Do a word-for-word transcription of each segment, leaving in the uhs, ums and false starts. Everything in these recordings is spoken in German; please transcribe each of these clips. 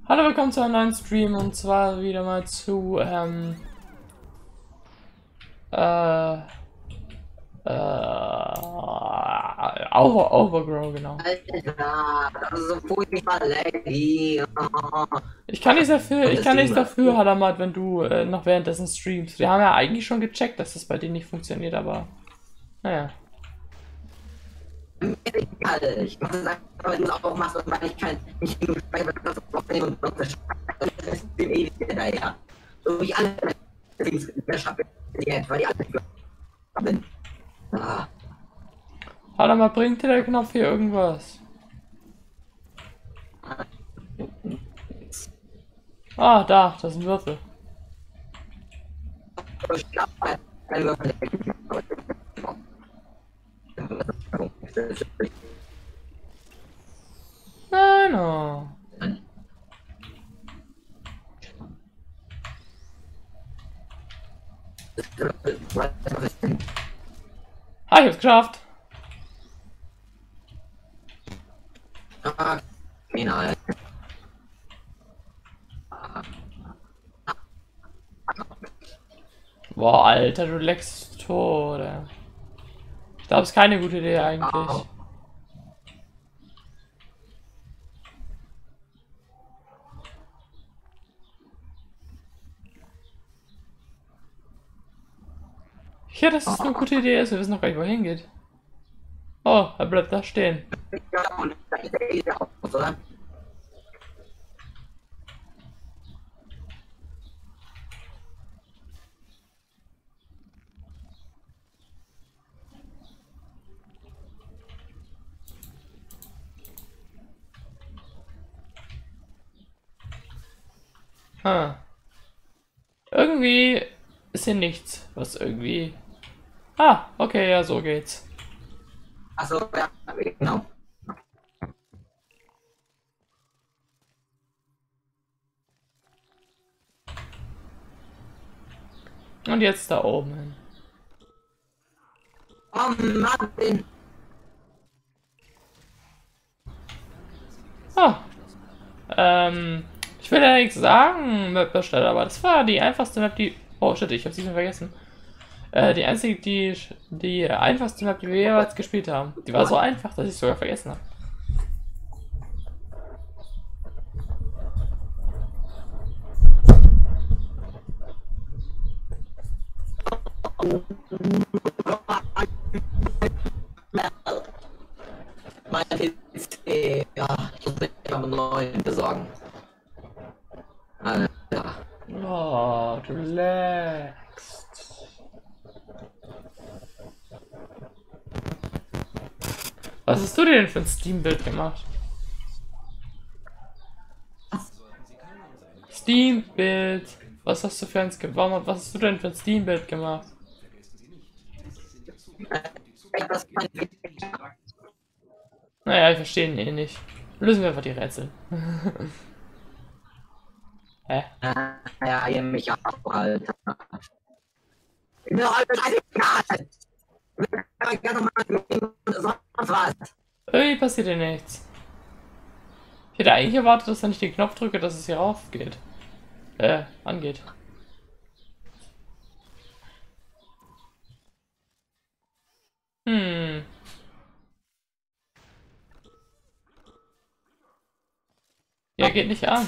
Hallo, willkommen zu einem neuen Stream und zwar wieder mal zu ähm, äh, äh, Over Overgrow, genau. Alter, das ist so furchtbar laggy. Ich kann nichts dafür, Und ich das kann Ding nichts war, dafür, Hadamat, wenn du äh, noch währenddessen streamst. Wir haben ja eigentlich schon gecheckt, dass das bei dir nicht funktioniert, aber naja. egal. Ich mach das einfach, weil du es auch machst und weil ich kein, nicht genug Speicher das aufnehmen und noch das ist dem ewig hinterher. So wie alle Dings der Schaffe, weil die alle für sind. Ah, Hadamat, bringt dir der Knopf hier irgendwas? Ah, da, das ist ein Würfel. ich glaube, ein Würfel. Nein, oh. Ah, ich hab's geschafft. Ah, final. Boah, Alter, du leckst Tode. Ich glaube, es ist keine gute Idee eigentlich. Ja, dass es eine gute Idee ist. Wir wissen noch gar nicht, wohin geht. Oh, er bleibt da stehen. Hm. Irgendwie ist hier nichts, was irgendwie... Ah, okay, ja, so geht's. Achso, ja, genau. Und jetzt da oben hin. Oh Mann, Ah, ähm... Ich will ja nichts sagen, Map-Ersteller, aber das war die einfachste Map, die... Oh, shit, ich hab's nicht mehr vergessen. Äh, die einzige, die, die einfachste Map, die wir jeweils gespielt haben. Die war so einfach, dass ich sogar vergessen habe. mein P C, ja, ich muss mir einen neuen besorgen. Alter. Oh, relaxed. Was hast du dir denn für ein Steam-Bild gemacht? Steam-Bild. Was hast du für ein Sk- Warum, was hast du denn für ein Steam-Bild gemacht? Das kann ich Naja, ich verstehe ihn eh nicht. Lösen wir einfach die Rätsel. Hä? ja, ihr mich auch, Alter. Ich bin heute scheißegal. Ich kann doch mal sonst was. Irgendwie passiert hier nichts. Ich hätte eigentlich erwartet, dass wenn ich den Knopf drücke, dass es hier rauf geht. Äh, angeht. Hm. Ja, geht nicht an.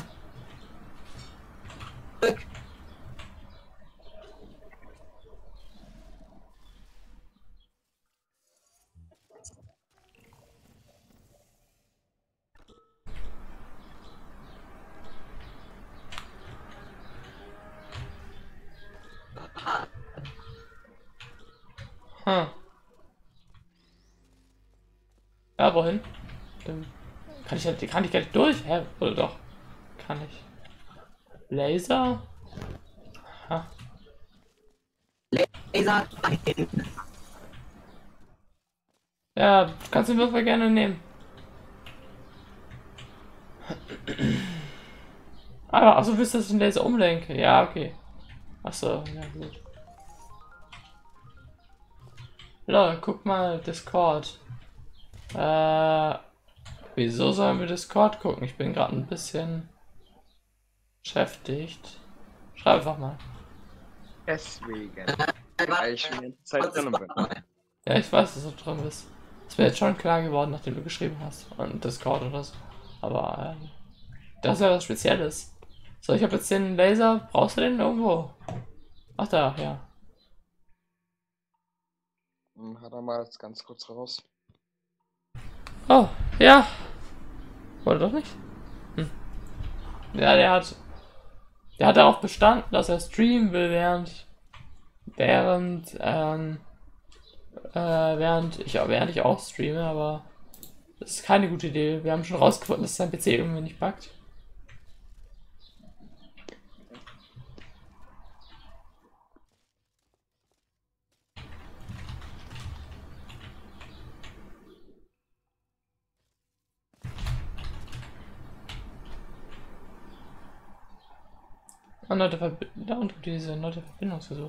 Hm. Ja, wohin? Dann kann ich halt, kann ich gar nicht durch? Hä? Oder doch? Kann ich. Laser? Ha. Laser, Ja, du kannst den Würfel gerne nehmen. Aber, achso, willst du, dass ich den Laser umlenke? Ja, okay. Achso, ja gut. Lol, guck mal, Discord. Äh, wieso sollen wir Discord gucken? Ich bin gerade ein bisschen Beschäftigt. Schreib einfach mal. Deswegen. Äh, Weil ich schon die ganze Zeit drin bin. Ja, ich weiß, dass du drin bist. Ist mir jetzt schon klar geworden, nachdem du geschrieben hast. Und Discord oder so. Aber ähm, das ist ja was Spezielles. So, ich habe jetzt den Laser. Brauchst du den irgendwo? Ach da, ja. Hm, Hat er mal jetzt ganz kurz raus. Oh, ja. Oder doch nicht? Hm. Ja, der hat. Der hat darauf bestanden, dass er streamen will, während. Während. Ähm, äh, während ich, während ich auch streame, aber. Das ist keine gute Idee. Wir haben schon rausgefunden, dass sein P C irgendwie nicht buggt. Erneute Verbi da unten diese erneute Verbindungsversuch.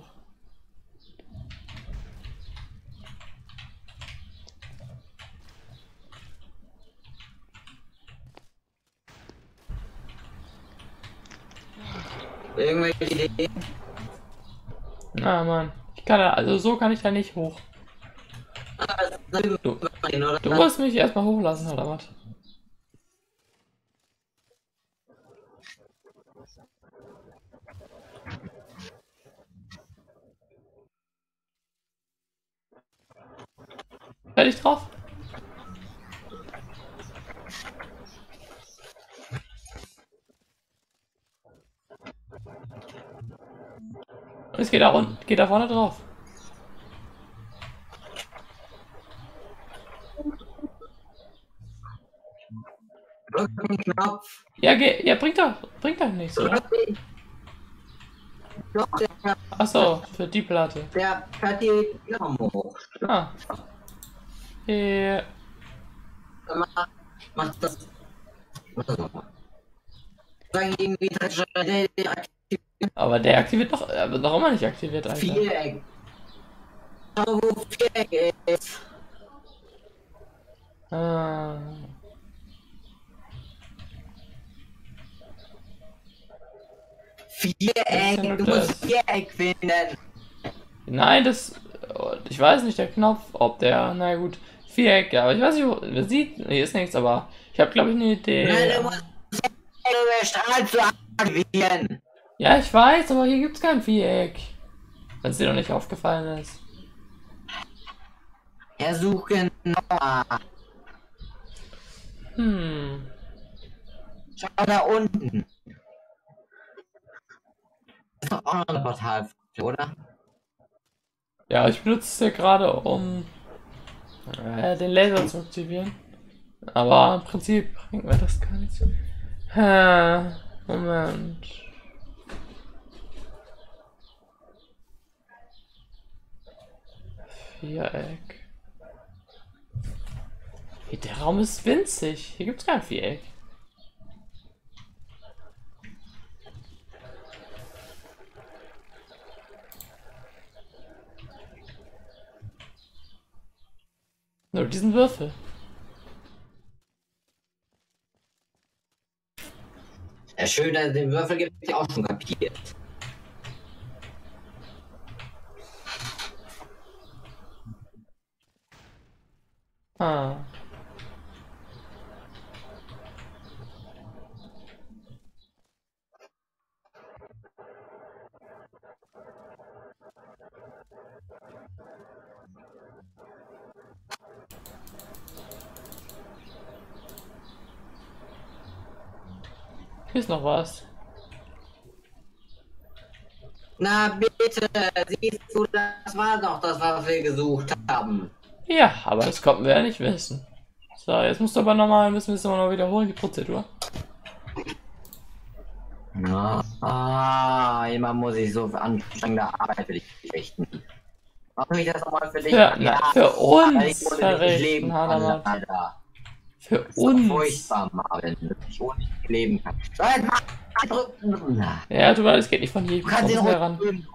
Irgendwelche Ideen? Na Mann, ich kann da, also so kann ich da nicht hoch. Du, du musst mich erstmal hochlassen, oder was? Fertig drauf? Und es geht da unten, geht da vorne drauf. Drück den Knopf. Ja, geh, ja, bringt doch, bringt doch nichts, oder? Drück den. Doch, der, Achso, für die Platte. der fährt die Arme hoch. Ah. Äh, Mach, mach das. Mach das nochmal. Sagen irgendwie traditionell aktiv. aber der aktiviert doch, er wird noch immer nicht aktiviert, Alter. Viereck. Schau, wo Viereck ist. Ah. Viereck, nur du das. musst Viereck finden. Nein, das, ich weiß nicht, der Knopf, ob der, na gut, Viereck, aber ich weiß nicht, wo, man sieht, hier ist nichts, aber ich habe, glaube ich, eine Idee. Nein, du musst der Strahl zu aktivieren. Ja, ich weiß, aber hier gibt's kein Viereck. Wenn es dir noch nicht aufgefallen ist. Ersuchen Noah. Hm. Schau da unten. Das ist doch auch noch eine Portal, oder? Ja, ich benutze es ja gerade, um äh, den Laser zu aktivieren. Aber im Prinzip bringt mir das gar nichts. Äh, Moment. Viereck. Hey, der Raum ist winzig. Hier gibt's kein Viereck. Nur diesen Würfel. Ja, schön, dass es den Würfel gibt, ich auch schon kapiert. Ah. Hier ist noch was. Na bitte, siehst du, das war doch das, was wir gesucht haben. Ja, aber das konnten wir ja nicht wissen. So, jetzt musst du aber nochmal, müssen wir es nochmal wiederholen, die Prozedur. Ja, ah, immer muss ich so anstrengende Arbeit für dich verrichten. Mach ich das nochmal für dich? Für, na, für weil ich uns ohne dich nicht verrichten, leben kann, Hadamat. Alter. Für Das ist doch uns. furchtbar, Marvin, dass ich ohne dich nicht leben kann. So, jetzt mach drücken. Ja, du weißt, es geht nicht von jedem Du kannst den von uns heran. drücken.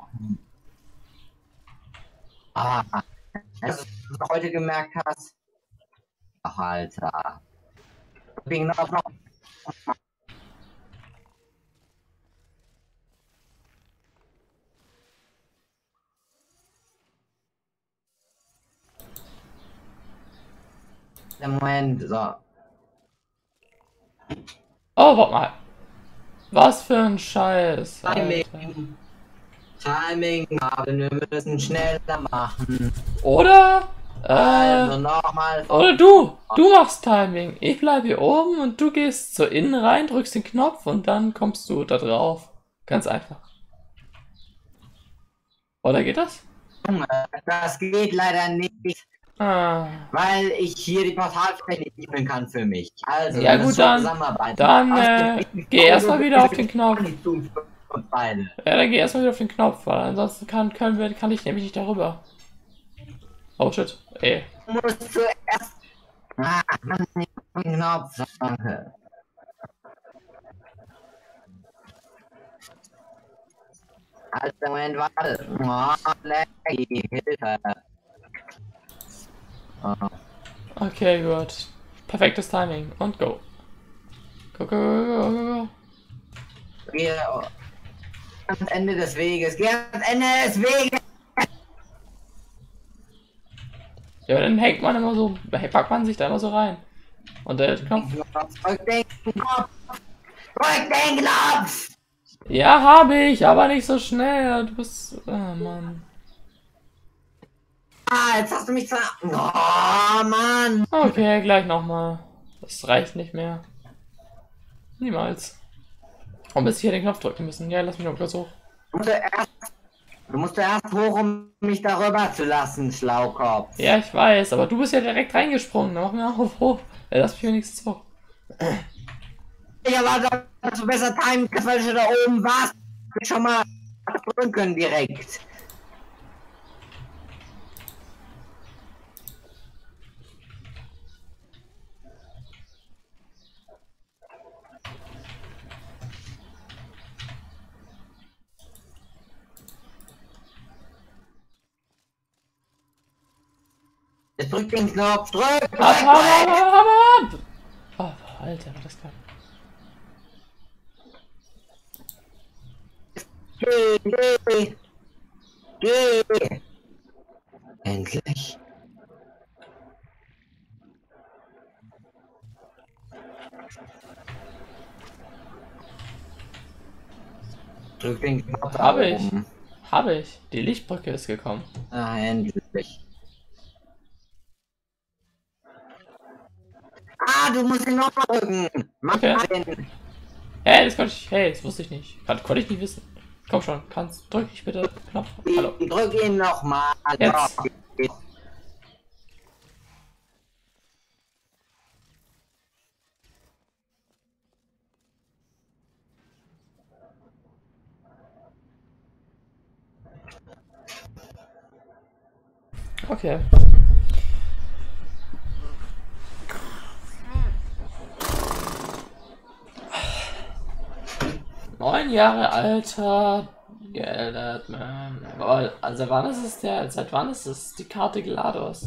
Ah, dass du es heute gemerkt hast. Ach, Alter. Wegen noch, noch. Der Moment, so. Oh, warte mal. Was für ein Scheiß, Alter. Timing. Timing, Marvin, wir müssen schneller machen. Oder? Äh, Also nochmal. oder du. Du machst Timing. Ich bleib hier oben und du gehst so innen rein, drückst den Knopf und dann kommst du da drauf. Ganz einfach. Oder geht das? Das geht leider nicht, Ah. weil ich hier die Portalfläche nicht öffnen kann für mich. Also, Ja, wir gut, müssen dann- zusammenarbeiten. Dann Aus äh, dem- geh erstmal wieder auf den Knopf. Und beide. Ja, dann geh erstmal wieder auf den Knopf, weil ansonsten kann, können wir, kann ich nämlich nicht darüber. Oh shit, ey. Du musst zuerst. Ah, Mann, nicht auf den Knopf, danke. Also, Moment, warte. Oh, Laggy, Hilfe. Oh. Okay, gut. Perfektes Timing. Und go. Go, go, go, go, go, go. Geh ans Ende des Weges. Geh ans Ende des Weges. Ja, dann hängt man immer so, packt man sich da immer so rein. Und der Knopf. Drück den Knopf. Drück den Knopf. Ja, habe ich, aber nicht so schnell. Du bist. Ah, Mann. Ah, jetzt hast du mich ver... Oh, Mann. Okay, gleich nochmal. Das reicht nicht mehr. Niemals. Und bis hier den Knopf drücken müssen. Ja, lass mich noch kurz hoch. Du musst erst, du musst erst hoch, um mich darüber zu lassen, Schlaukopf. Ja, ich weiß, aber du bist ja direkt reingesprungen. Dann mach mir auf, hoch. Ja, lass mich wenigstens hoch. Ich erwarte, dass du besser timen kannst, weil du da oben warst. Schon mal drücken können direkt. Jetzt drück den Knopf, drück! drück, Ab, ab, ab, drück. ab, ab, ab. Oh, Alter, war das klar. Geh, geh, geh. Endlich. Drück den Knopf. da Habe ich. oben. Habe ich. Die Lichtbrücke ist gekommen. Ah, endlich. Ah, du musst den Knopf drücken. Mach Okay. mal den. Hey, das konnte ich. Hey, das wusste ich nicht. Kann, konnte ich nicht wissen. Komm schon, kannst. Drück ich bitte Knopf. Hallo. Drück ihn nochmal. Jetzt. Okay. Neun Jahre alter Geldman. Boah, also wann ist es der? Seit wann ist es die Karte GLaDOS?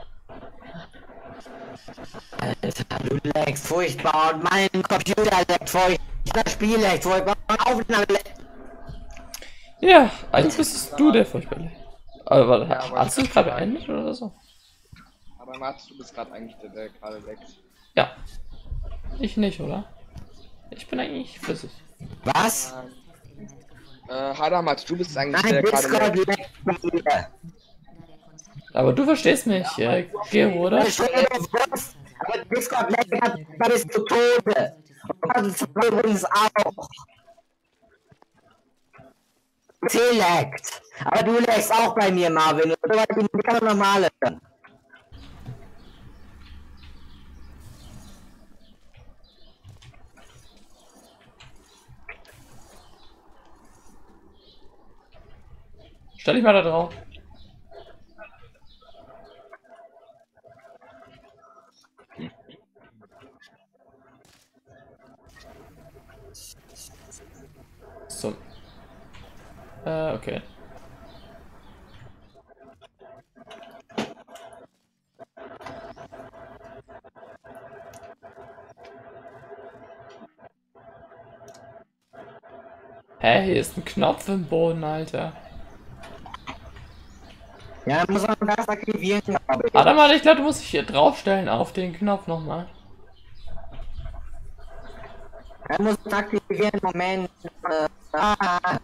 Alter, du lagst furchtbar und mein Computer laggt furchtbar. Das Spiel laggt furchtbar. Aufnahme laggt. Ja, eigentlich bist du der furchtbar. Aber warte, Ja, aber hast du das es gerade ist beendet oder so? Aber Mats, du bist gerade eigentlich der, der gerade leckt. Ja. Ich nicht, oder? Ich bin eigentlich flüssig. Was? Äh, Hadamat, du bist eigentlich Nein, der gerade Discord leckt. laggt bei mir. Aber du verstehst mich, äh, Gero, oder? Ich stelle das fest, aber Discord laggt, da bist du Tode. Und das ist übrigens auch. C laggt. Aber du lagst auch bei mir, Marvin. Und so weit bin ich ganz normale. Stell dich mal da drauf. So. Äh, okay. Hä, hier ist ein Knopf im Boden, Alter. Ja, dann muss man das aktivieren, glaube ich. Warte mal, ich glaube, du musst dich hier draufstellen auf den Knopf nochmal. Er muss es aktivieren, Moment. Äh, ah.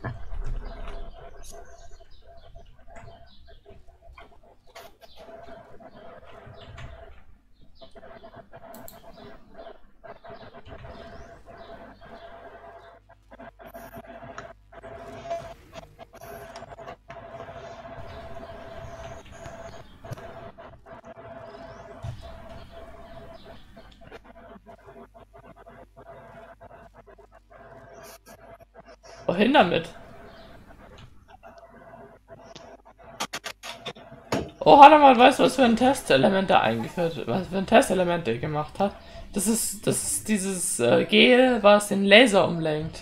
Wohin damit? Oh, warte mal, weißt du, was für ein Testelement da eingeführt, was für ein Testelement der gemacht hat? Das ist, das ist dieses äh, Gel, was den Laser umlenkt.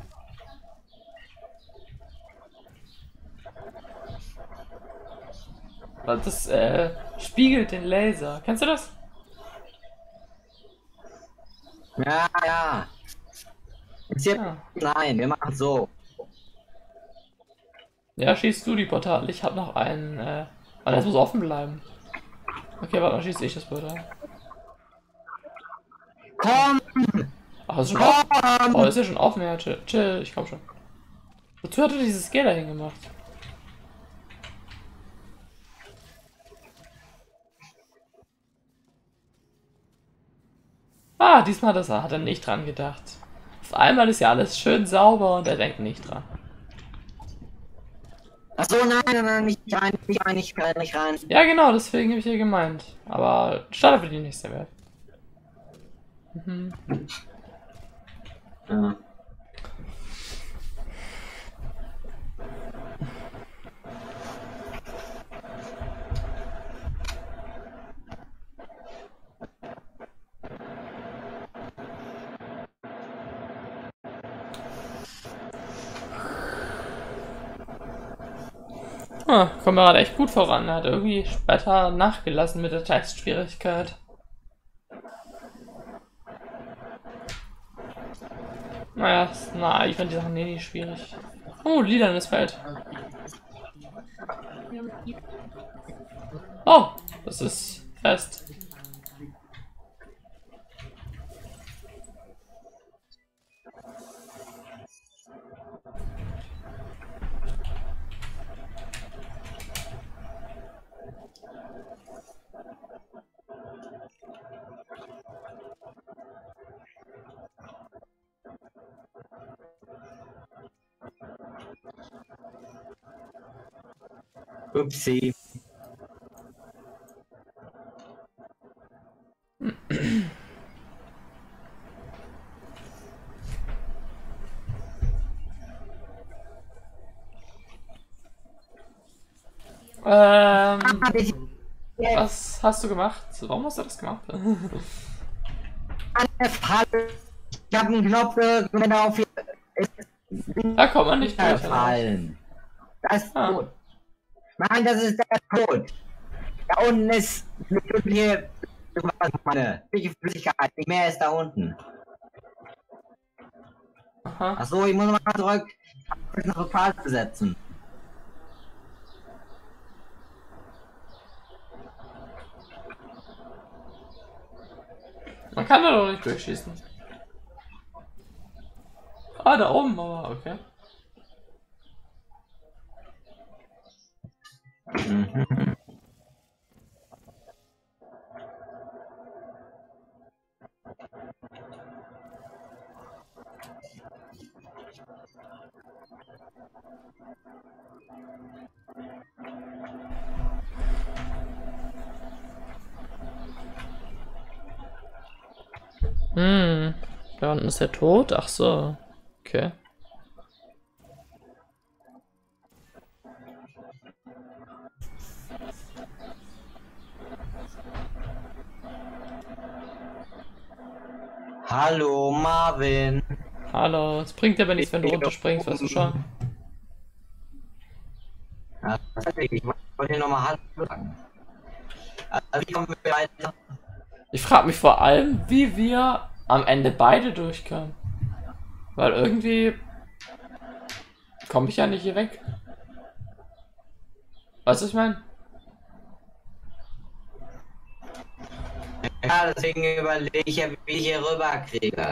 Das äh, spiegelt den Laser. Kennst du das? Ja, ja. Jetzt hier, Ja. nein, wir machen so. Ja, schießt du die Portal. Ich habe noch einen. Äh, aber das muss offen bleiben. Okay, warte, dann schieße ich das Portal. Komm! Ach, ist schon offen. Komm! Oh, ist ja schon offen, ja, chill, chill, ich komm schon. Wozu hat er dieses Gel dahin gemacht? Ah, diesmal hat er, hat er nicht dran gedacht. Auf einmal ist ja alles schön sauber und er denkt nicht dran. Achso, nein, nein, nein, nicht rein, nicht rein, nicht rein, nicht rein. Ja, genau, deswegen habe ich hier gemeint. Aber schade für die nächste Welt. Mhm. Ja. Ah, kommen wir gerade echt gut voran. Er hat irgendwie später nachgelassen mit der Textschwierigkeit. Naja, na, ich finde die Sachen eh nicht schwierig. Oh, lilanes Feld. Oh, das ist fest. Upsi. Ähm, was hast du gemacht? Warum hast du das gemacht? Ich habe einen Knopf, wenn er auf Da kommt man nicht durch. Oder? fallen. Das ist Ah. tot. Nein, das ist der Tod. Da unten ist eine flüssige, was meine, flüssige Flüssigkeit. Nicht mehr ist da unten. Aha. Achso, ich muss mal zurück. Ich muss noch total besetzen. Man kann da doch nicht durchschießen. Ah, da oben, aber okay. Mhm. Hm. Da unten ist er tot. Ach so. Okay. Hallo, Marvin. Hallo. Es bringt aber nichts, wenn du runterspringst, weißt du schon. Ja, ich wollte dir nochmal Hallo sagen. Also, wie kommen wir weiter? Ich frage mich vor allem, wie wir am Ende beide durchkommen. Weil irgendwie komme ich ja nicht hier weg. Weißt du, was ich meine? Ja, deswegen überlege ich ja, wie ich hier rüber kriege.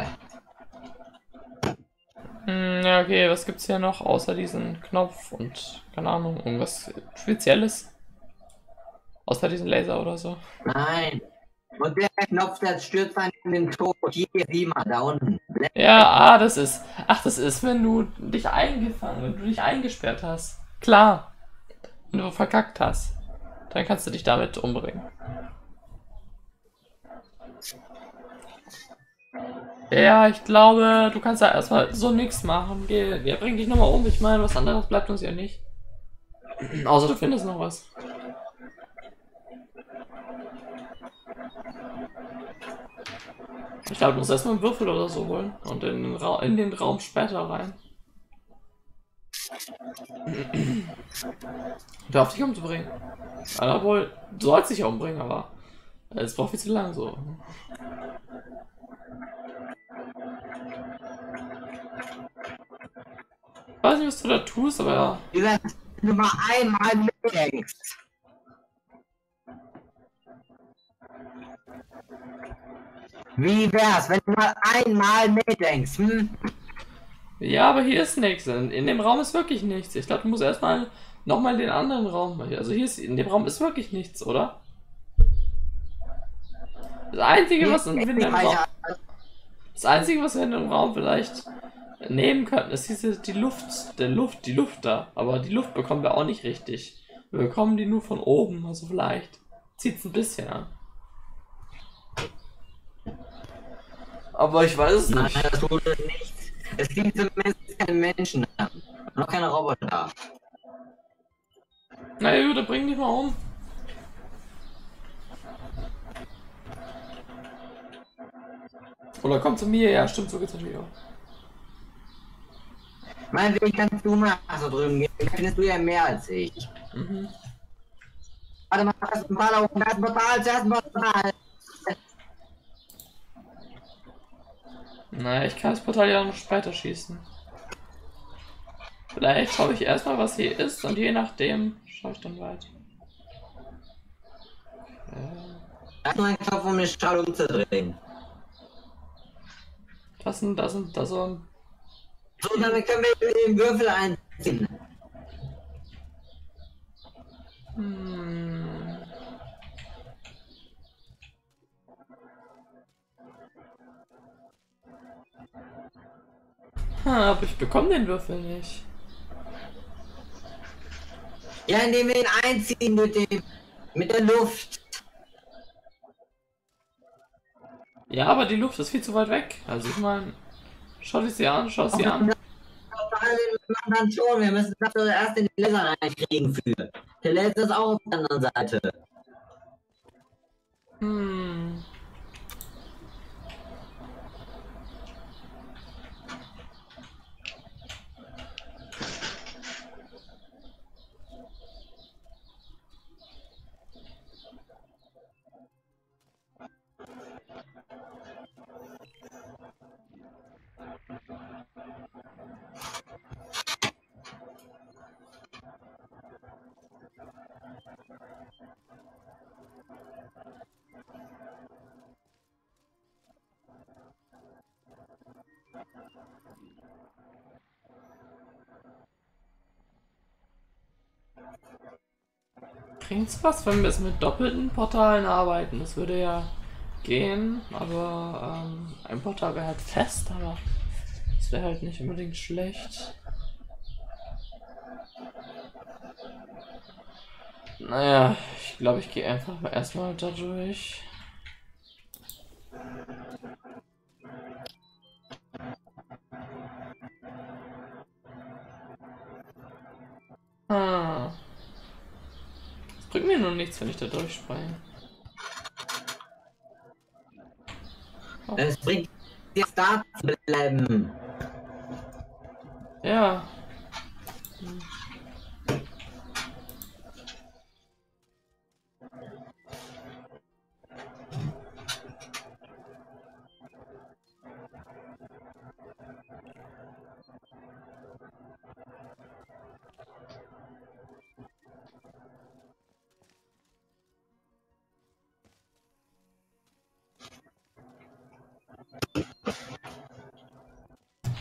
Hm, ja, okay, was gibt's hier noch außer diesen Knopf und keine Ahnung, irgendwas Spezielles? Außer diesen Laser oder so. Nein. Und der Knopf, der stürzt einen in den Tod. Hier, sieh mal, da unten. Ja, ah, das ist. Ach, das ist, wenn du dich eingefangen, wenn du dich eingesperrt hast. Klar. Wenn du verkackt hast. Dann kannst du dich damit umbringen. Ja, ich glaube, du kannst da erstmal so nichts machen. Geh, wir bringen dich nochmal um. Ich meine, was anderes bleibt uns ja nicht. Außer du findest noch was. Ich glaube, du musst erstmal einen Würfel oder so holen und in den, Ra in den Raum später rein. Hör auf dich umzubringen. Ja, obwohl, du sollst dich ja umbringen, aber es braucht viel zu lang so. Ich weiß nicht, was du da tust, aber ja. Wenn du mal einmal mitdenkst. Wie wär's, wenn du mal einmal mitdenkst, hm? Ja, aber hier ist nichts. In, in dem Raum ist wirklich nichts. Ich glaube, du musst erstmal nochmal in den anderen Raum. Also hier ist, in dem Raum ist wirklich nichts, oder? Das Einzige, was in dem Raum, das Einzige, was wir in dem Raum vielleicht nehmen könnten, ist diese, die Luft, der Luft, die Luft da. Aber die Luft bekommen wir auch nicht richtig. Wir bekommen die nur von oben, also vielleicht zieht es ein bisschen an. Aber ich weiß es nicht. Nein, das tut es nicht. Es gibt zumindest keine Menschen da. Noch keine Roboter. Na gut, dann bring dich mal um. Oder komm zu mir, ja stimmt, so geht's natürlich auch. Meinetwegen kannst du mal so drüben gehen. Findest du ja mehr als ich. Mhm. Warte mal, das ist ein Portal oben, das ist ein Portal, das ist ein Portal. Naja, ich kann das Portal ja noch später schießen. Vielleicht schaue ich erstmal, was hier ist und je nachdem schaue ich dann weiter. Äh, Da ist nur ein Knopf, um eine Strahl umzudrehen. das sind, das sind, das sind. So, damit können wir den Würfel einziehen. Hm. Ha, aber ich bekomme den Würfel nicht. Ja, indem wir ihn einziehen mit dem, mit der Luft. Ja, aber die Luft ist viel zu weit weg. Also ich meine, schau dich sie an, schau sie an. Wir machen dann schon, wir müssen das erst in den Laser reinkriegen für. Der Laser ist auch auf der anderen Seite. Hm. Bringt's was, wenn wir es mit doppelten Portalen arbeiten? Das würde ja gehen, aber ähm, ein Portal wäre halt fest, aber das wäre halt nicht unbedingt schlecht. Naja, ich glaube, ich gehe einfach erstmal da durch. Ah. Das bringt mir nur nichts, wenn ich da durchspringe. Es bringt dir da zu bleiben. Ja.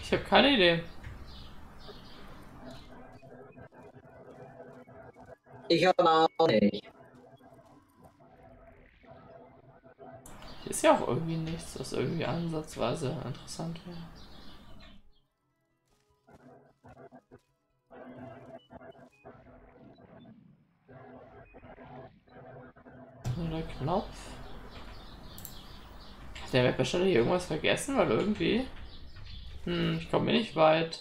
Ich habe keine Idee. Ich habe auch nicht. Hier ist ja auch irgendwie nichts, was irgendwie ansatzweise interessant wäre. Der Knopf. Hat der Webbesteller hier irgendwas vergessen? Weil irgendwie... Hm, ich komme nicht weit.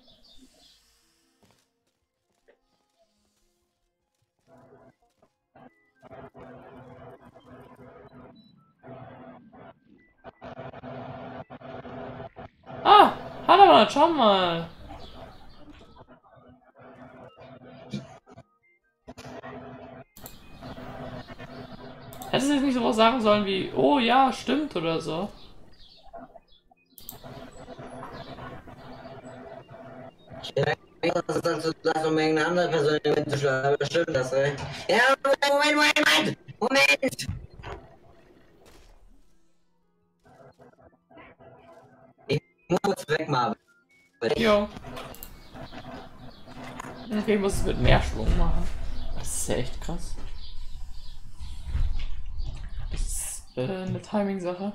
Ah! Hallo mal, schau mal! Hättest du jetzt nicht sowas sagen sollen wie, oh ja, stimmt oder so? Ich denke, das ist dann zu leicht, um irgendeine andere Person mitzuschlagen, aber stimmt das, ey? Ja, Moment, Moment, Moment! Moment! Ich muss kurz weg, Marvin. Jo. Okay, ich muss es mit mehr Schwung machen. Das ist ja echt krass. Das ist äh, eine Timing-Sache.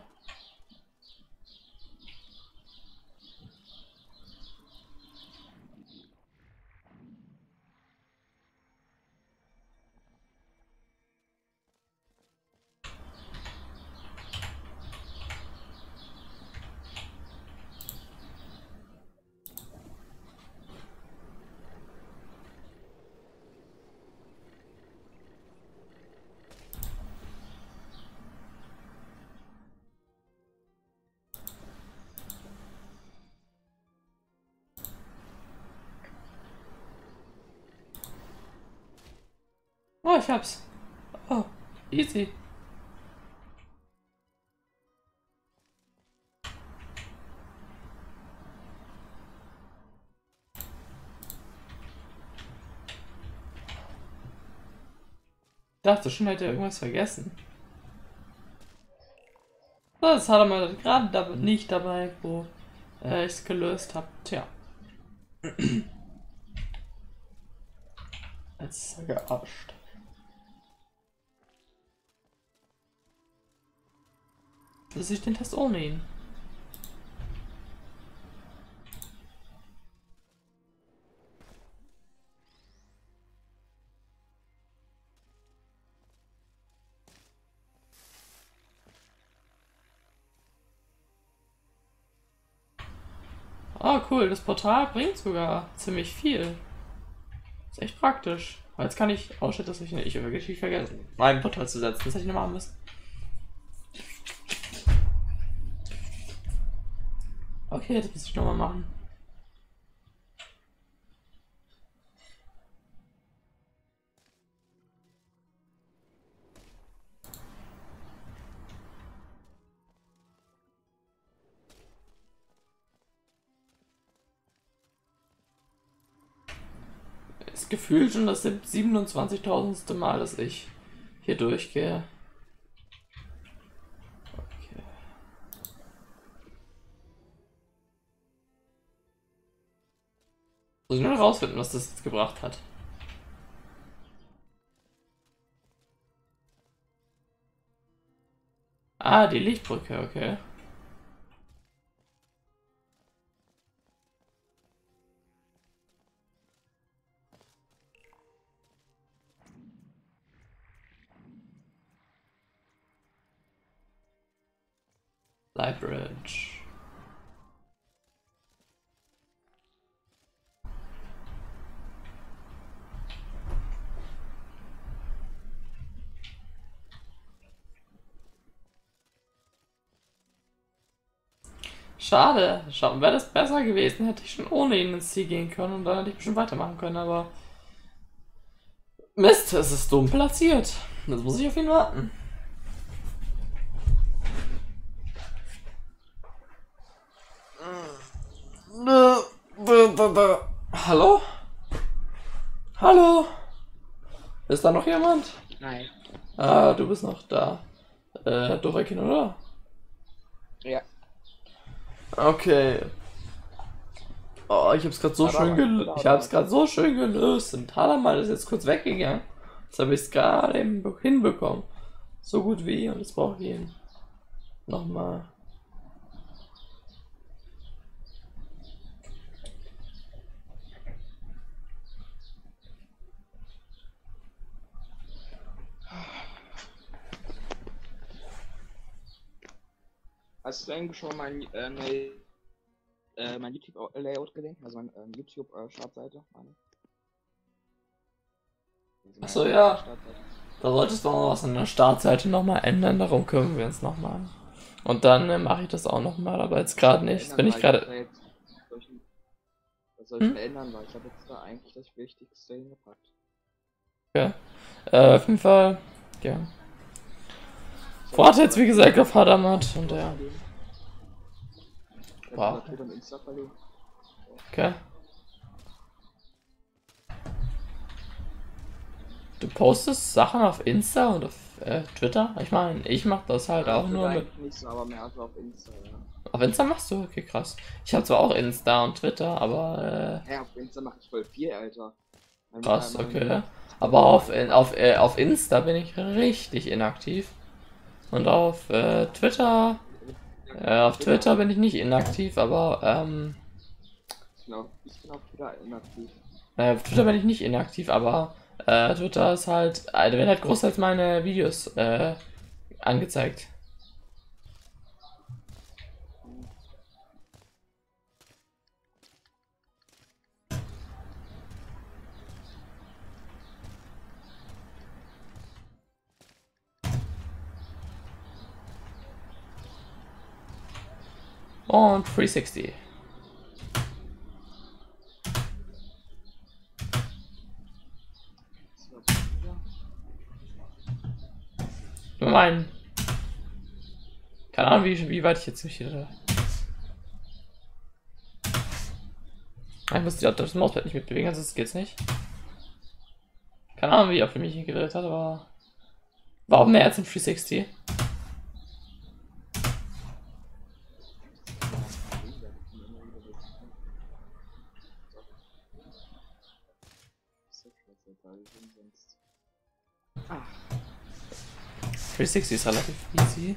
Oh, ich hab's. Oh, easy. Ich dachte schon, hätte er irgendwas vergessen. Das hat er mal gerade dabei, nicht dabei, wo äh, ich es gelöst habe. Tja. Jetzt ist er gearscht. Das ist den Test ohne ihn. Oh cool, das Portal bringt sogar ziemlich viel. Ist echt praktisch. Weil jetzt kann ich... Oh shit, das habe ich nicht wirklich vergessen. Mein Portal zu setzen, das hätte ich noch machen müssen. Okay, das muss ich nochmal machen. Das Gefühl schon das siebenundzwanzigtausendste Mal, dass ich hier durchgehe. Okay. Muss ich nur herausfinden, was das jetzt gebracht hat. Ah, die Lichtbrücke, okay. Light Bridge. Schade. Schau, wäre das besser gewesen, hätte ich schon ohne ihn ins Ziel gehen können und dann hätte ich bestimmt weitermachen können, aber... Mist, es ist dumm platziert. Jetzt muss ich auf ihn warten. Hallo? Hallo? Ist da noch jemand? Nein. Ah, du bist noch da. Äh, Dorakin, oder? Ja. Okay. Oh, ich hab's gerade so schön gelöst. Ich hab's gerade so schön gelöst. Und Talamal ist jetzt kurz weggegangen. Jetzt habe ich es gerade eben hinbekommen. So gut wie. Und es braucht ihn. Nochmal. Hast du eigentlich schon mein, äh, ne, äh, mein YouTube-Layout gesehen? Also mein ähm, YouTube-Startseite? meine Also meine Achso, ja. Startseite. Da solltest du auch noch was an der Startseite nochmal ändern. Darum kümmern wir uns nochmal. Und dann äh, mache ich das auch nochmal. Aber jetzt gerade nicht. Jetzt bin ich gerade. Was soll ich Hm? verändern, weil ich habe jetzt da eigentlich das Wichtigste hingepackt. Ja. Äh, auf jeden Fall. Ja. Warte jetzt, wie gesagt, auf Hadamat. Und ja. Wow. Okay. Du postest Sachen auf Insta und auf äh, Twitter? Ich meine, ich mach das halt Ja, auch nur mit. nicht so, aber mehr so auf Insta, ja. Auf Insta machst du? Okay, krass. Ich habe zwar auch Insta und Twitter, aber äh... Ja, auf Insta mache ich voll viel, Alter. Mein, krass, mein, okay. Mein, aber auf, auf, äh, auf Insta bin ich richtig inaktiv. Und auf äh, Twitter... Äh, auf Twitter bin ich nicht inaktiv, aber ähm... Ich bin auf, ich bin auf Twitter inaktiv. Äh, auf Twitter bin ich nicht inaktiv, aber äh, Twitter ist halt... Da werden halt großteils meine Videos äh, angezeigt. Und dreihundertsechzig. Nur mein. Keine Ahnung, wie, wie weit ich jetzt mich hier. Ich muss das Mauspad nicht mitbewegen, also das geht's nicht. Keine Ahnung, wie er für mich hier geredet hat, aber. War auch mehr als im dreihundertsechzig. dreihundertsechzig ist relativ easy.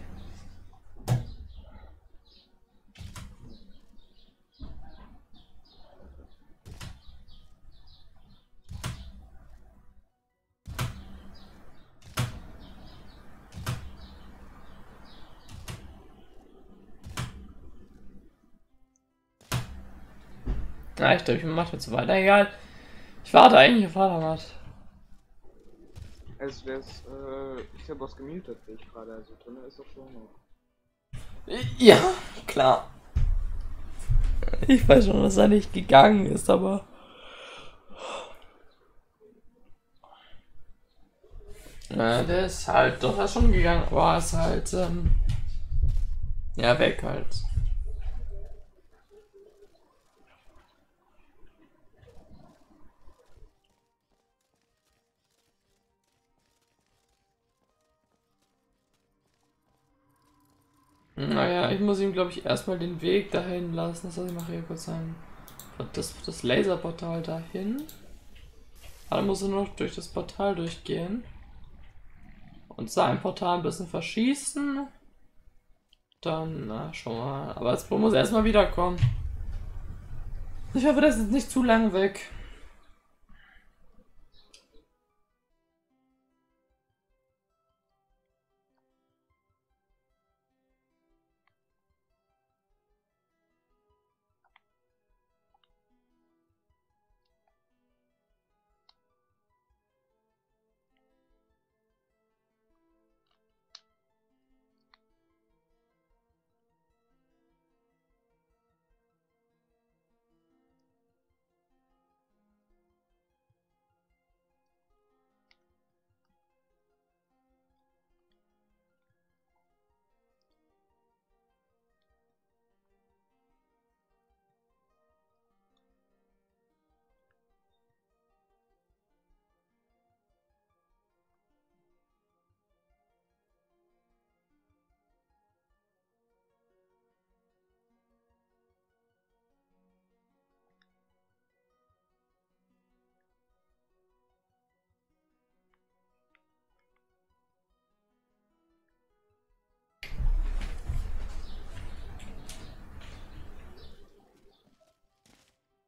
Na, ich glaube, ich mache jetzt so weiter. Egal. Ich warte eigentlich auf Hadamat. Es wäre äh, ich habe was gemutet, sehe ich gerade. Also drin ist doch schon noch. Ja, klar. Ich weiß schon, dass er nicht gegangen ist, aber. Ja, der ist halt doch er schon gegangen, aber ist halt. Ähm, ja, weg halt. Naja, ich muss ihm, glaube ich, erstmal den Weg dahin lassen. Das heißt, ich mache hier kurz ein, das, das Laserportal dahin. Dann muss er nur noch durch das Portal durchgehen. Und sein Portal ein bisschen verschießen. Dann, na, schon mal. Aber jetzt muss er erstmal wiederkommen. Ich hoffe, das ist nicht zu lang weg.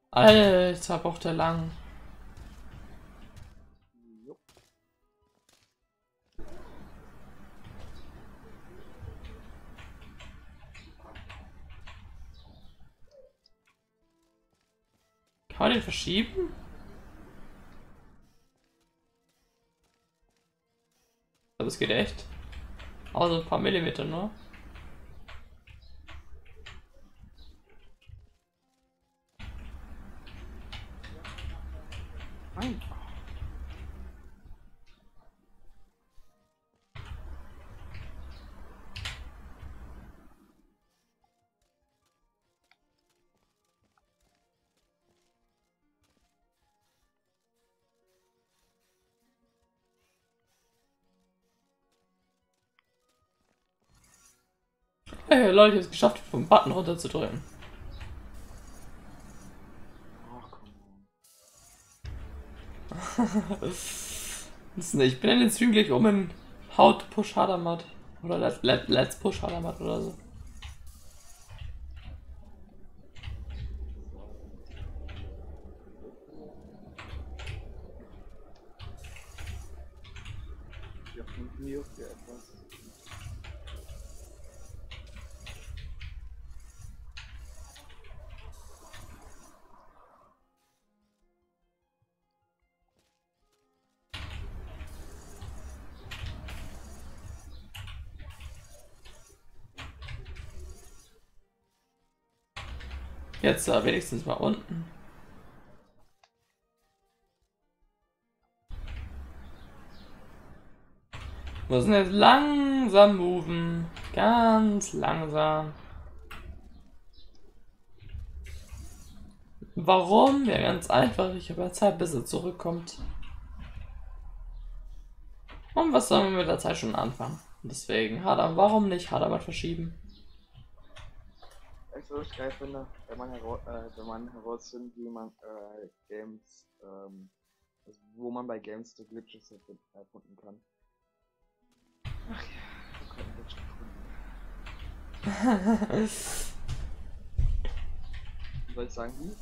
Alter, braucht der lang. Jo. Kann man den verschieben? Aber es geht echt. Aber so ein paar Millimeter nur. Nein. Hey Leute, ich hab's geschafft, vom Button runterzudrücken. Ach, komm on. Das ist nicht. Ich bin in den Stream gleich um in How to Push Hadamat. Oder Let, Let, Let's Push Hadamat oder so. Ja, mit mir für etwas. Jetzt äh, wenigstens mal unten. Wir müssen jetzt langsam moven. Ganz langsam. Warum? Ja, ganz einfach. Ich habe ja Zeit, bis er zurückkommt. Und was sollen wir mit der Zeit schon anfangen? Deswegen, Hadam, warum nicht Hadamat verschieben? Ich würde es geil finde, wenn man, hera äh, wenn man herausfindet, wie man äh, Games, ähm, also wo man bei Games so Glitches erfunden kann. Ach ja, ich hab keinen Glitch gefunden. Soll ich sagen, wie?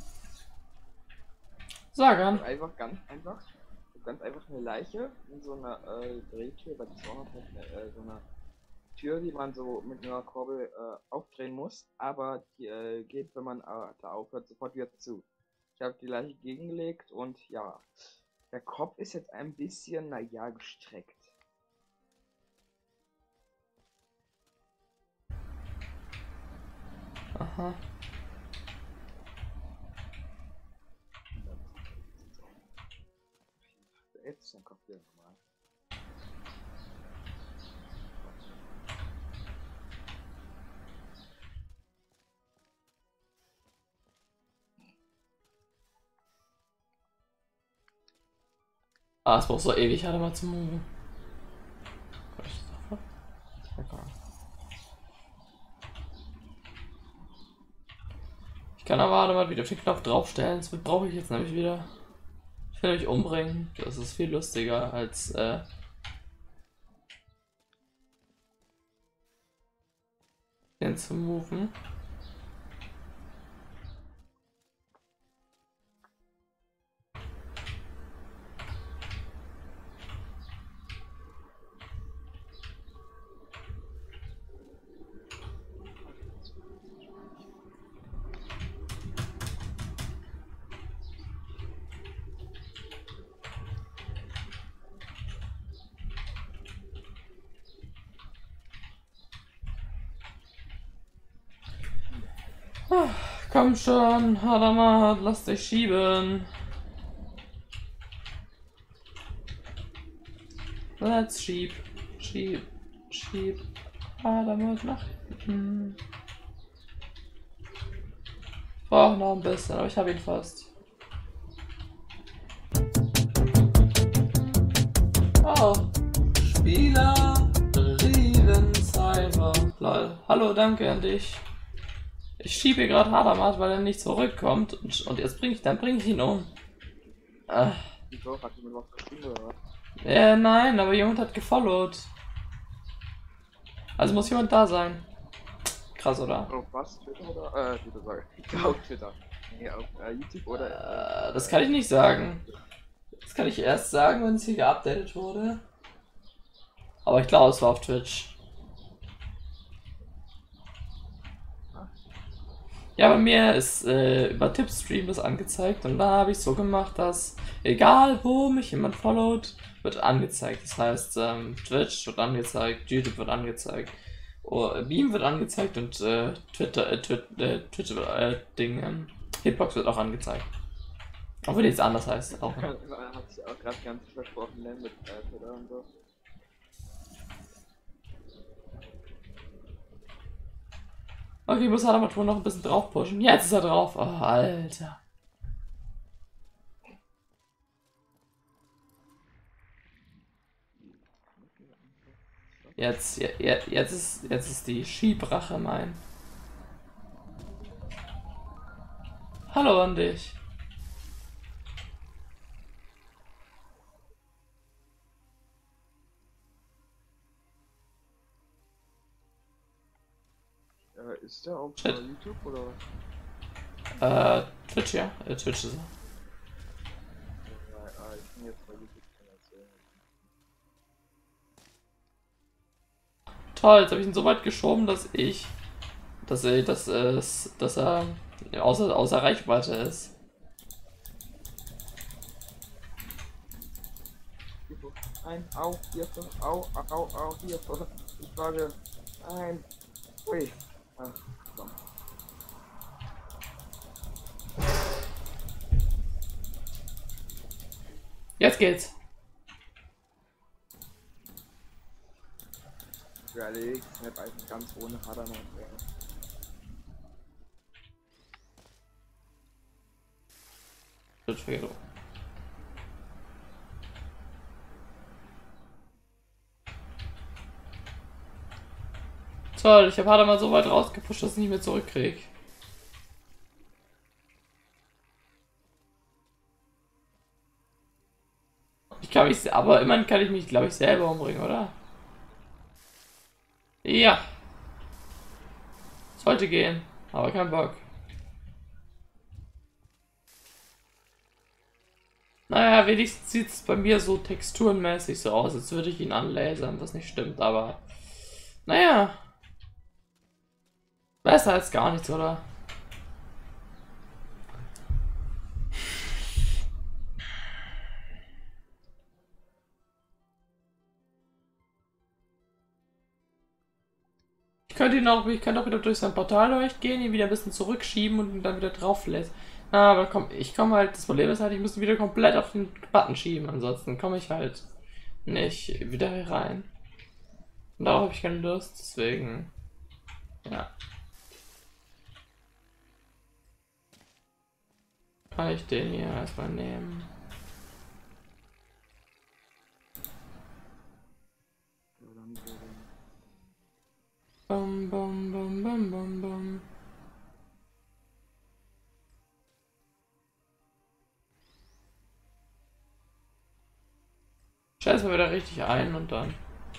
Sag an. Einfach ganz einfach. Ganz einfach eine Leiche in so einer äh, Drehtür, bei zwei hundert halt eine, äh, so eine Tür, die man so mit einer Kurbel äh, aufdrehen muss, aber die äh, geht, wenn man äh, da aufhört, sofort wieder zu. Ich habe die Leiche gegengelegt und ja, der Kopf ist jetzt ein bisschen, naja, gestreckt. Aha. Jetzt ist der Kopf wieder normal. Ah, es braucht so ewig, Hadamat zu moven. Ich kann aber Hadamat wieder auf den Knopf draufstellen. Das brauche ich jetzt nämlich wieder. Ich will mich umbringen. Das ist viel lustiger als äh, den zu moven. Komm schon, Hadamat, lass dich schieben. Let's schieb, schieb, schieb. Hadamat nach hinten. Ich brauche noch ein bisschen, aber ich habe ihn fast. Oh, Spieler, Riven Cyber. Lol. Hallo, danke an dich. Ich schiebe gerade Hadamat, weil er nicht zurückkommt und, und jetzt bringe ich, dann bringe ich ihn um. Äh. Wieso? Hat jemand was geschrieben oder was? Äh, nein, aber jemand hat gefollowt. Also muss jemand da sein. Krass, oder? Oh, was? Twitter oder? Äh, Twitter sage ich. Auf Twitter. Ja, auf äh, YouTube oder? Äh, das kann ich nicht sagen. Das kann ich erst sagen, wenn es hier geupdatet wurde. Aber ich glaube, es war auf Twitch. Ja, bei mir ist äh, über Tipstream das angezeigt und da habe ich so gemacht, dass egal wo mich jemand followt, wird angezeigt. Das heißt, ähm, Twitch wird angezeigt, YouTube wird angezeigt, oh, Beam wird angezeigt und äh, Twitter, äh, Twitter, äh, Twitter, äh, Ding, ähm, Hitbox wird auch angezeigt. Auch wenn jetzt anders heißt. Auch. Hat sich auch gerade ganz versprochen, ne, mit äh, Twitter und so. Okay, ich muss halt aber noch ein bisschen drauf pushen. Jetzt ist er drauf. Oh, Alter. Jetzt, jetzt, jetzt ist, jetzt ist die Skibrache mein. Hallo an dich. Äh, ist der auf Shit. äh, YouTube oder? Äh, Twitch, ja. Äh, Twitch ist er. Ja, äh, ich bin jetzt bei YouTube drin erzählen. Toll, jetzt habe ich ihn so weit geschoben, dass ich, dass er, dass es, dass er außer, außer Reichweite ist. Ein, au, hier, au, au, au, hier, ich sage, ein, ui, ach, komm. Jetzt geht's. Überlegt, Snap eigentlich ganz ohne Hadern und Twitch, vergessen. Toll, ich habe Hader mal so weit rausgepusht, dass ich nicht mehr zurückkrieg. Ich glaube, ich, aber immerhin kann ich mich, glaube ich, selber umbringen, oder? Ja. Sollte gehen, aber kein Bock. Naja, wenigstens sieht es bei mir so texturenmäßig so aus, als würde ich ihn anlasern, was nicht stimmt, aber naja. Besser als gar nichts, oder? Ich könnte ihn auch, ich könnte auch wieder durch sein Portal durchgehen, ihn wieder ein bisschen zurückschieben und ihn dann wieder drauf lässt. Aber komm, ich komme halt, das Problem ist halt, ich muss ihn wieder komplett auf den Button schieben, ansonsten komme ich halt nicht wieder hier rein. Und darauf habe ich keine Lust, deswegen. Ja. Kann ich den hier erstmal nehmen. Bum, bum, bum, bum, bum, bum. Scheiß mal wieder richtig ein und dann.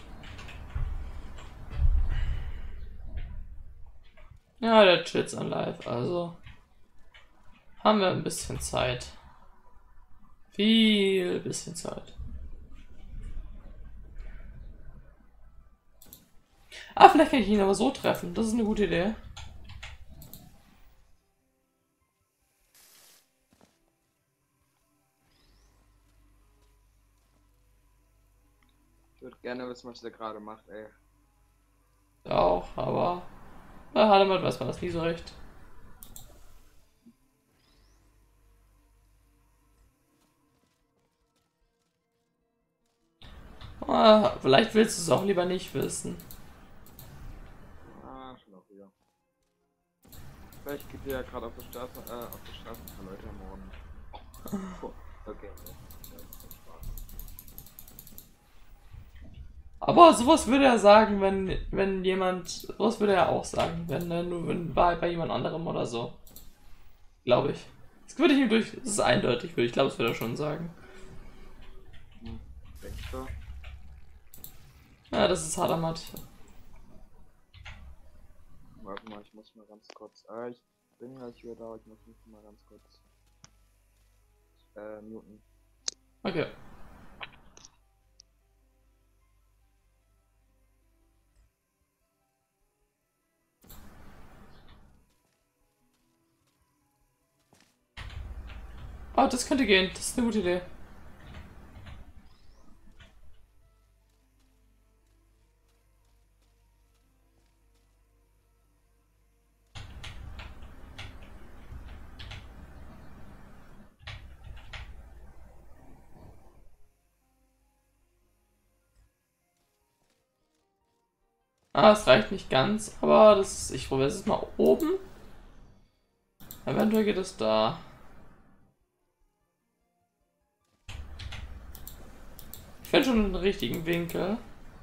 Ja, der chillt's an live, also haben wir ein bisschen Zeit. Viel bisschen Zeit. Ah, vielleicht kann ich ihn aber so treffen. Das ist eine gute Idee. Ich würde gerne wissen, was der gerade macht, ey. Auch, aber bei Hademat weiß man das nie so recht. Ah, vielleicht willst du es auch lieber nicht wissen. Ah, schon auch wieder. Vielleicht geht ihr ja gerade auf der Straße, äh, auf der Straße ein paar Leute ermorden. Oh, okay, ne. Ja, das ist Spaß. Aber sowas würde er sagen, wenn, wenn jemand, sowas würde er auch sagen, wenn er nur wenn bei, bei jemand anderem oder so. Glaube ich. Das würde ich ihm durch, das ist eindeutig, würde ich glaube, das würde er schon sagen. Hm, denkst du? Ja, das ist Hadamat. Warte mal, ich muss mal ganz kurz. Äh, ich bin gleich wieder da, ich muss mich mal ganz kurz äh, muten. Okay. Oh, das könnte gehen. Das ist eine gute Idee. Ah, es reicht nicht ganz, aber das ist, ich probiere es mal oben. Eventuell geht es da. Ich finde schon den richtigen Winkel.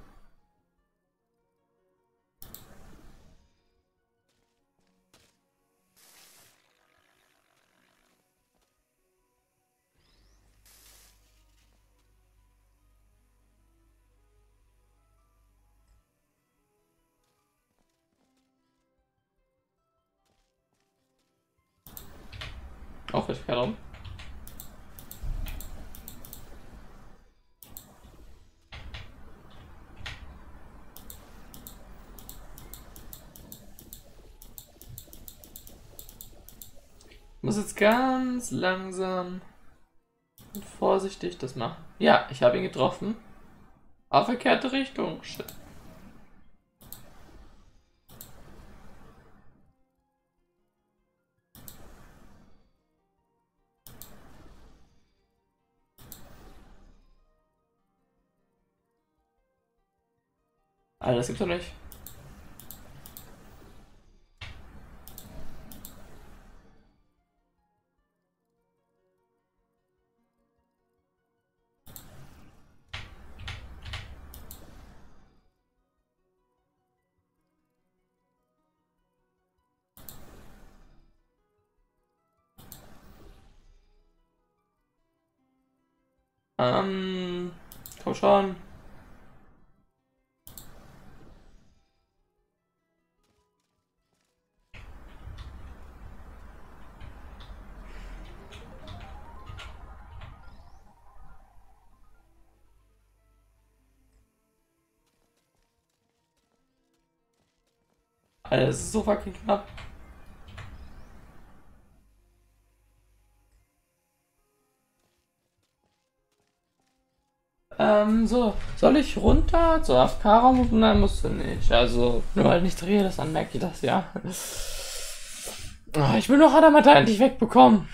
Auch richtig herum. Ich muss jetzt ganz langsam und vorsichtig das machen. Ja, ich habe ihn getroffen. Auf verkehrte Richtung. Shit. Alter, das gibt's doch nicht. Ähm, komm schon. Alter, das ist so fucking knapp. Ähm, so. Soll ich runter zur A F K-Raum? Nein, musst du nicht. Also, nur weil ich nicht drehe, das dann merke ich das, ja. Oh, ich will noch Adamant endlich wegbekommen.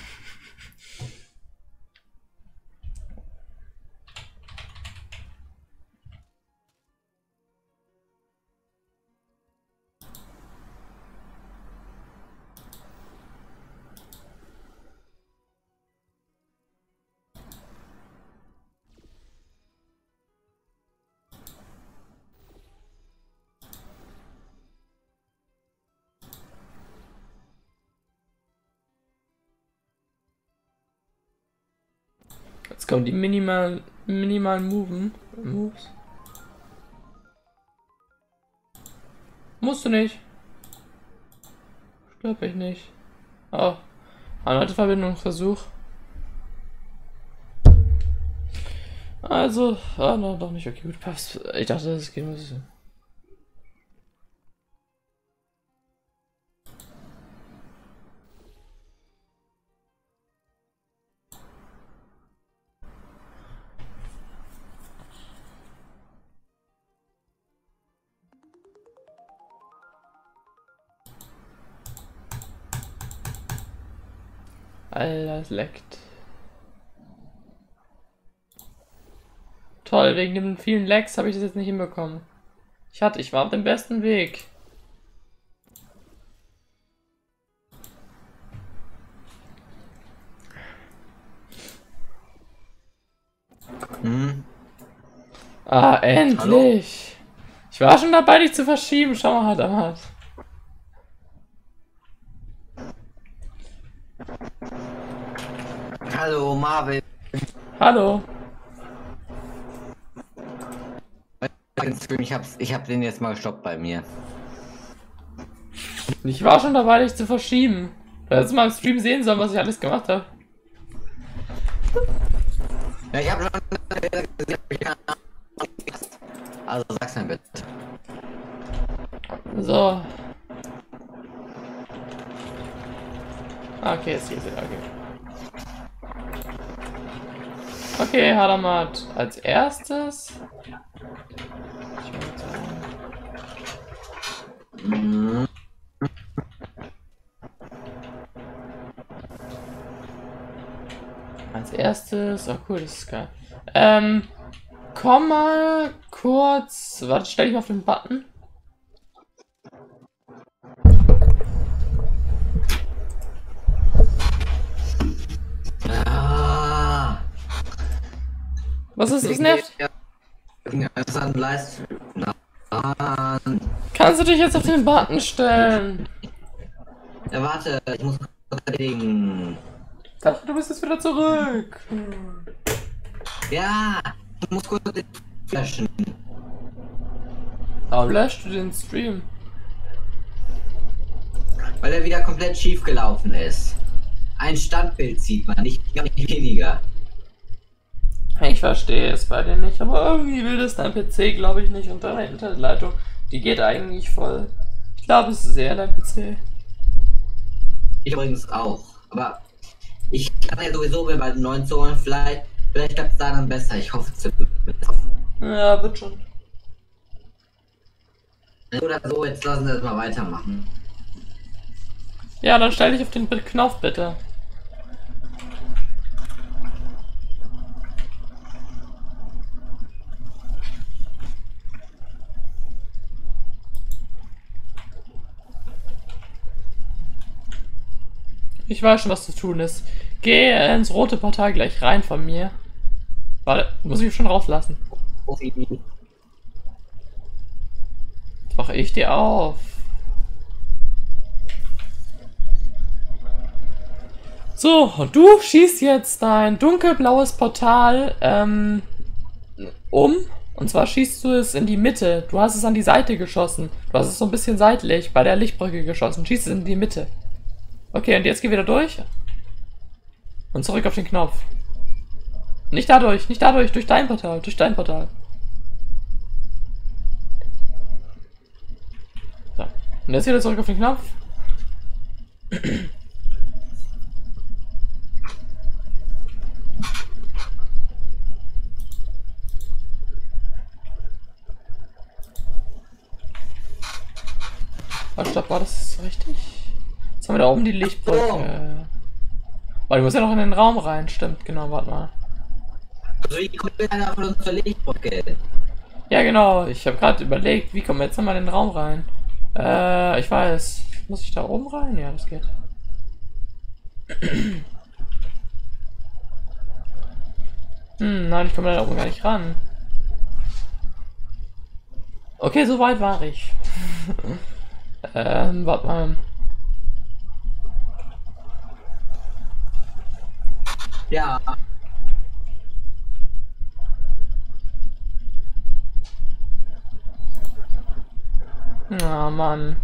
Jetzt kommen die minimal, minimalen Moven. Moves. Musst du nicht. Stört mich nicht. Oh. Erneute Verbindungsversuch. Also, ah, no, doch nicht. Okay, gut, passt. Ich dachte, das geht muss. Alter, es leckt. Toll, wegen den vielen Lags habe ich das jetzt nicht hinbekommen. Ich hatte, ich war auf dem besten Weg. Hm? Ah, endlich! Hallo? Ich war schon dabei, dich zu verschieben. Schau mal, Adamant. Hallo, Marvin. Hallo. Ich hab's, ich hab den jetzt mal gestoppt bei mir. Ich war schon dabei, dich zu verschieben. Du hättest mal im Stream sehen sollen, was ich alles gemacht habe. Ja, ich habe schon. Also sag's mir bitte. So. Okay, jetzt hier ist er. Okay. Okay, Hadamat. Als erstes. Ich würde sagen. Mhm. Als erstes. Oh cool, das ist geil. Ähm. Komm mal kurz. Warte, stell dich mal auf den Button. Ah. Was ist das nervt? Das an Livestream. Kannst du dich jetzt auf den Button stellen? Ja, warte, ich muss kurz erledigen. Ich dachte, du bist jetzt wieder zurück. Ja, ich muss kurz den löschen. Warum löscht du den Stream? Weil er wieder komplett schief gelaufen ist. Ein Standbild sieht man, nicht, nicht weniger. Ich verstehe es bei dir nicht, aber irgendwie will das dein P C, glaube ich, nicht. Und deine Internetleitung, die geht eigentlich voll. Ich glaube, es ist eher dein P C. Ich übrigens auch. Aber ich kann ja sowieso mir bald einen neuen zu holen. Vielleicht, vielleicht klappt es da dann besser. Ich hoffe es. Ja, wird schon. Oder so, jetzt lassen wir das mal weitermachen. Ja, dann stell dich auf den Knopf bitte. Ich weiß schon, was zu tun ist. Geh ins rote Portal gleich rein von mir. Warte, muss ich schon rauslassen. Mach ich dir auf. So, und du schießt jetzt dein dunkelblaues Portal ähm, um. Und zwar schießt du es in die Mitte. Du hast es an die Seite geschossen. Du hast es so ein bisschen seitlich bei der Lichtbrücke geschossen. Schießt es in die Mitte. Okay, und jetzt geh wieder durch. Und zurück auf den Knopf. Nicht dadurch, nicht dadurch, durch dein Portal, durch dein Portal. So. Und jetzt wieder zurück auf den Knopf. Oh, stopp, war das richtig? Jetzt haben wir da oben die Lichtbrücke. Oh. Weil ich muss ja noch in den Raum rein, stimmt, genau, warte mal. Also wie kommt einer von uns zur Lichtbrücke? Ja genau, ich habe gerade überlegt, wie kommen wir jetzt nochmal in den Raum rein? Äh, ich weiß. Muss ich da oben rein? Ja, das geht. Hm, nein, ich komme da oben gar nicht ran. Okay, so weit war ich. ähm, warte mal. Ja. Na, Mann.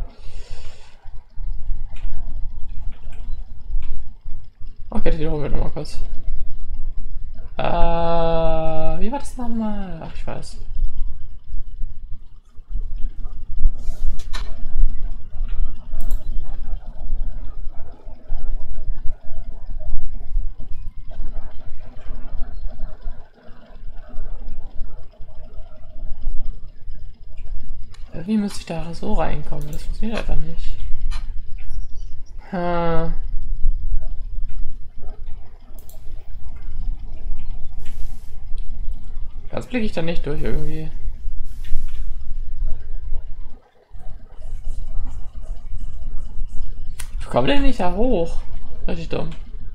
Okay, die wiederholen wir nochmal kurz. Äh, wie war das nochmal? Ach, ich weiß. Wie müsste ich da so reinkommen? Das funktioniert einfach nicht. Hm. Ganz blicke ich da nicht durch irgendwie. Ich komme denn nicht da hoch? Richtig dumm.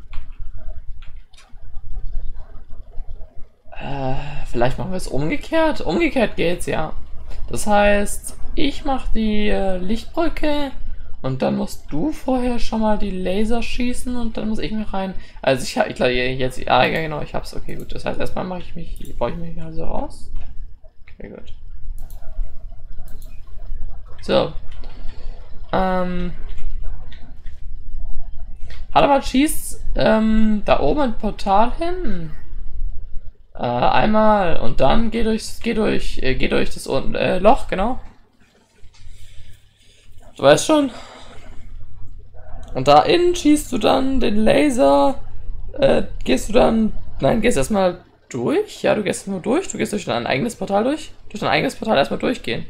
Äh, vielleicht machen wir es umgekehrt. Umgekehrt geht's ja. Das heißt, ich mache die äh, Lichtbrücke und dann musst du vorher schon mal die Laser schießen und dann muss ich mich rein. Also ich habe, ich glaube jetzt, ja genau, ich hab's. Okay, gut. Das heißt, erstmal mache ich mich, baue ich mich also raus. Okay, gut. So. Ähm. Hadamat schießt ähm, da oben ein Portal hin. Äh, einmal und dann geh durchs, geh durch, äh, geh durch das unten, äh, Loch, genau. Du weißt schon. Und da innen schießt du dann den Laser. Äh, gehst du dann. Nein, gehst erstmal durch. Ja, du gehst nur durch. Du gehst durch dein eigenes Portal durch. Durch dein eigenes Portal erstmal durchgehen.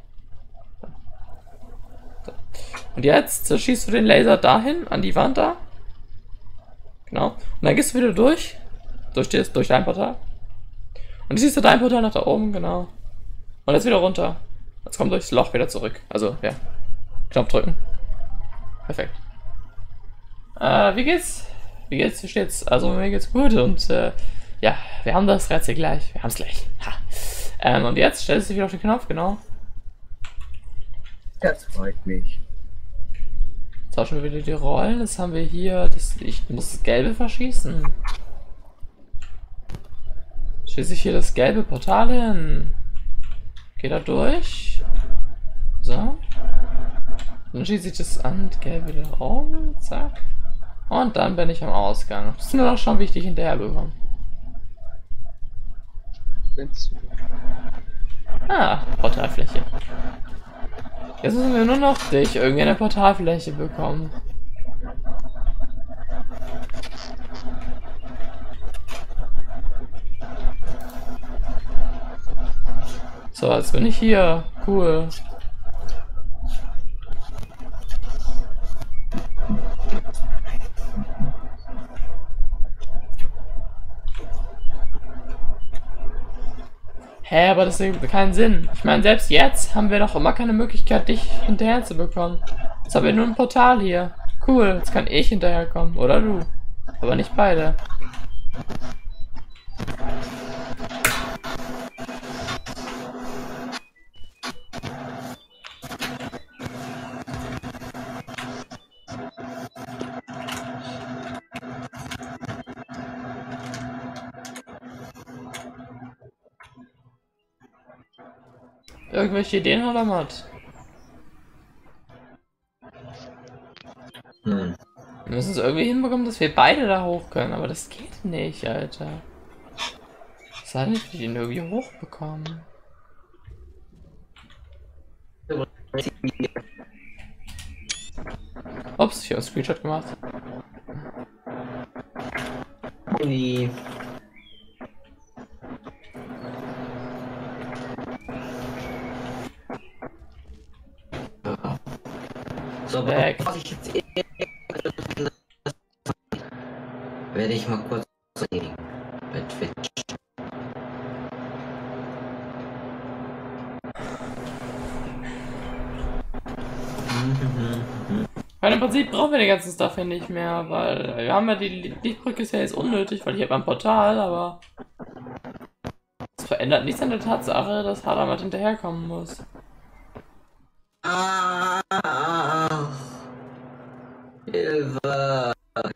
So. Und jetzt äh, schießt du den Laser dahin, an die Wand da. Genau. Und dann gehst du wieder durch. Durch, das, durch dein Portal. Und du siehst du dein Portal nach da oben, genau. Und jetzt wieder runter. Jetzt kommt durchs Loch wieder zurück. Also, ja. Knopf drücken. Perfekt. Äh, wie geht's? Wie geht's? Wie steht's? Also, mir geht's gut und, äh, ja, wir haben das Rätsel gleich. Wir haben's gleich. Ha. Ähm, und jetzt stellst du dich wieder auf den Knopf, genau. Das freut mich. Tauschen wir wieder die Rollen. Das haben wir hier. Das, ich muss das Gelbe verschießen. Schieße ich hier das gelbe Portal hin. Geht da durch. So. Dann schieße ich das an, gelbe da oben. Zack. Und dann bin ich am Ausgang. Das ist nur noch schon wichtig hinterher bekommen. Ah, Portalfläche. Jetzt müssen wir nur noch dich irgendwie eine Portalfläche bekommen. So, jetzt bin ich hier. Cool. Hä, aber das ergibt keinen Sinn. Ich meine, selbst jetzt haben wir doch immer keine Möglichkeit, dich hinterher zu bekommen. Jetzt haben wir nur ein Portal hier. Cool, jetzt kann ich hinterherkommen. Oder du. Aber nicht beide. Irgendwelche Ideen, oder Matt? Hm. Wir müssen es irgendwie hinbekommen, dass wir beide da hoch können, aber das geht nicht, Alter. Das heißt nicht, wie ich ihn irgendwie hochbekommen. Ups, ich habe einen Screenshot gemacht. Uni. So, Weg. bevor ich jetzt eh- werde ich mal kurz sehen bei Twitch. Weil im Prinzip brauchen wir den ganzen Stuff hier nicht mehr, weil wir haben ja die Lichtbrücke ist ja jetzt unnötig, weil ich habe ein Portal, aber es verändert nichts an der Tatsache, dass Hadamat hinterherkommen muss. Ah, Hilfe.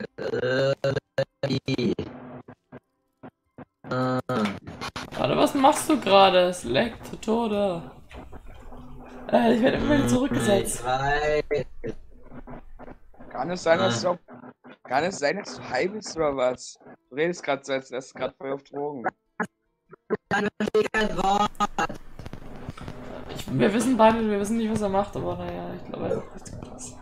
Ah, Warte, was machst du gerade? Es leckt zu Tode. Äh, ich werde immer wieder zurückgesetzt. ich weiß. Kann es sein, dass du auf, kann es sein, dass du high bist oder was? Du redest gerade so, als wärst du gerade voll auf Drogen. Ich, wir wissen beide, wir wissen nicht, was er macht, aber naja, ich glaube, er ist nicht so krass.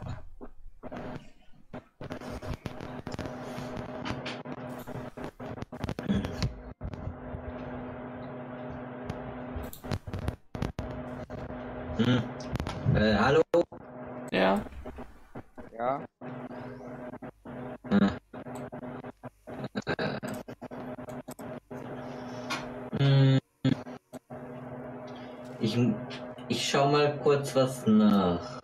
Hm. Äh, hallo? Ja. Ja? Hm. Hm. Ich, ich schau mal kurz was nach.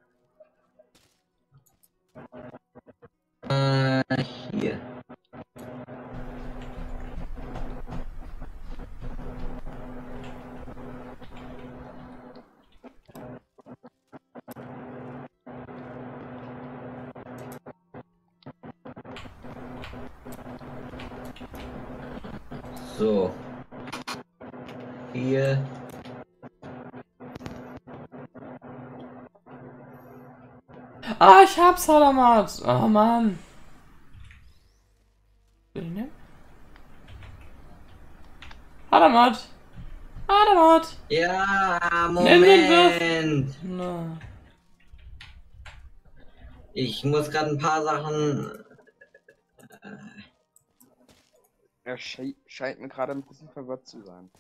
Äh, hier. So. Hier. Ah, ich hab's, Halamat. Oh, Mann. Will ich nehmen? Halamat. Halamat. Ja, Nimm den Würfel. Moment. Na. Ich muss gerade ein paar Sachen. Er schei scheint mir gerade ein bisschen verwirrt zu sein.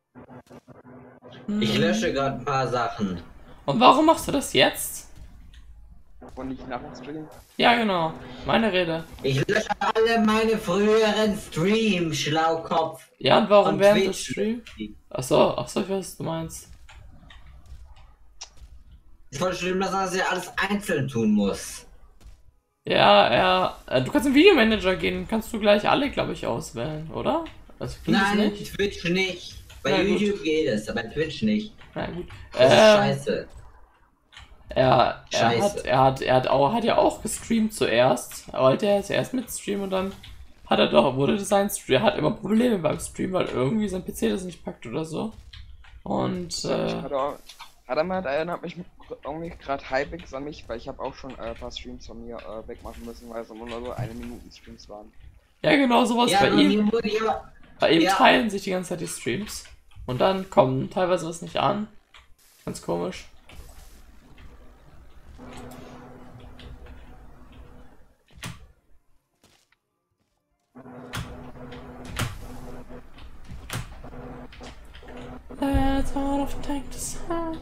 Ich lösche gerade ein paar Sachen. Und warum machst du das jetzt? Und nicht nach dem Stream. Ja, genau. Meine Rede. Ich lösche alle meine früheren Streams, Schlaukopf. Ja, und warum Und während des Twitch. Streams? Achso, achso, ich weiß, was du meinst. Ist voll schlimm, dass man das ja alles einzeln tun muss. Ja, ja. Äh, Du kannst im Videomanager gehen, kannst du gleich alle, glaube ich, auswählen, oder? Also ging das Nein, nicht? Twitch nicht. Bei Na gut. YouTube geht es, aber Twitch nicht. Na gut. Das ist Ähm, scheiße. Er, er, Scheiße. hat, er, hat, er hat, auch, hat ja auch gestreamt zuerst. Er wollte ja zuerst mit streamen und dann hat er doch, wurde sein Stream, er hat immer Probleme beim Stream, weil irgendwie sein P C das nicht packt oder so. Und äh, Hat er, hat er mal, erinnert mich irgendwie gerade halbwegs an mich, weil ich habe auch schon äh, ein paar Streams von mir äh, wegmachen müssen, weil es immer nur so eine Minuten Streams waren. ja, genau sowas Ja, bei bei ihm. mir wurde ich aber. Bei ihm Ja. teilen sich die ganze Zeit die Streams. Und dann kommen teilweise was nicht an. Ganz komisch. Let's out of tank the sun.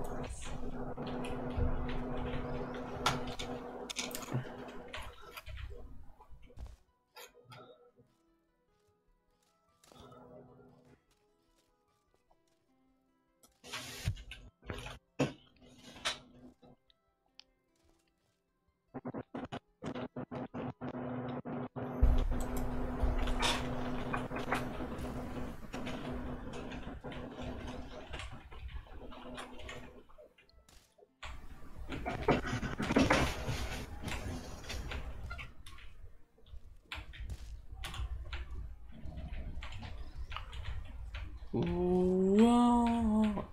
Wow.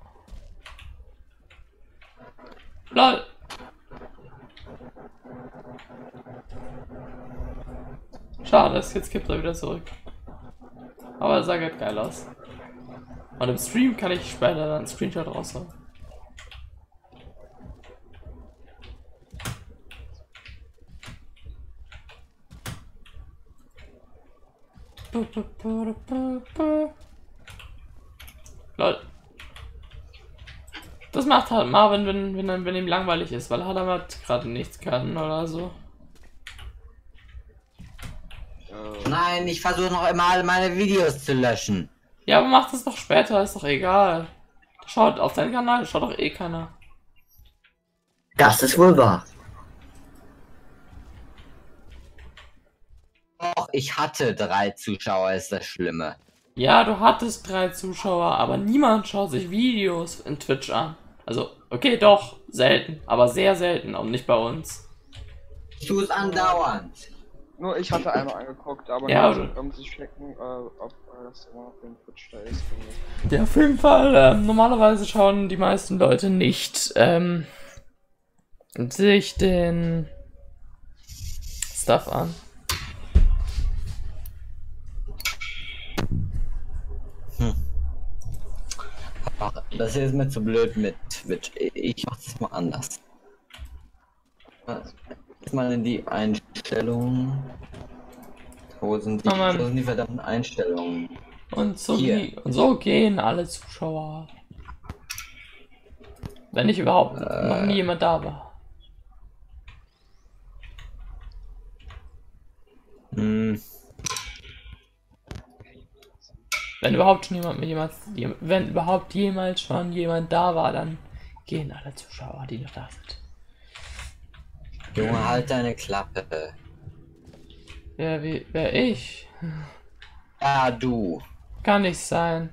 Lol. Schade, jetzt kippt er wieder zurück. Aber es sah halt geil aus. Und im Stream kann ich später dann einen Screenshot raushauen. Lol. Das macht halt Marvin, wenn, wenn, wenn ihm langweilig ist, weil Halamat gerade nichts kann oder so. Äh, Nein, ich versuche noch immer alle meine Videos zu löschen. Ja, aber mach das doch später, ist doch egal. Schaut auf deinen Kanal, schaut doch eh keiner. Das ist wohl wahr. Doch, ich hatte drei Zuschauer, ist das Schlimme. Ja, du hattest drei Zuschauer, aber niemand schaut sich Videos in Twitch an. Also, okay, doch, selten, aber sehr selten und nicht bei uns. Ich tue es andauernd. nur ich hatte einmal angeguckt, aber Ja, nur oder- um zu checken, äh, ob äh, das immer auf dem Twitch da ist. Ja, auf jeden Fall, ähm, normalerweise schauen die meisten Leute nicht ähm, sich den Stuff an. Ach, das hier ist mir zu blöd mit Twitch. Ich mach das mal anders. Jetzt mal in die Einstellungen. Wo sind die, Oh Mann. wo sind die verdammten Einstellungen? Und so, Hier. wie, und so gehen alle Zuschauer. Wenn nicht überhaupt Äh. noch nie jemand da war. Hm. Wenn überhaupt schon jemand mit jemand, wenn überhaupt jemals schon jemand da war, dann gehen alle Zuschauer, die noch da sind. Junge, halt deine Klappe. Wer, wie, wer ich? Ja, du. Kann nicht sein.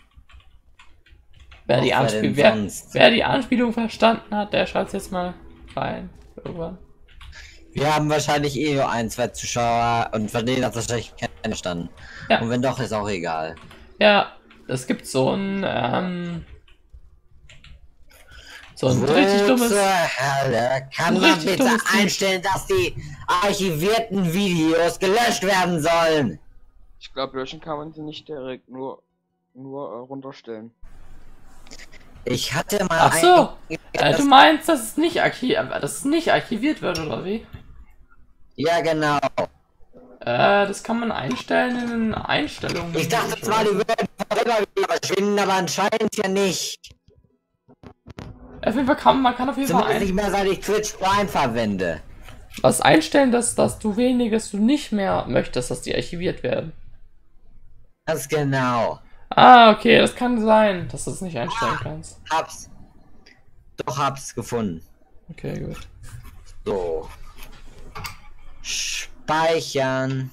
Wer Ach, die, wer Anspiel denn wer, sonst? wer die Anspielung verstanden hat, der schaut jetzt mal rein. Irgendwann. Wir haben wahrscheinlich eh nur ein, zwei Zuschauer und von denen hat wahrscheinlich keiner verstanden. Ja. Und wenn doch, ist auch egal. Ja, es gibt so ein, ähm, So ein Wo richtig dummes... zur Hölle kann ein man richtig bitte dummes Ding. einstellen, dass die archivierten Videos gelöscht werden sollen? Ich glaube, löschen kann man sie nicht direkt, nur, nur äh, runterstellen. Ich hatte mal Ach so, ein- äh, du meinst, dass es nicht archiv dass es nicht archiviert wird, oder wie? Ja, genau. Äh, das kann man einstellen in den Einstellungen. Ich dachte zwar, die würden vorüber wieder verschwinden, aber anscheinend ja nicht. Auf jeden Fall kann man kann auf jeden Fall Zumindest nicht ein mehr, seit ich Twitch Prime verwende. was einstellen, dass, dass du weniges du nicht mehr möchtest, dass die archiviert werden. Das genau. Ah, okay, das kann sein, dass du es nicht einstellen kannst. Hab's. Doch hab's gefunden. Okay, gut. So. Speichern.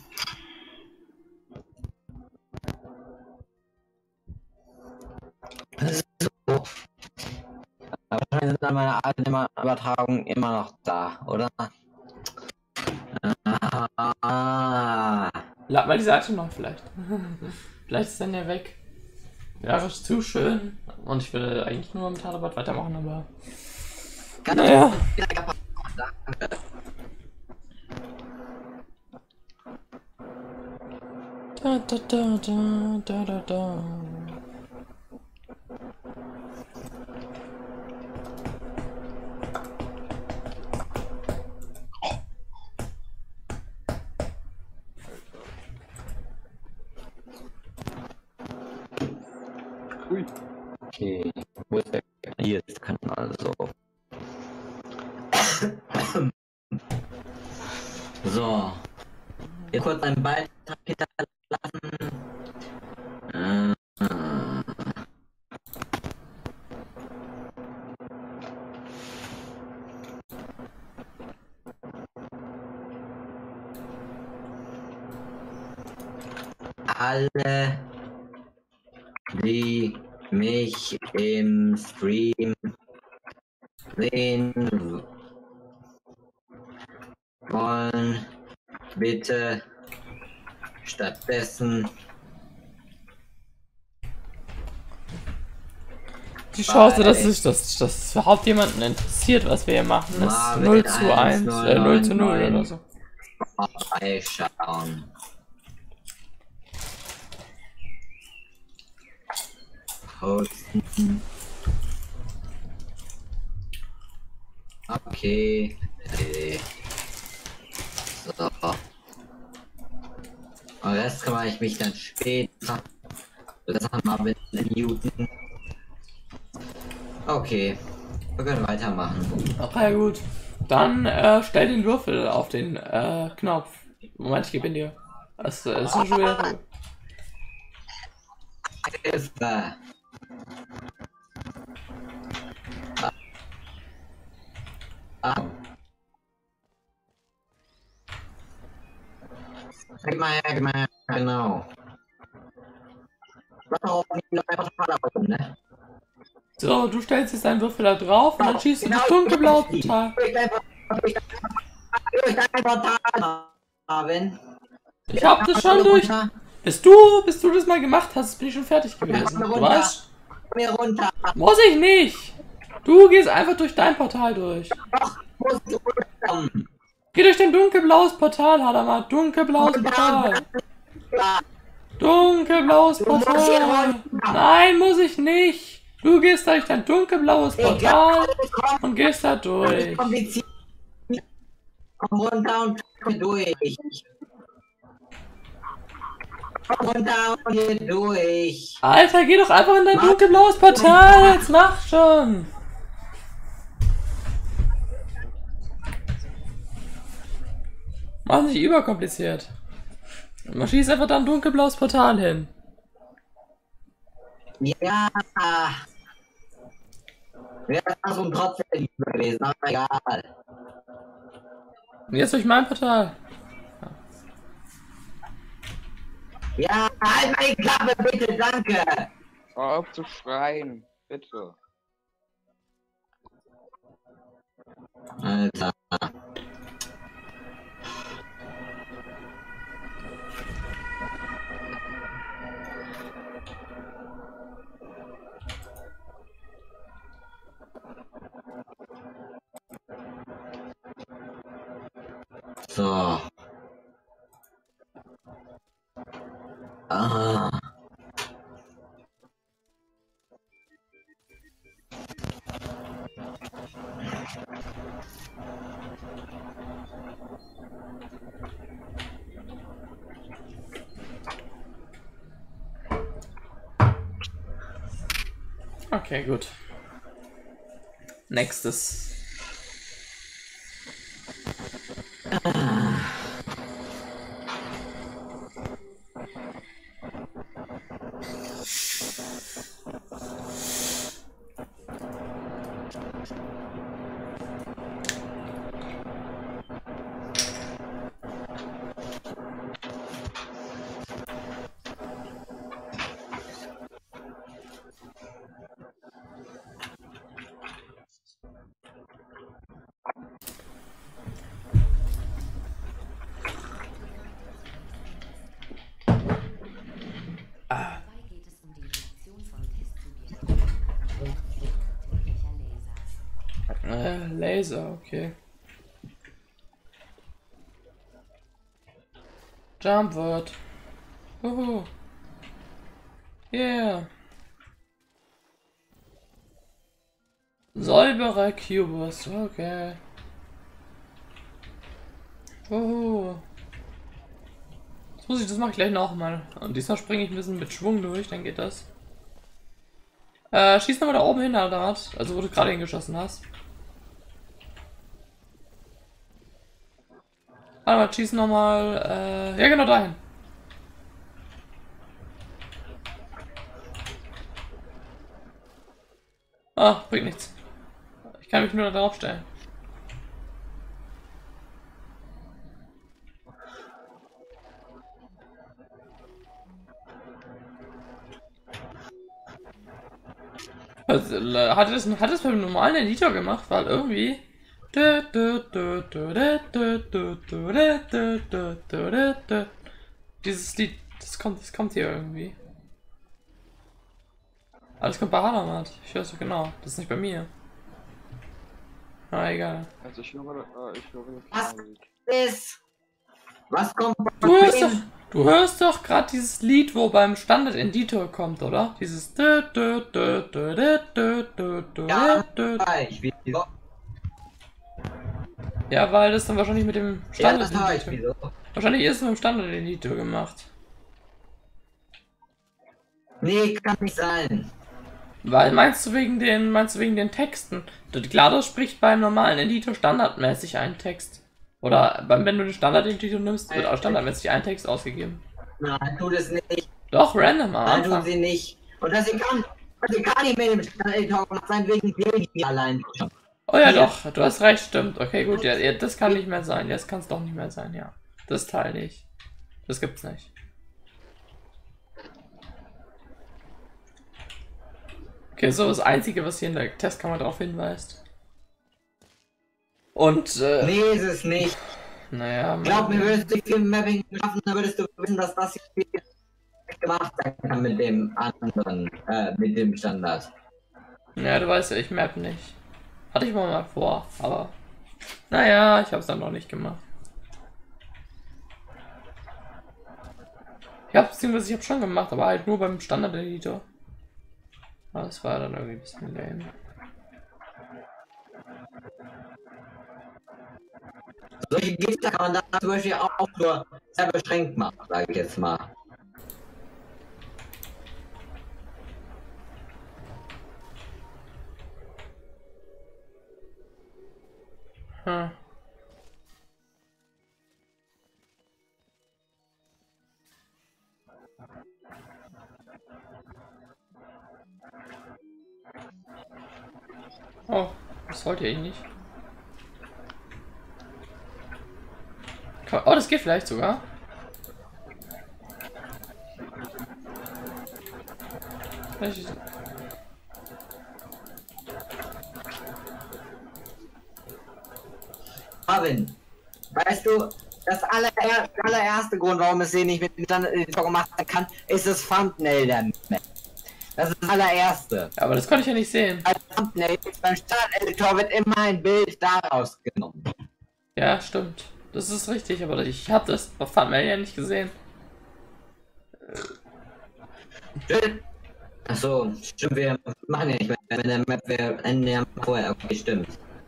So. Aber wahrscheinlich sind dann meine alten Immer- Übertragungen immer noch da, oder? Ah. Lad mal die Seite noch vielleicht. Vielleicht ist dann ja weg. Ja, das ist zu schön. Und ich will eigentlich nur im Talabot weitermachen, aber. Naja. Da, da, da, da, da, da, da. Ui. Okay, wo ist der? Hier ist der Kanal, so. So. Hier kurz einen Beitrag hinterlassen. Äh, alle, die mich im Stream sehen wollen, bitte stattdessen Die Chance, dass sich das, dass überhaupt jemanden interessiert, was wir hier machen, ist Marvin null zu eins, äh, null zu null eins null neun oder so. vorbeischauen. Posten. Okay. Okay. So. Und das kümmere ich mich dann später. Das haben wir mit Newton. Okay. Wir können weitermachen. Okay, gut. Dann äh, stell den Würfel auf den äh, Knopf. Moment, ich gebe ihn dir. Das äh, ist schon wieder. Hilfe! Ah. Gib mal her, gib mal her, genau. Was auch nicht noch einfach Portal, ne? So, du stellst jetzt deinen Würfel da drauf und dann schießt du das dunkelblaue Portal. Durch dein Portal, Marvin. Ich hab das schon durch. Bis du, bis du das mal gemacht hast, bin ich schon fertig gewesen. Du weißt? Mir runter. Muss ich nicht. Du gehst einfach durch dein Portal durch. Doch, musst du runterkommen. Geh durch dein dunkelblaues Portal, Hadamar. Dunkelblaues Portal. Dunkelblaues Portal. Nein, muss ich nicht. Du gehst durch dein dunkelblaues Portal und gehst da durch. Kompliziert. Komm runter und komm durch. Komm runter und hier durch. Alter, geh doch einfach in dein dunkelblaues Portal. Jetzt mach schon. Mach nicht überkompliziert. Man schießt einfach da ein dunkelblaues Portal hin. Ja. Wäre das und trotzdem gewesen, aber egal. Und jetzt durch mein Portal. Ja, halt mal die Klappe, bitte, danke. Hör auf zu schreien, bitte. Alter. So. Ah. Okay, gut. Nächstes. Ah. Dabei geht es um die Reaktion von Testsubjekten. Tödlicher Lasers. Äh, Laser, okay. Jumpwort. Uhu. Yeah. Säuberer Cubus, okay. Uhu. Das muss ich, das mache ich gleich nochmal. Und diesmal springe ich ein bisschen mit Schwung durch, dann geht das. Äh, schieß nochmal da oben hin, Alter. Also wo du gerade hingeschossen hast. Warte mal, schieß nochmal, äh, ja genau dahin. Ah, bringt nichts. Ich kann mich nur da drauf stellen. Also, hat es hat es beim normalen Editor gemacht, weil irgendwie dieses Lied, das kommt, das kommt hier irgendwie. Alles kommt bei Hadamat. Ich höre so genau. Das ist nicht bei mir. Ah, egal. Also ich höre, äh, ich höre nicht Was? Musik. Ist. Was kommt Du hörst doch, du hörst doch gerade dieses Lied, wo beim Standard Editor kommt, oder? Dieses. Ja, ich will. Ja, weil das dann wahrscheinlich mit dem Ja, Standard das habe ich. Editor. Wieso? Wahrscheinlich ist es mit dem Standard Editor gemacht. Nee, kann nicht sein. Weil meinst du wegen den, meinst du wegen den Texten? GLaDOS spricht beim normalen Editor standardmäßig einen Text. Oder beim, wenn du den Standard-Editor nimmst, wird auch standardmäßig ein Text ausgegeben. Nein, tut es nicht. Doch, random am Nein, tun Anfang. sie nicht. Und dass sie kann, dass sie gar nicht mehr im Standard gemacht sein wegen Baby allein. Oh ja, Ja. doch, du hast recht, stimmt. Okay, gut, ja, ja, das kann nicht mehr sein. Das kann es doch nicht mehr sein, ja. Das Teil nicht. Das gibt's nicht. Okay, so das Einzige, was hier in der Testkammer darauf hinweist. Und, äh, Nee, ist es nicht. naja. Glaub mir, würdest du viel Mapping schaffen, dann würdest du wissen, dass das hier gemacht sein kann mit dem anderen, äh, mit dem Standard. Ja, du weißt ja, ich map nicht. Hatte ich mal mal vor, aber naja, ich habe es dann noch nicht gemacht. Ich habe beziehungsweise ich habe schon gemacht, aber halt nur beim Standard-Editor. Das war dann irgendwie ein bisschen lame. Solche Gitter kann man da zum Beispiel auch nur sehr beschränkt machen, sage ich jetzt mal. Hm. Oh, das wollte ich nicht. Oh, das geht vielleicht sogar. Vielleicht. Marvin, weißt du, das aller, allererste Grund, warum es sie nicht mit dem Standard-Editor gemacht kann, ist das Thumbnail der Map. Das ist das allererste. Aber das konnte ich ja nicht sehen. Als Thumbnail beim Standard-Editor wird immer ein Bild daraus genommen. Ja, stimmt. Das ist richtig, aber ich habe das bei Thumbnail ja nicht gesehen. Achso, stimmt, wir machen ja nicht mehr. Wenn der Map wir enden ja vorher, okay, stimmt.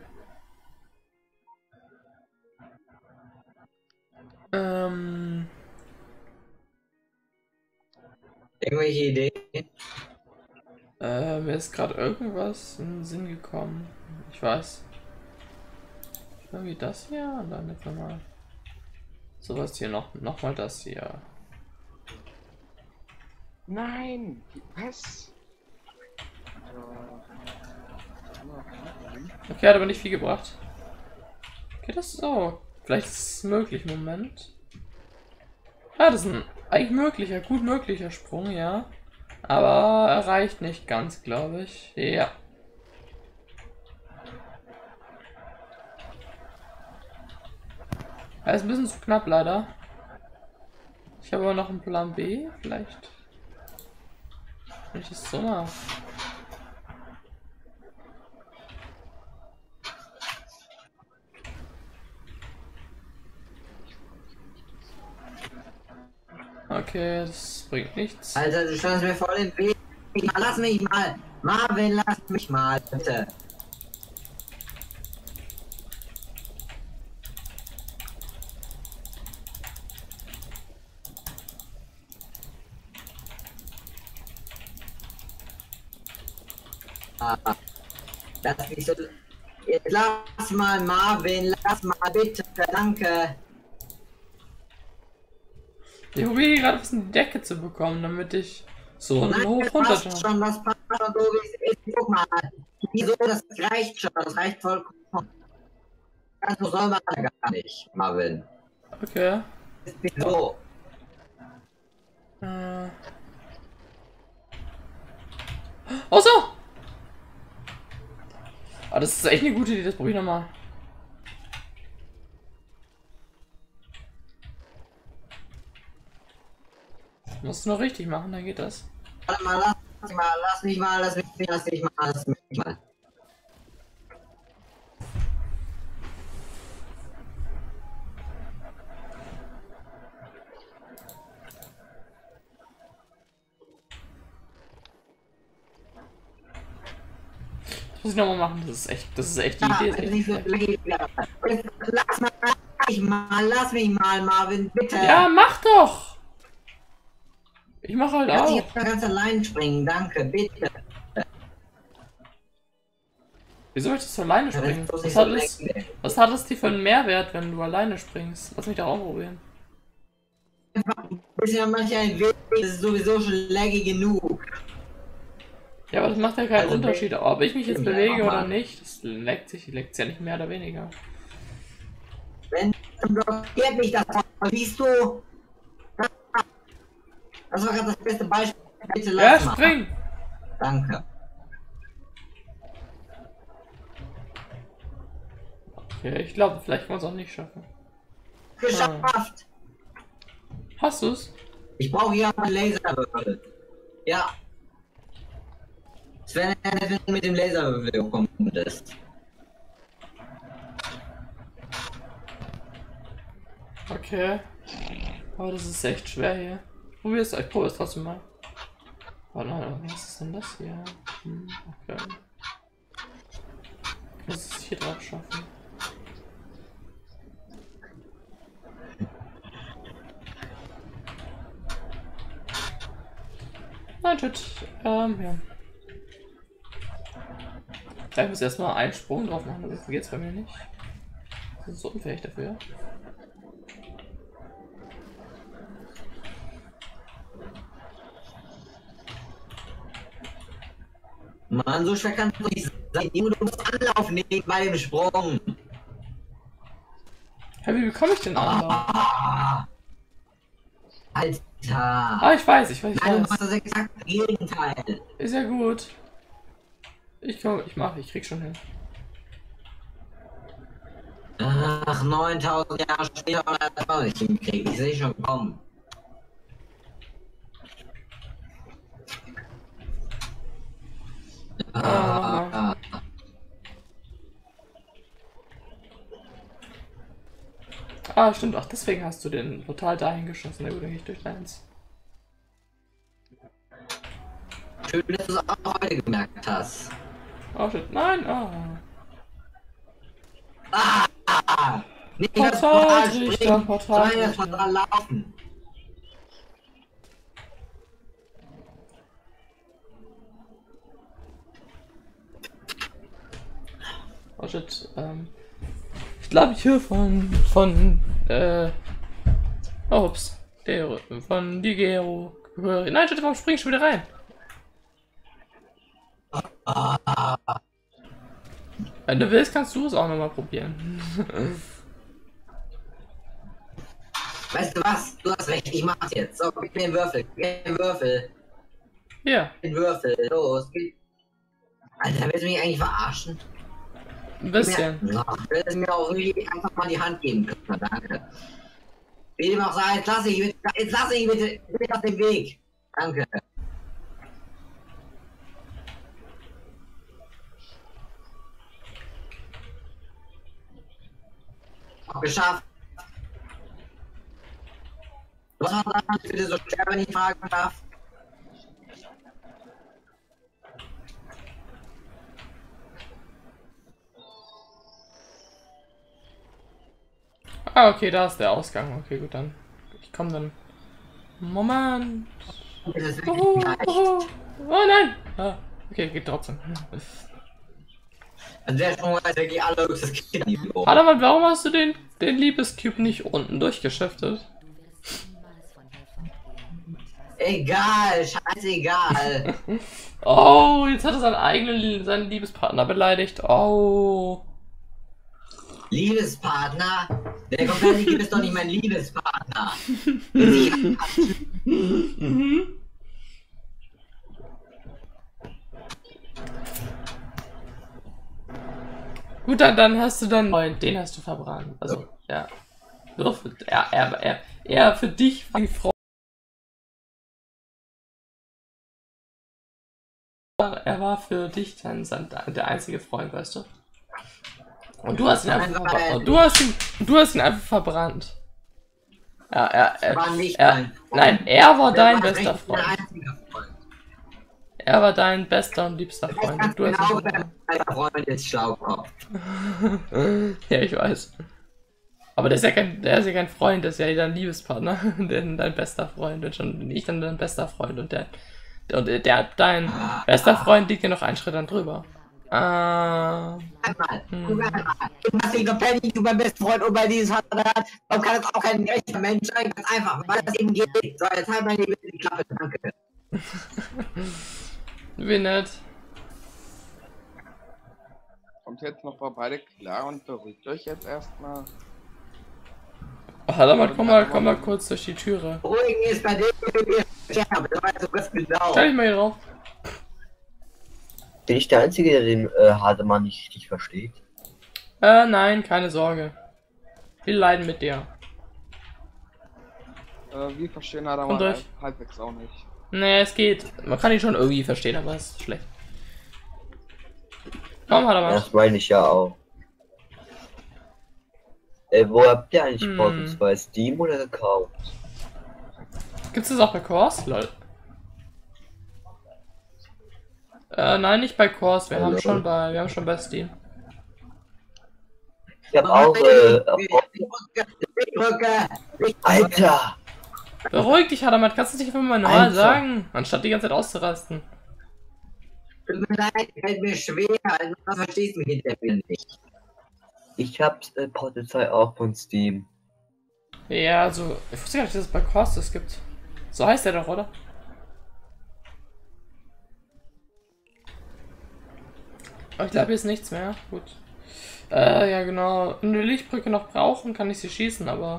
Ähm. Irgendwelche Ideen? Äh, mir ist gerade irgendwas in den Sinn gekommen. Ich weiß. Irgendwie das hier und dann jetzt nochmal. Sowas hier noch, noch mal das hier. Nein! Was? Okay, hat aber nicht viel gebracht. Okay, das ist so. Vielleicht ist es möglich, Moment. Ja, das ist ein eigentlich möglicher, gut möglicher Sprung, ja. Aber er reicht nicht ganz, glaube ich. Ja. Er ist ein bisschen zu knapp, leider. Ich habe aber noch einen Plan B, vielleicht. Wenn ich das so mache. Okay, das bringt nichts. Alter, du standst mir voll im Weg. Lass mich mal. Marvin, lass mich mal, bitte. Ah, das ist so. Jetzt lass mal, Marvin, lass mal, bitte, danke. Ich probiere hier gerade was in die Decke zu bekommen, damit ich so Nein, hoch das runter passt schon, das passt schon so, wie es ist. Guck mal, wieso, das reicht schon, das reicht vollkommen. Das soll man gar nicht, Marvin. Okay. So. Äh. Oh so! Ah, das ist echt eine gute Idee, das probiere ich nochmal. Musst du noch richtig machen, dann geht das. Warte mal, lass mich mal, lass mich mal, lass mich mal, lass mich mal, lass mich mal. Das muss ich nochmal machen, das ist echt, das ist echt die Ja, Idee. Ist echt nicht so schlecht. lass mal, lass mich mal, lass mich mal, Marvin, bitte. Ja, mach doch! Ich mach halt Lass mich auch. jetzt mal ganz allein springen, danke, bitte. Wieso möchtest du alleine Ja, das springen? ist doch Was nicht hat, so es, leicht. was hat es dir für einen Mehrwert, wenn du alleine springst? Lass mich doch auch probieren. Ein bisschen manchmal ein Weg, das ist sowieso schon laggy genug. Ja, aber das macht ja keinen Also, Unterschied, ob ich mich jetzt ja, bewege mach mal. oder nicht. Das leckt sich, leckt ja nicht mehr oder weniger. Wenn, dann blockiert mich das, siehst du? Das war gerade das beste Beispiel, bitte Ja, lass mal. spring! Danke. Okay, ich glaube, vielleicht kann man es auch nicht schaffen. Geschafft! Hast du's? Ich brauche hier einen Laserwürfel. Ja. Es wäre nett, wenn du mit dem Laserwürfel gekommen bist. Okay. Aber das ist echt schwer hier. Probier es, ich probiere es trotzdem mal. Warte mal, was ist denn das hier? Hm, okay. Ich muss es hier drauf schaffen. Nein, shit. Ähm, ja. Ich muss erstmal einen Sprung drauf machen, das geht's bei mir nicht. Das ist so unfähig dafür. Mann, so schwer kannst du nicht sein. Du musst Anlauf nehmen bei dem Sprung. Hä, wie bekomme ich den Anlauf? Ah, Alter. Ah, ich weiß, ich weiß, ich Nein, du weiß. machst das exakt Gegenteil. Ist ja gut. Ich komm, ich mach, ich krieg schon hin. Ach, neuntausend Jahre später und das auch nicht hinkriegen. Ich sehe schon kommen. Ah. Ah, stimmt. Ach, deswegen hast du den Portal dahin geschossen. Der wurde nicht durch deins. Schön, dass du es auch heute gemerkt hast. Oh, shit. Nein. Oh. Ah! Nicht das Portal Portaltrichter, springen, Portal. sondern das Portal laufen. Oh, shit. Ähm. Ich glaube, ich höre von, von, äh, ups, der, von Digero. Nein, shit, warum springst du wieder rein? Wenn du willst, kannst du es auch nochmal probieren. Weißt du was? Du hast recht, ich mach's jetzt. So, gib mir den Würfel. Gib mir den Würfel. Ja, Den Würfel. Los, gib. Alter, willst du mich eigentlich verarschen? ein bisschen. Mir, oh, du hättest mir auch irgendwie einfach mal die Hand geben können. Danke. Wie dem auch sei, jetzt lass ich bitte, jetzt lass ich bitte, bitte auf den Weg. Danke. Geschafft. Was war das bitte so schwer, wenn ich fragen darf? Ah, okay, da ist der Ausgang. Okay, gut, dann. Ich komme dann. Moment. Das ist Oh, wirklich leicht. oh, oh nein. Ah, okay, geht trotzdem. Also der Sprung ist wirklich allerhöchstes Kinderniveau. Warte mal, warum hast du den, den Liebescube nicht unten durchgeschiftet? Egal, scheißegal. Oh, jetzt hat er seinen eigenen, seinen Liebespartner beleidigt. Oh. Liebespartner? Der Komplette ist doch nicht mein Liebespartner. Mhm. Gut, dann, dann hast du dann Freund, den hast du verbrannt. Also, ja. Nur für, er, er, er, er für dich war die Frau. Er war für dich dann sein, der einzige Freund, weißt du? Und du hast ihn einfach verbrannt. Und du hast ihn, du hast ihn einfach verbrannt. Ja, er, er, war nicht er, mein Freund. nein, er war Der dein war bester richtig Freund. mein einziger Freund. Er war dein bester und liebster Freund. Und du hast ihn Genau, verbrannt. mein Freund ist Schlaukopf. Ja, ich weiß. Aber der ist ja kein, der ist ja kein Freund, der ist ja dein Liebespartner, denn dein bester Freund und schon ich dann dein bester Freund und der und der dein bester Freund liegt ja noch einen Schritt dann drüber. Ah. Einmal, guck einmal. Du hast den Companion, du mein bester Freund und bei dieses hat warum kann das auch kein echter Mensch sein? Ganz einfach, weil das eben geht. So, jetzt halt mal die die Klappe, danke. Wie nett. Kommt jetzt noch mal beide klar und beruhigt euch jetzt erstmal. Ach, warte mal, komm mal, komm mal kurz durch die Türe. Beruhigen ist bei dem Scherbe, das weißt du ganz genau. Stell dich mal hier drauf. Bin ich der Einzige, der den äh, Hademann nicht richtig versteht? Äh, nein, keine Sorge. Wir leiden mit dir. Äh, wir verstehen halt aber Kommt durch. halb, halbwegs auch nicht. Nee, es geht. Man kann ihn schon irgendwie verstehen, aber es ist schlecht. Komm, hat er mal. Das meine ich ja auch. Äh, wo habt ihr eigentlich Hm. Portals? Bei Steam oder gekauft? Gibt's das auch bei Kors? Lol. Äh, nein, nicht bei Kors. Wir haben Hallo? schon bei, wir haben schon bei Steam. Ich hab auch, äh, Rücke, Alter! Beruhig dich, Hadamat. Kannst du dich einfach mal normal Alter. sagen, anstatt die ganze Zeit auszurasten. Tut mir leid, fällt mir schwer, du verstehst mich hinter mir nicht. Ich hab äh, Portal zwei auch von Steam. Ja, also, ich wusste gar nicht, dass es bei Kors das gibt. So heißt der doch, oder? Aber ich glaube, hier ist nichts mehr. Gut. Äh, ja genau. Wenn wir die Lichtbrücke noch brauchen, kann ich sie schießen, aber...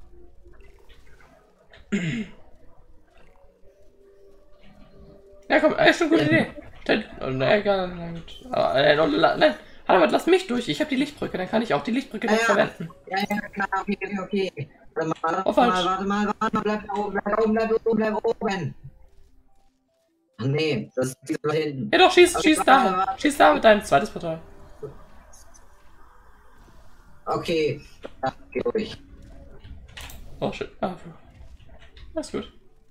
Ja, komm, ey, schon gute Idee. Stell- Oh, ne, egal, na gut. Aber, äh, no, la- nein, Warte, lass mich durch. Ich habe die Lichtbrücke, dann kann ich auch die Lichtbrücke noch Ja, ja. verwenden. Ja, ja, klar, okay, okay, okay. Warte mal, warte Oh, mal, falsch. warte mal, warte mal, bleib da oben, bleib da oben, bleib da oben, bleib oben. Ach nee, das ist da hinten. Ja doch, schieß, Okay, schieß warte, da. warte. Schieß da mit deinem zweites Portal. Okay, ja, geh durch. Oh shit. Ah, das ist gut.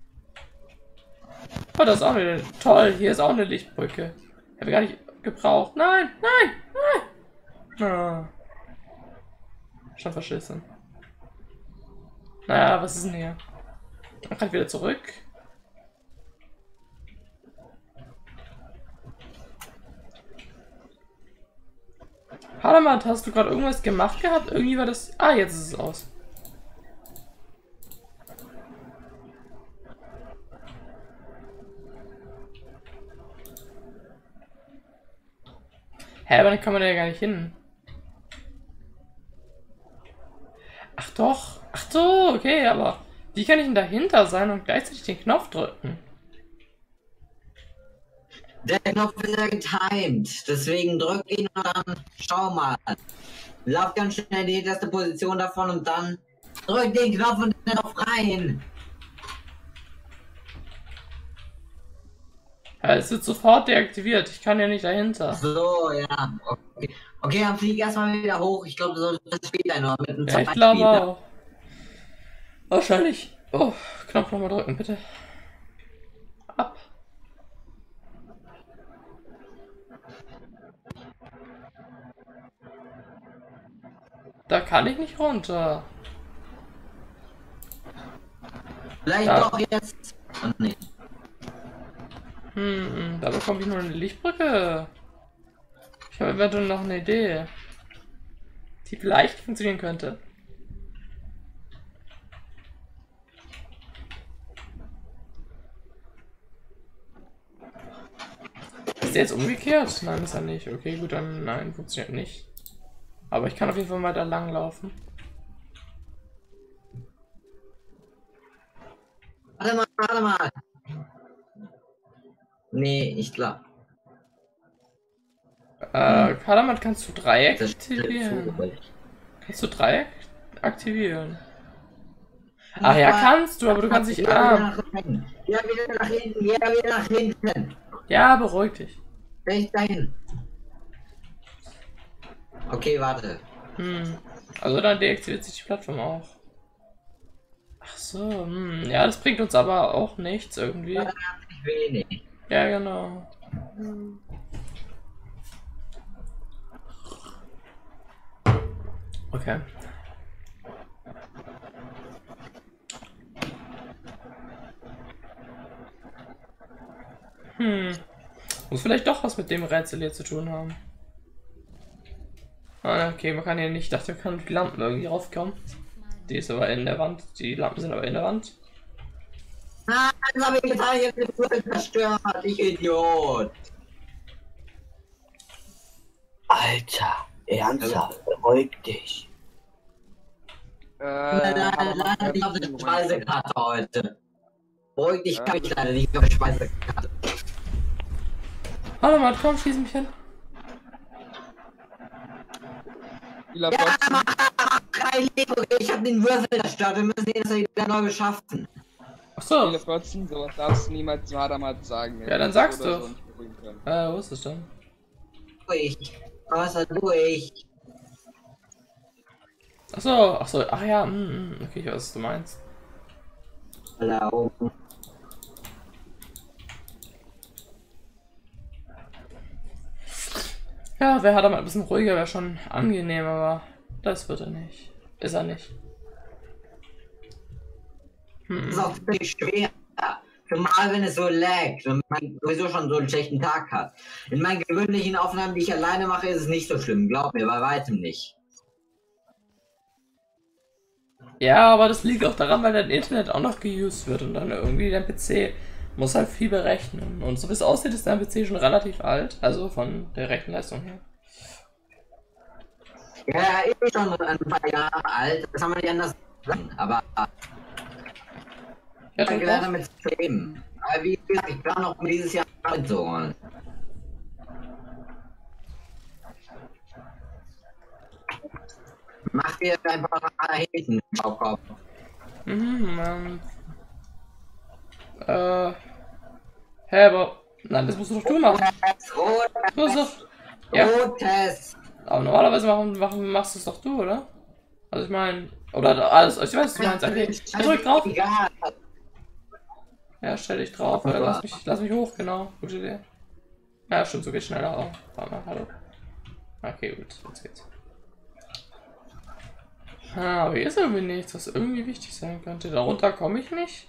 Oh, das ist auch eine. Toll, hier ist auch eine Lichtbrücke. Habe ich gar nicht gebraucht. Nein, nein, nein. Ah. Schon verschissen. Naja, was ist denn hier? Man kann wieder zurück. Hadamat, hast du gerade irgendwas gemacht gehabt? Irgendwie war das. Ah, jetzt ist es aus. Hä, aber dann kann man da ja gar nicht hin. Ach doch. Ach so, okay, aber wie kann ich denn dahinter sein und gleichzeitig den Knopf drücken? Der Knopf ist ja getimed, deswegen drück ihn und dann schau mal. Lauf ganz schnell in die hinterste Position davon und dann drück den Knopf und den Knopf rein. Ja, es wird sofort deaktiviert. Ich kann ja nicht dahinter. So, ja. Okay, okay, dann flieg erstmal wieder hoch. Ich glaube, so das später noch mit einem Ja, ich glaube auch. Wahrscheinlich. Oh, Knopf nochmal drücken, bitte. Ab. Da kann ich nicht runter. Vielleicht Ja. doch jetzt. Und nicht. Hm, da bekomme ich nur eine Lichtbrücke. Ich habe eventuell noch eine Idee, die vielleicht funktionieren könnte. Ist der jetzt umgekehrt? Nein, ist er nicht. Okay, gut, dann nein, funktioniert nicht. Aber ich kann auf jeden Fall mal da lang laufen. Warte mal, warte mal. Nee, ich glaube. Äh, Kadamat, kannst du Dreieck Das aktivieren? ist Kannst du Dreieck aktivieren? Ach ja, kannst du, aber du kannst nicht. Ja, wieder Ah, nach hinten. Ja, wieder nach hinten. Ja, wieder nach hinten. ja, beruhig dich. Recht dahin. Okay, warte. Hm. Also dann deaktiviert sich die Plattform auch. Ach so, hm. Ja, das bringt uns aber auch nichts irgendwie. Nicht wenig. Ja, genau. Hm. Okay. Hm. Muss vielleicht doch was mit dem Rätsel hier zu tun haben. Ah, okay, man kann hier nicht. Ich dachte, man kann die Lampen irgendwie raufkommen. Die ist aber in der Wand. Die Lampen sind aber in der Wand. Nein, das habe ich getan. Ich habe den Würfel zerstört. Ich Idiot. Alter, ernsthaft, beruhig dich. Äh, Leider leider nicht auf der Speisekarte heute. Beruhig dich, kann ich leider nicht auf der Speisekarte. Hallo, Mann, komm, schieß mich hin. Spieler Ja, Boxen. mach, mach kein Lego. Ich habe den Würfel zerstört. Wir müssen den jetzt wieder neu beschaffen. Achso. Spieler Boxen, sowas darfst du niemals zu Hadamat sagen. Ja, dann sag's Oder doch. so nicht beruhigen können. Äh, wo ist es denn? Durch. Was er durch? Achso, achso, ach ja, mm, okay, ich weiß, was du meinst. Hallo. Ja, wer hat da mal ein bisschen ruhiger, wäre schon angenehm, aber das wird er nicht. Ist er nicht. Das Hm. ist auch ziemlich schwer. Zumal wenn es so laggt und man sowieso schon so einen schlechten Tag hat. In meinen gewöhnlichen Aufnahmen, die ich alleine mache, ist es nicht so schlimm. Glaub mir, bei weitem nicht. Ja, aber das liegt auch daran, weil dein Internet auch noch geused wird und dann irgendwie dein P C muss halt viel berechnen. Und so wie es aussieht, ist dein P C schon relativ alt, also von der Rechenleistung her. Ja, er ist schon ein paar Jahre alt, das kann man nicht anders sagen. Aber Ja, ich dann gelernt auch. damit zu leben. Aber wie gesagt, ich plane auch dieses Jahr mitzuholen. Mach dir einfach nach hinten, Schaukopf. Mhm, ähm. Äh. Hä, aber. Nein, das musst du doch du machen. Rotes, Das musst rotes, doch. Ja, rotes. aber normalerweise machen, machen, machst du es doch du, oder? Also ich meine, Oder alles, ich weiß, was du meinst. Okay, ja, drück drauf. Egal. Ja, stell dich drauf. Oder lass mich, lass mich hoch, genau. Gute Idee. Ja, stimmt, so geht schneller auch. Warte mal, hallo. Okay, gut, jetzt geht's. Ah, aber hier ist irgendwie nichts, was irgendwie wichtig sein könnte. Darunter komme ich nicht.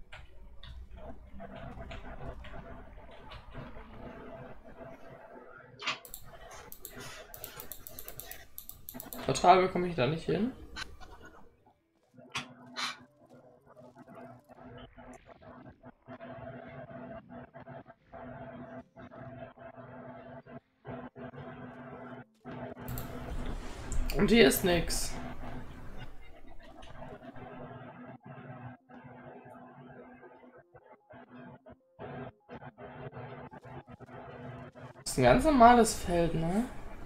Total bekomme ich da nicht hin. Und hier ist nix. Das ist ein ganz normales Feld, ne?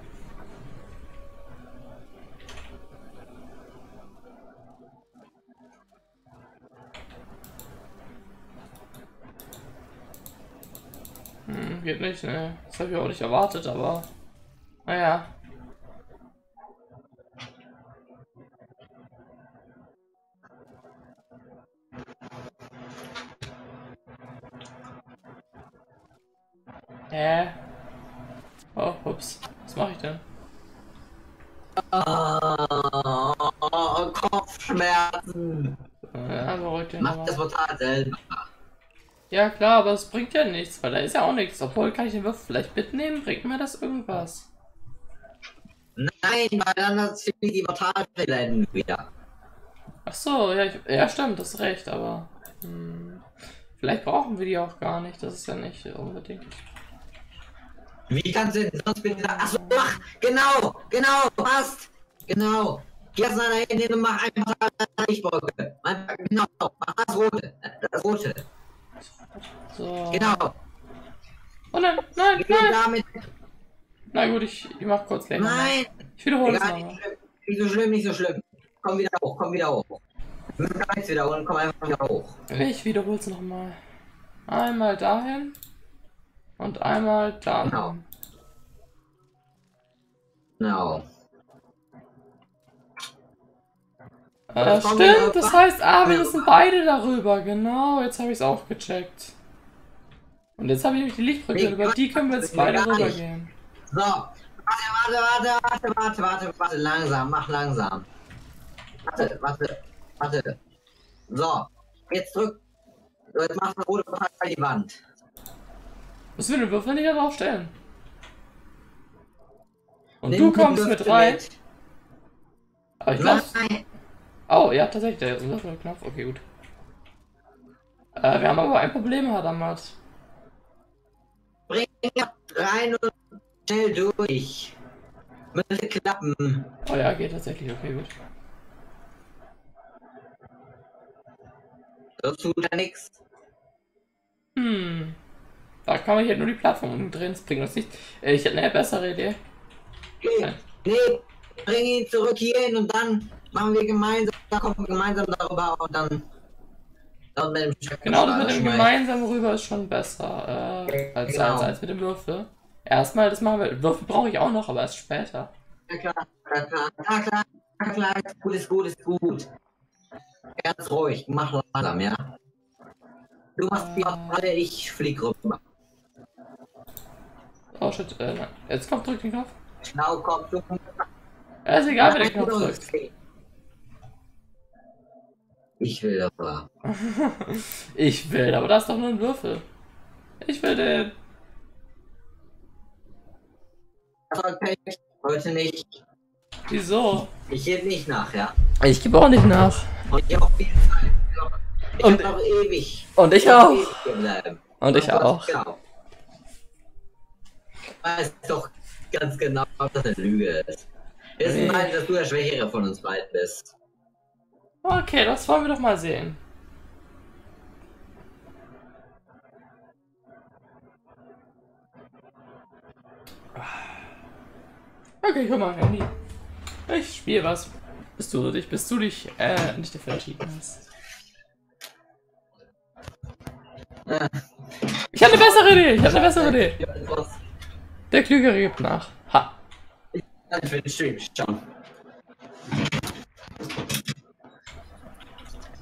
Hm, geht nicht, ne? Das habe ich auch nicht erwartet, aber naja. Hä? Oh, ups. Was mache ich denn? Oh, Kopfschmerzen. Ja, beruhig den Mach das mal. Portal selber. Ja klar, aber es bringt ja nichts, weil da ist ja auch nichts. Obwohl, kann ich den Würfel vielleicht mitnehmen? Bringt mir das irgendwas? Nein, weil dann das für die Portalstellen wieder. Ach so, ja, ich, ja stimmt, das ist recht, aber hm, vielleicht brauchen wir die auch gar nicht. Das ist ja nicht unbedingt. Wie kannst du denn sonst bitte... Achso, mach! Genau! Genau! Passt! Genau! Geh aus deiner Hände und mach einfach eine Lichtwolke. Genau! Mach das Rote! Das Rote! So. Genau! Oh nein, nein, Geh nein! damit... Na gut, ich, ich mach kurz länger. Nein! Ich wiederhole es Egal, nochmal. nicht, nicht so schlimm, nicht so schlimm. Komm wieder hoch, komm wieder hoch. Wir müssen gar nichts wiederholen, komm einfach wieder hoch. Ich wiederhole es nochmal. Einmal dahin und einmal dahin. Genau. Genau. Äh, Das kommt stimmt, wieder- das heißt, ah, wir müssen beide darüber. Genau, jetzt habe ich es auch gecheckt. Und jetzt habe ich nämlich die Lichtbrücke, Nee, über die können wir jetzt nee, beide gar nicht. rübergehen. So. Warte, warte, warte, warte, warte, warte, warte, langsam, mach langsam. Warte, warte, warte. So. Jetzt drück. So, jetzt mach das rote Portal an die Wand. Müssen wir den Würfel nicht da drauf stellen? Und Nimm du die kommst Würfel mit rein. mit. Aber ich glaube. Nein. Oh, ja, tatsächlich, der ist ein Würfelknopf. Okay, gut. Äh, wir haben aber ein Problem, Hadamat. Bring das rein und schnell durch. Müsste klappen. Oh ja, geht tatsächlich. Okay, gut. Das tut ja nichts. Hm. Da kann man hier nur die Plattform umdrehen. Das bringt uns nicht. Äh, ich hätte eine bessere Idee. Nee, nee, bring ihn zurück hierhin und dann machen wir gemeinsam, da kommen wir gemeinsam darüber und dann. dann mit dem Schrecken Genau, das mit dem schmeißen. gemeinsam rüber ist schon besser. Äh, als, Genau. als, als mit dem Würfel. Erstmal, das machen wir. Würfel brauche ich auch noch, aber erst später. Ja klar, klar, klar, klar, klar, klar, klar, ist gut, ist gut, ist gut. Ganz ruhig, mach langsam, ja. Du machst die alle, ich flieg rüber. Oh shit, äh, nein. Jetzt kommt, drück den Knopf. Schlau, komm, du. Ja, ist egal, wer den Knopf drückt. Ich will aber. Ich will, aber das ist doch nur ein Würfel. Ich will den. Okay, heute nicht. Wieso? Ich gebe nicht nach, ja. Ich gebe auch nicht nach. Und ich auch viel Zeit. Ich Und- hab noch ewig. Und ich noch auch. ewig hier bleiben. Und ich Aber auch. Genau. Ich weiß doch ganz genau, dass das eine Lüge ist. Wir wissen Nee. beide, dass du der Schwächere von uns beiden bist. Okay, das wollen wir doch mal sehen. Okay, guck mal, Handy. Ich spiele was. Bis du dich, bis du dich, äh, nicht dafür entschieden hast. Ja. Ich habe eine bessere Idee, ich habe eine bessere Idee. Ja, was? Der Klügere gibt nach. Ha. Ich will den Stream schauen.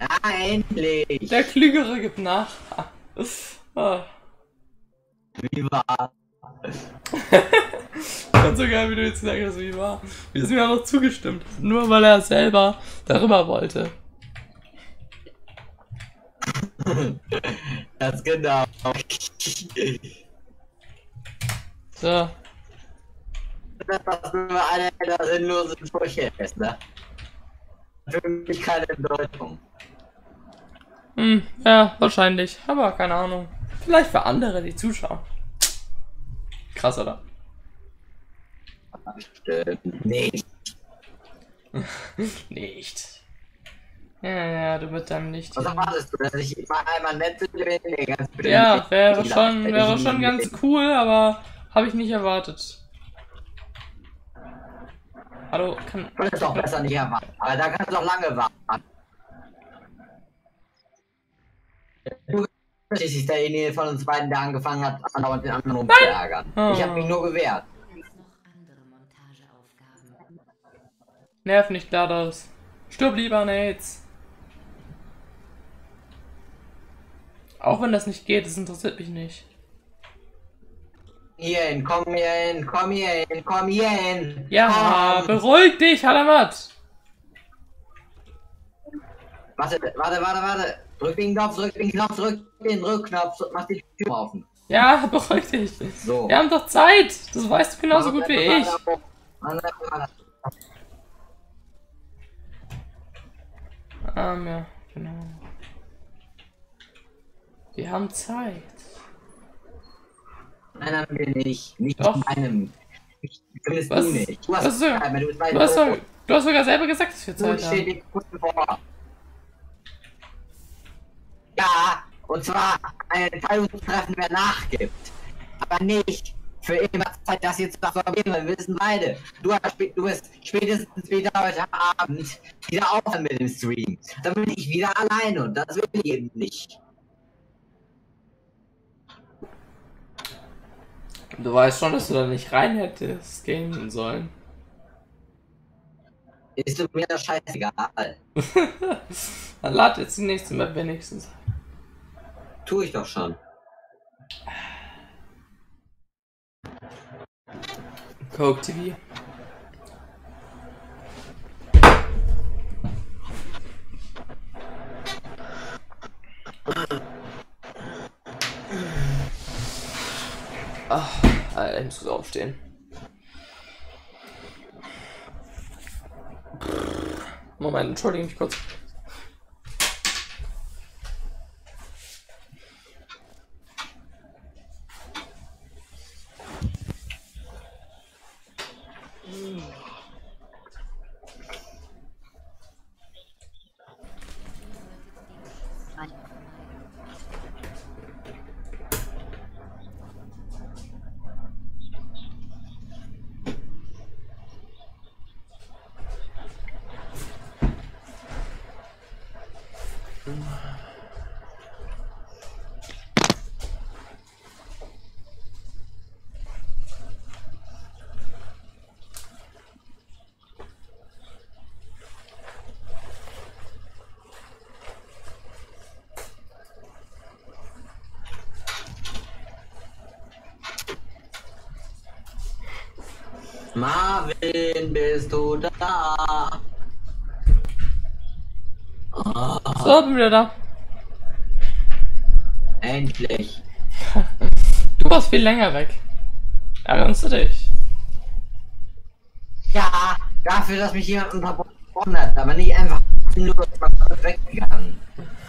Ja, endlich. Der Klügere gibt nach. Ah. Wie war? Ganz so geil, wie du jetzt gesagt hast, wie war. Wir sind ja noch zugestimmt. Nur weil er selber darüber wollte. Das genau. So. Das ist nur eine der sinnlosen Sprüche ist, ne? Für mich keine Bedeutung. Hm, ja, wahrscheinlich. Aber keine Ahnung. Vielleicht für andere, die zuschauen. Krass, oder? Stimmt nicht. Nicht. Ja, ja, du mit deinem Licht. Was erwartest du, dass ich mal einmal nett bin? Nee, ganz bestimmt Ja, nicht. wäre Ich schon, lasse wäre dich schon nie ganz reden. cool, aber habe ich nicht erwartet. Hallo, kann. Das ist doch besser nicht erwarten. Aber da kannst du doch lange warten. Du bist schließlich derjenige von uns beiden, der angefangen hat, andauernd den anderen rumzuärgern. Oh. Ich habe mich nur gewehrt. Noch andere Montageaufgaben. Nerv nicht, GLaDOS. Stirb lieber, Nates. Auch wenn das nicht geht, das interessiert mich nicht. Hier hin, komm hier hin, komm hier hin, komm hier hin. Ja, komm. beruhig dich, Halamat. Warte, warte, warte, warte. Drück den Knopf, drück den Knopf, drück den Rückknopf, mach die Tür offen. Ja, beruhig dich. So. Wir haben doch Zeit. Das weißt du genauso gut wie ich. Ähm, ja, genau. Wir haben Zeit. Nein, haben wir nicht. Nicht Doch. in meinem. Nicht- Zumindest Was? du nicht. Du hast, Was ist so- Zeit, du bist Du hast, doch, du hast sogar selber gesagt, dass wir Du Zeit steht haben. dir kurz bevor. Ja, und zwar ein Entscheidungstreffen, wer nachgibt. Aber nicht für immer Zeit, das jetzt zu absorbieren. Wir wissen beide. Du, hast, spä- du bist spätestens wieder heute Abend wieder aufhören mit dem Stream. Dann bin ich wieder alleine und das will ich eben nicht. Du weißt schon, dass du da nicht rein hättest gehen sollen. Ist mir das scheißegal. Dann lad jetzt die nächste Map wenigstens. Tu ich doch schon. Coke T V. Ach, Alter, ich muss aufstehen. Moment, entschuldige mich kurz. Marvin, bist du da? Oh, So, bin wieder da. endlich. Du warst viel länger weg. Erinnerst du dich? Ja, dafür, dass mich jemand unterbrochen hat, aber nicht einfach nur weggegangen.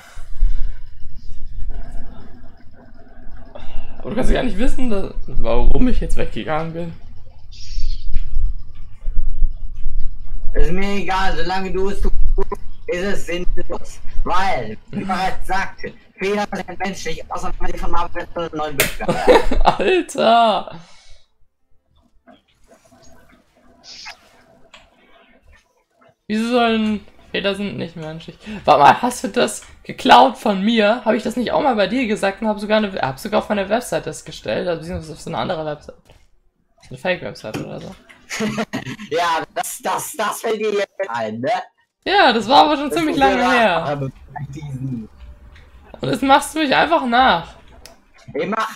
Aber du kannst ja gar nicht wissen, dass, warum ich jetzt weggegangen bin. Ist mir egal, solange du es tust, ist es sinnlos. Weil, wie bereits sagte, Fehler sind menschlich, außer wenn sie von Marvel neun Bit werden. Alter! Wieso sollen Fehler sind nicht menschlich? Warte mal, hast du das geklaut von mir? Habe ich das nicht auch mal bei dir gesagt und habe sogar, eine, hab sogar auf meine Website das gestellt, also beziehungsweise auf so eine andere Website. Eine Fake-Website oder so. Ja, das, das, das fällt dir jetzt ein, ne? Ja, das war aber schon ziemlich lange her. Aber diesen. Und jetzt machst du mich einfach nach. Ey, mach!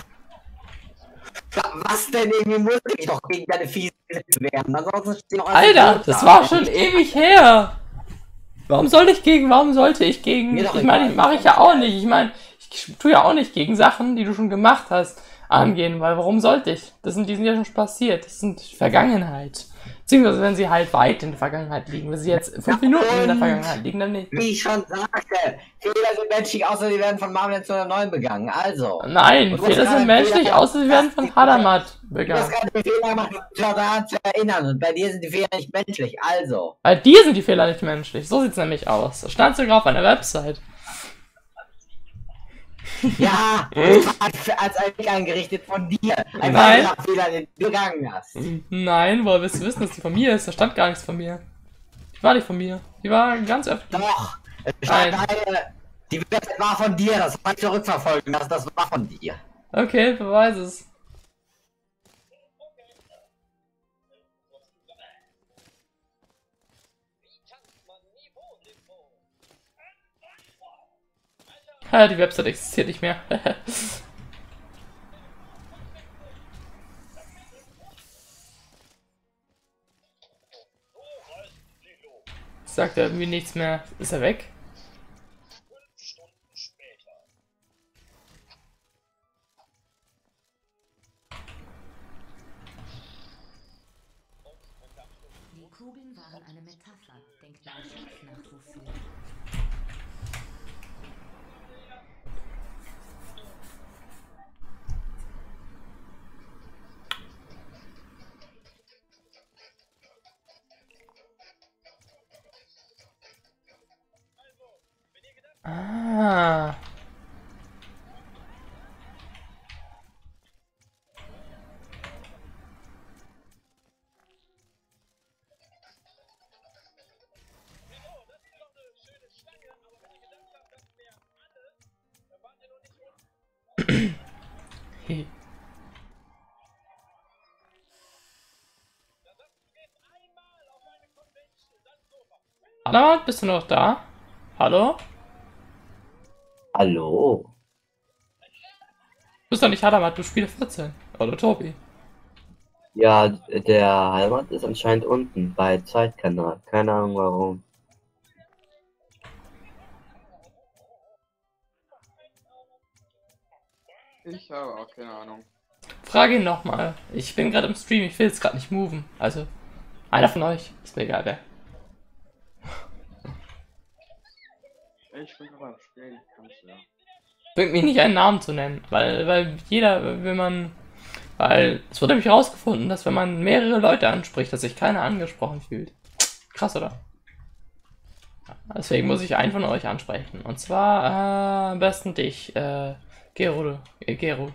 Was denn? Irgendwie muss ich doch gegen deine Fiese werden. Ansonsten steht noch alles Alter, gut das da. war schon ewig her. Warum sollte ich gegen, warum sollte ich gegen, Mir doch ich meine, egal. mache ich ja auch nicht. Ich meine, ich tue ja auch nicht gegen Sachen, die du schon gemacht hast, angehen, weil warum sollte ich? Das sind, die sind ja schon passiert. Das sind Vergangenheit. Beziehungsweise wenn sie halt weit in der Vergangenheit liegen. Wenn sie jetzt fünf Minuten in der Vergangenheit liegen, dann nicht. Wie ich schon sagte, Fehler sind menschlich, außer die werden von Marvel zu neun begangen. Also. Nein, Und du Fehler hast gerade sind menschlich, Fehler- außer sie werden von Hadamat Du hast begangen. gerade den Fehler gemacht, dich daran zu erinnern. Und bei dir sind die Fehler nicht menschlich. Also. Bei dir sind die Fehler nicht menschlich. So sieht's nämlich aus. Das stand sogar auf einer Website. Ja, als, als eigentlich angerichtet von dir. Ein Nein. weiterer Fehler, den du begangen hast. Nein, woher willst du wissen, dass die von mir ist? Da stand gar nichts von mir. Die war nicht von mir. Die war ganz öffentlich. Doch. Es stand Nein. eine, die Website war von dir. Das kann ich zurückverfolgen lassen. Das war von dir. Okay, beweis es. Ja, die Website existiert nicht mehr. Sagt er irgendwie nichts mehr. Ist er weg? Die Kugeln waren eine Metapher. Denkt mal scharf nach, wofür. Ah. Hey. Hadamat, bist du noch da? Hallo? Hallo? Du bist doch nicht Hadamat, du spielst vierzehn. Oder Tobi. Ja, der Heimat ist anscheinend unten bei Zeitkanal. Keine Ahnung warum. Ich habe auch keine Ahnung. Frage ihn nochmal. Ich bin gerade im Stream, ich will jetzt gerade nicht moven. Also, einer von euch. Ist mir egal wer. Ich bin aber am Spielen, kannst du ja. Bringt mich nicht einen Namen zu nennen, weil, weil jeder, wenn man, weil es wurde nämlich herausgefunden, dass wenn man mehrere Leute anspricht, dass sich keiner angesprochen fühlt. Krass, oder? Deswegen muss ich einen von euch ansprechen. Und zwar äh, am besten dich, äh, Gero, äh, Gero.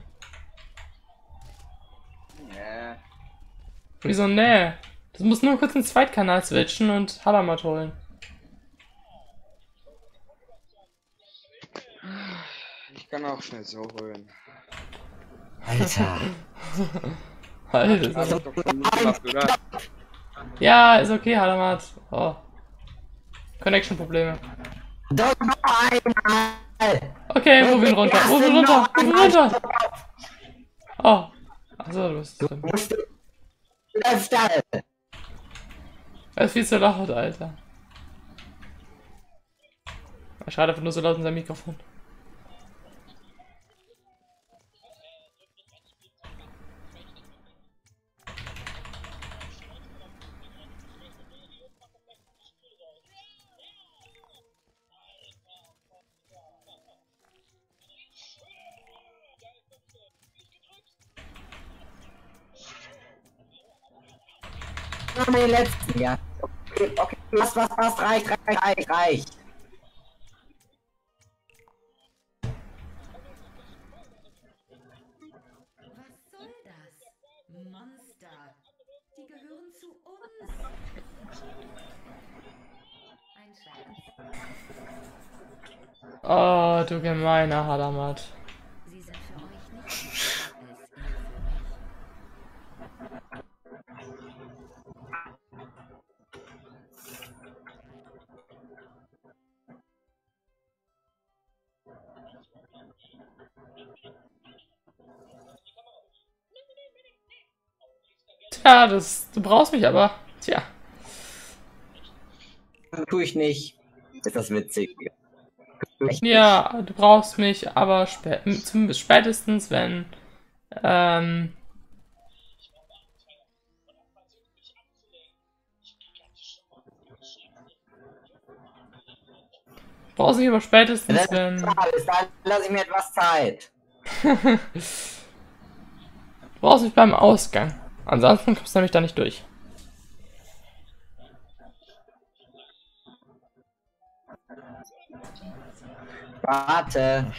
Nee. Wieso, nee? Das muss nur kurz ins Zweitkanal switchen und Hadamat holen. Ich kann auch schnell so holen. Alter. Alter. Hast du doch schon mitgemacht, oder? Ja, ist okay, Hadamat. Oh. Connection-Probleme. Doch noch einmal. Okay, move ihn runter, move ihn runter, move ihn runter. Oh. Achso, du bist Du drin. musst öfter. Er ist viel zu laut, Alter. Schade, einfach nur so laut in seinem Mikrofon. Nur den letzten, ja. Okay, okay, was, was, was, reicht, reicht, reicht, reicht. Was soll das? Monster. Die gehören zu uns. Ein Scherz. Oh, du gemeiner Hadamat. Sie sind für euch nicht mehr als ihr für mich. Tja, das, du brauchst mich aber. Tja. Tue ich nicht. Ist das witzig? Ja, du brauchst mich, aber spä zum, spätestens, wenn, ähm, du brauchst mich aber spätestens, wenn, Dann lasse ich mir etwas Zeit. du brauchst mich beim Ausgang. Ansonsten kommst du nämlich da nicht durch. Warte.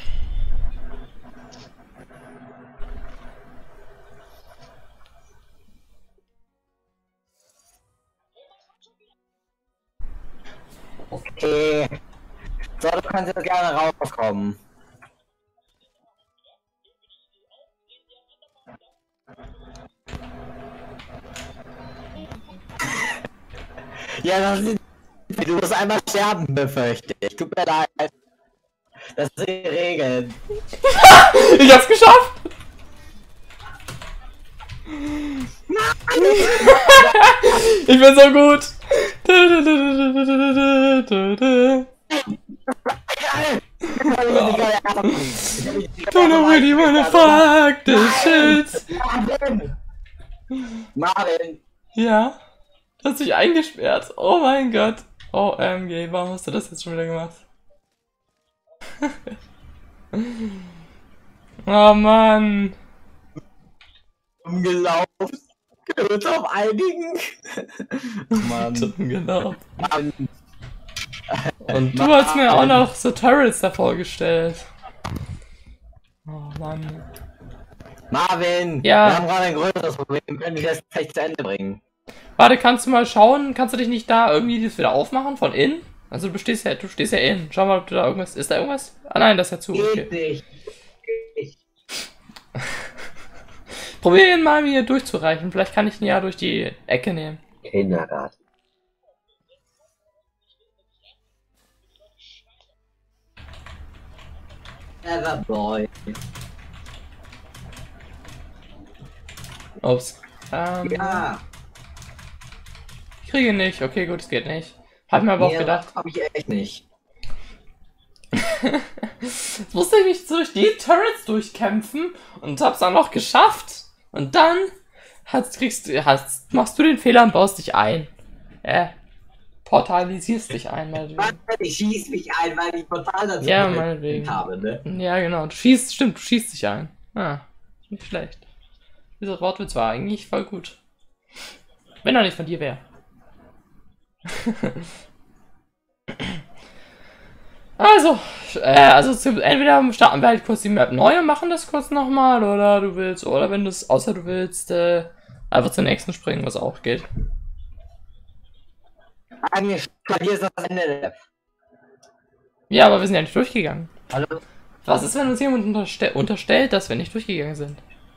Okay. So, du kannst jetzt gerne rauskommen. Ja, das ist, du musst einmal sterben, befürchte ich. Tut mir leid. Das sind die Regeln. Ich hab's geschafft! Ich bin so gut! Don't really wanna fuck this shit! Marvin! Marvin! Ja? Du hast dich eingesperrt. Oh mein Gott. O M G, warum hast du das jetzt schon wieder gemacht? Oh Mann. Umgelaufen. Können wir uns auf einigen? Mann. Genau. Mann. Und du hast mir auch noch so Turrets da vorgestellt. Oh Mann. Marvin! Ja. Wir haben gerade ein größeres Problem. Wir können das gleich zu Ende bringen. Warte, kannst du mal schauen? Kannst du dich nicht da irgendwie das wieder aufmachen von innen? Also du stehst ja, du stehst ja innen. Schau mal, ob du da irgendwas. Ist da irgendwas? Ah nein, das ist ja zu. Geht Okay. nicht. Probier ihn mal hier durchzureichen. Vielleicht kann ich ihn ja durch die Ecke nehmen. Kindergarten. Everboy. Ups. Ähm, Ja. Ich kriege ihn nicht. Okay, gut, es geht nicht. Hab mir aber auch Nee, gedacht. Hab ich echt nicht. Jetzt musste ich mich durch die Turrets durchkämpfen und hab's dann noch geschafft. Und dann hast, kriegst du, hast, machst du den Fehler und baust dich ein. Äh, portalisierst dich ein, meinetwegen. Warte, ich schieß mich ein, weil ich total dazu Ja, berechnet meinetwegen. habe, ne? Ja, genau. Du schießt, stimmt, du schießt dich ein. Ah, nicht schlecht. Dieser Wortwitz war eigentlich voll gut. Wenn er nicht von dir wäre. Also, äh, also zum, entweder starten wir halt kurz die Map neu und machen das kurz nochmal, oder du willst, oder wenn du es, außer du willst, äh, einfach zur nächsten springen, was auch geht. Eigentlich hier ist das Ende der. Ja, aber wir sind ja nicht durchgegangen. Hallo? Was ist, wenn uns jemand unterste unterstellt, dass wir nicht durchgegangen sind?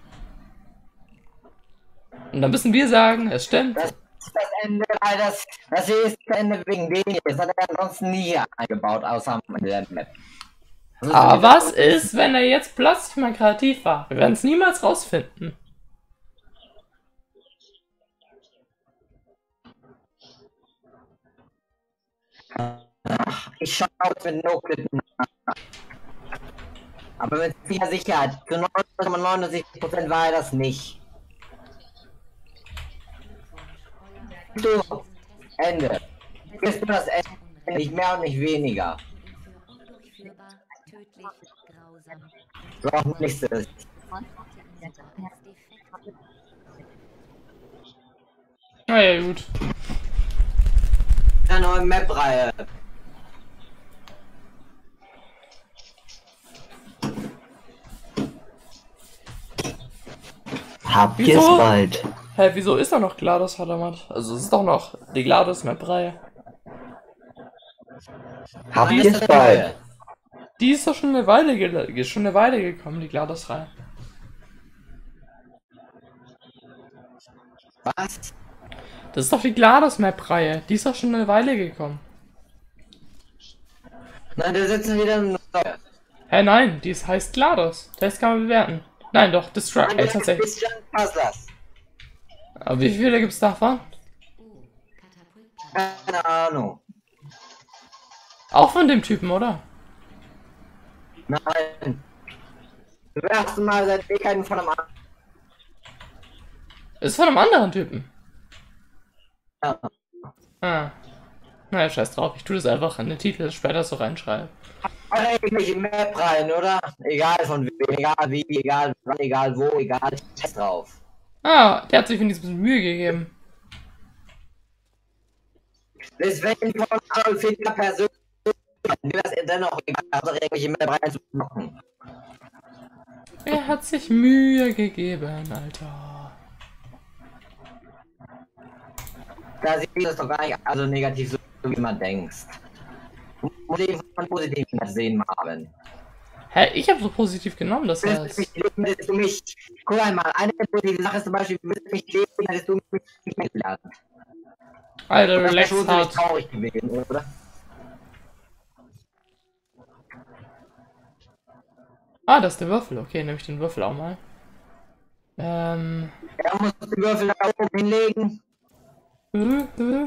Und dann müssen wir sagen, es stimmt. Das ist das Ende, weil das, das hier ist das Ende wegen dem hier. Das hat er ansonsten nie hier eingebaut, außer in der Map. Das ist Aber wieder- was ist, wenn er jetzt plötzlich mal kreativ war? Wir werden es niemals rausfinden. Ich schaue es mit No-Clip nach. Aber mit sicher Sicherheit, zu neunundneunzig Komma neunundneunzig Prozent war er das nicht. So, Ende. Jetzt wird das Ende, nicht mehr und nicht weniger. Undurchführbar, tödlich, grausam. So auch nächstes. Na ja, gut. Eine neue Map-Reihe. Habt ihr Wieso? es bald? Hä, wieso ist da noch GLaDOS Hadamat? Also es ist doch noch die GLaDOS Map-Reihe. Habt Nein, ihr das es ist bald? eine neue. Die ist doch schon eine Weile, gel- ist schon eine Weile gekommen, die GLaDOS-Reihe. Was? Das ist doch die GLaDOS Map-Reihe. Die ist doch schon eine Weile gekommen. Nein, wir setzen wieder eine neue. Hä, nein, die ist, heißt GLaDOS. Das kann man bewerten. Nein, doch, Destruct, äh, tatsächlich. Christian Puzzlers. Aber wie viele gibt's davon? Oh, Katapult. Keine Ahnung. Auch von dem Typen, oder? Nein. Das erste Mal seit Ewigkeiten von einem anderen. Ist von einem anderen Typen. Ja. Ah. Naja, scheiß drauf. Ich tue das einfach in den Titel später so reinschreiben. Oder irgendwelche Map rein, oder? Egal von wem, egal wie, egal wann, egal wo, egal. Test drauf. Ah, der hat sich wenigstens ein bisschen Mühe gegeben. Deswegen von Adolf Hitler persönlich. Mir das dennoch egal, also irgendwelche Map reinzublocken. Er hat sich Mühe gegeben, Alter. Da sieht das doch gar nicht also negativ so, wie man denkt. Du musst eben von positiv sehen haben. Hä, ich habe so positiv genommen, das Würdest du heißt. mich leben, hättest du mich. Guck einmal, eine positive Sache ist zum Beispiel, würdest du mich leben, hättest du mich nicht kennengelernt. Alter, Das wäre relax schon ziemlich hart. traurig gewesen, oder? Ah, das ist der Würfel. Okay, nehme ich den Würfel auch mal. Ähm. Er muss den Würfel da oben hinlegen. Der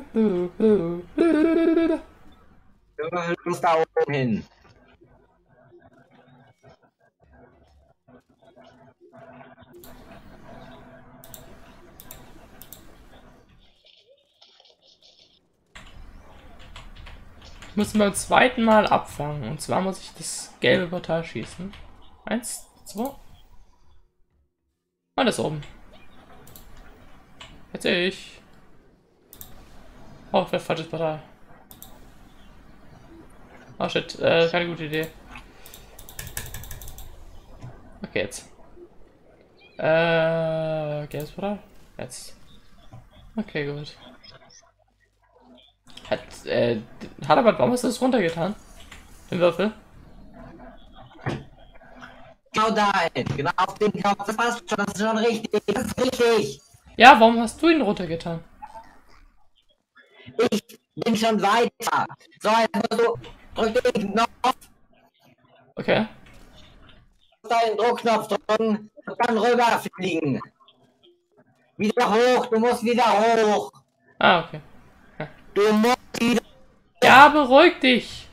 Würfel muss da oben hin. Ich muss ihn beim zweiten Mal abfangen. Und zwar muss ich das gelbe Portal schießen. Eins, zwei. Und das oben. Jetzt ich. Oh, das falsches Portal. Oh shit, äh, keine gute Idee. Okay, jetzt. Äh, gelbes Portal? Jetzt. Okay, gut. Hat, äh, hat aber, warum hast du das runtergetan? Den Würfel? Genau dahin, genau auf den Knopf, das passt schon, das ist schon richtig, das ist richtig. Ja, warum hast du ihn runtergetan? Ich bin schon weiter. So, jetzt musst du, drück den Knopf, Okay. den Druckknopf drücken und dann rüberfliegen. Wieder hoch, du musst wieder hoch. Ah, okay. Du musst wieder. Ja, beruhig dich!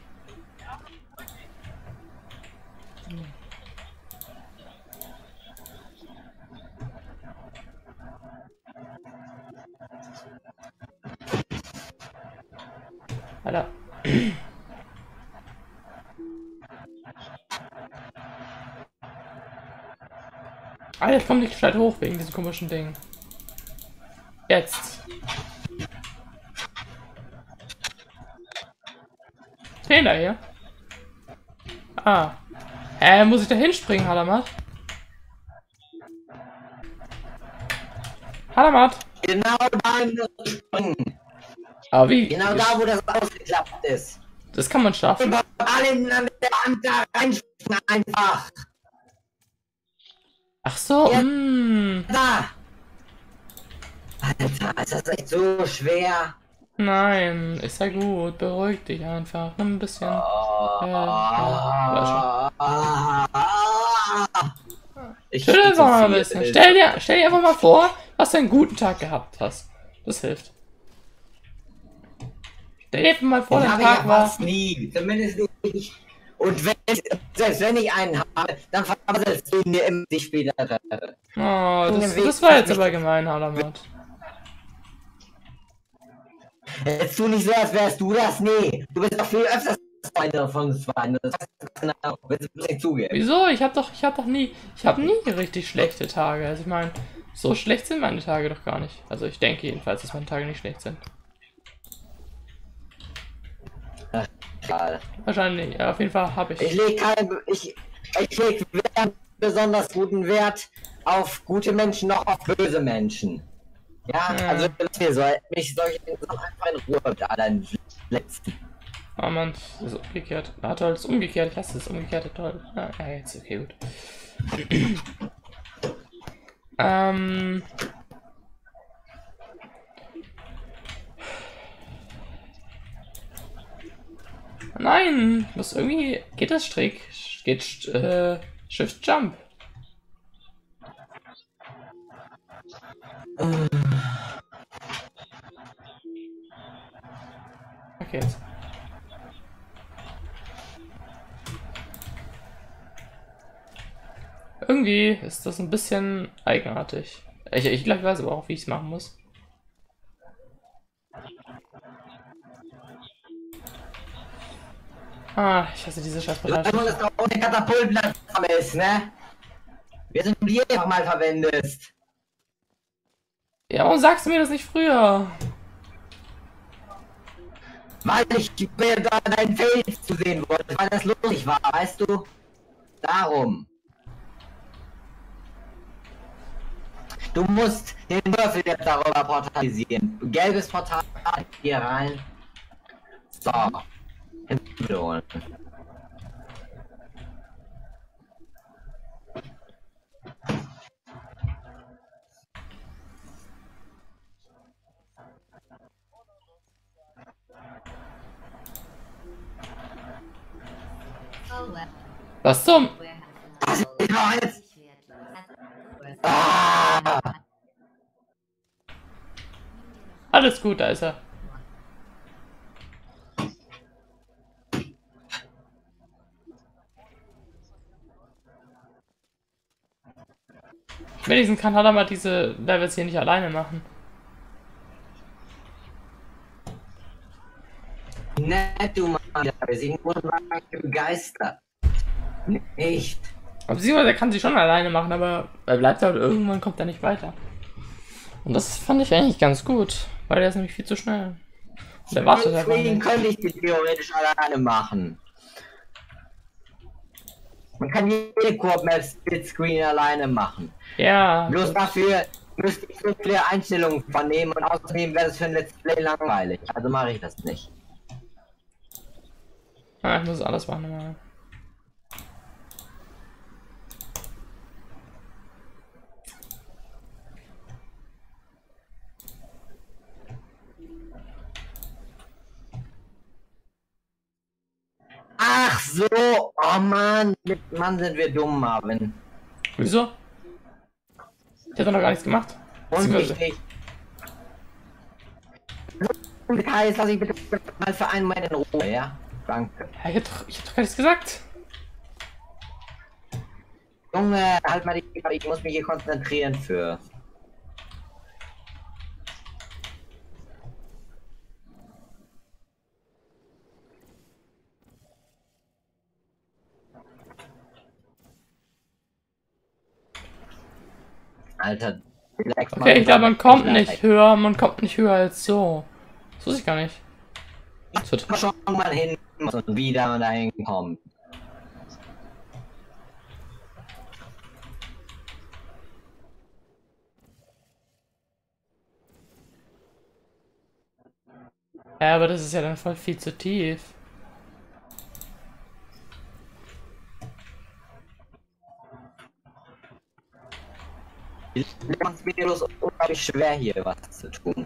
Alter. Alter, ich komm nicht gescheit hoch wegen diesem komischen Ding. Jetzt. Den da hier. Ah. Hä, muss ich da hinspringen, Halamat? Halamat? Genau dahin musst du springen. Aber wie? Genau da, wo das ausgeklappt ist. Das kann man schaffen. Über alle an der Wand da reinspringen einfach. Ach so, Ja. mm. Da. Alter, ist das echt so schwer? Nein, ist ja gut. Beruhig dich einfach. Nimm ein bisschen. Oh, Äh, ja, ich Chill einfach mal ein viel bisschen. ist. Stell dir, stell dir einfach mal vor, was du einen guten Tag gehabt hast. Das hilft. Stell dir einfach mal vor, Den der habe ich Tag ja war. fast nie. Zumindest nicht. Und wenn ich, selbst wenn ich einen habe, dann versetzt du mir immer die später. Oh, das, das war jetzt aber gemein, Halamat. Jetzt tu nicht so, als wärst du das. Nee, du bist doch viel öfters einer von uns beiden. Das heißt, genau, willst du nicht zugeben. Wieso? Ich hab doch, ich hab doch nie, ich hab nie richtig schlechte Tage. Also ich meine, so schlecht sind meine Tage doch gar nicht. Also ich denke jedenfalls, dass meine Tage nicht schlecht sind. Ach, egal. Wahrscheinlich, ja, auf jeden Fall habe ich. Ich lege keinen, ich, ich leg weder besonders guten Wert auf gute Menschen noch auf böse Menschen. Ja, Ja. also wir soll, mich solche Sachen einfach in Ruhe da dann letzten. Oh Mann, das ist umgekehrt. Ah toll, das ist umgekehrt. Ich hasse das umgekehrte, toll. Ah, ja, jetzt okay, gut. ähm. Nein, muss irgendwie geht das Strick, geht äh, Shift Jump. geht's. Irgendwie ist das ein bisschen eigenartig. Ich, ich glaube, ich weiß aber auch, wie ich es machen muss. Ah, ich hasse diese scheiß Solange das doch ohne Katapultplattform ist, ne? Wir sind die einfach mal verwendest. Ja, warum sagst du mir das nicht früher? Weil ich mir da dein Face zu sehen wollte, weil das lustig war, weißt du? Darum. Du musst den Würfel jetzt darüber portalisieren. Gelbes Portal hier rein. So. Hinholen. Was zum? Das ist doch jetzt. Ah! Alles gut, da ist er. Wenigstens kann Hada mal diese Levels hier nicht alleine machen. Nett, du Mann, wir sind wunderbar begeistert. Nicht. Beziehungsweise er kann sie schon alleine machen, aber er bleibt halt irgendwann kommt er nicht weiter. Und das fand ich eigentlich ganz gut, weil er ist nämlich viel zu schnell. Und er wartet einfach Deswegen nicht. könnte ich die theoretisch alleine machen. Man kann jede Koop-Map Splitscreen alleine machen. Ja. Bloß dafür müsste ich so viele Einstellungen vernehmen und außerdem wäre es für ein Let's Play langweilig. Also mache ich das nicht. Ah, ich muss alles machen mal. Ach so, oh Mann, mit Mann sind wir dumm, Marvin. Wieso? Ich hab doch noch gar nichts gemacht. Und Beziehungsweise- ich nicht. Details lass ich bitte mal für einen Moment in Ruhe, ja? Danke. Ja, ich hab doch, ich hab doch gar nichts gesagt. Junge, halt mal die, ich muss mich hier konzentrieren für. Alter, Okay, ich glaube, man kommt nicht höher, man kommt nicht höher als so. Das wusste ich gar nicht. Das wird schon mal hin und wieder dahin kommt. ja, aber das ist ja dann voll viel zu tief. Es macht mir bloß unglaublich schwer hier was zu tun.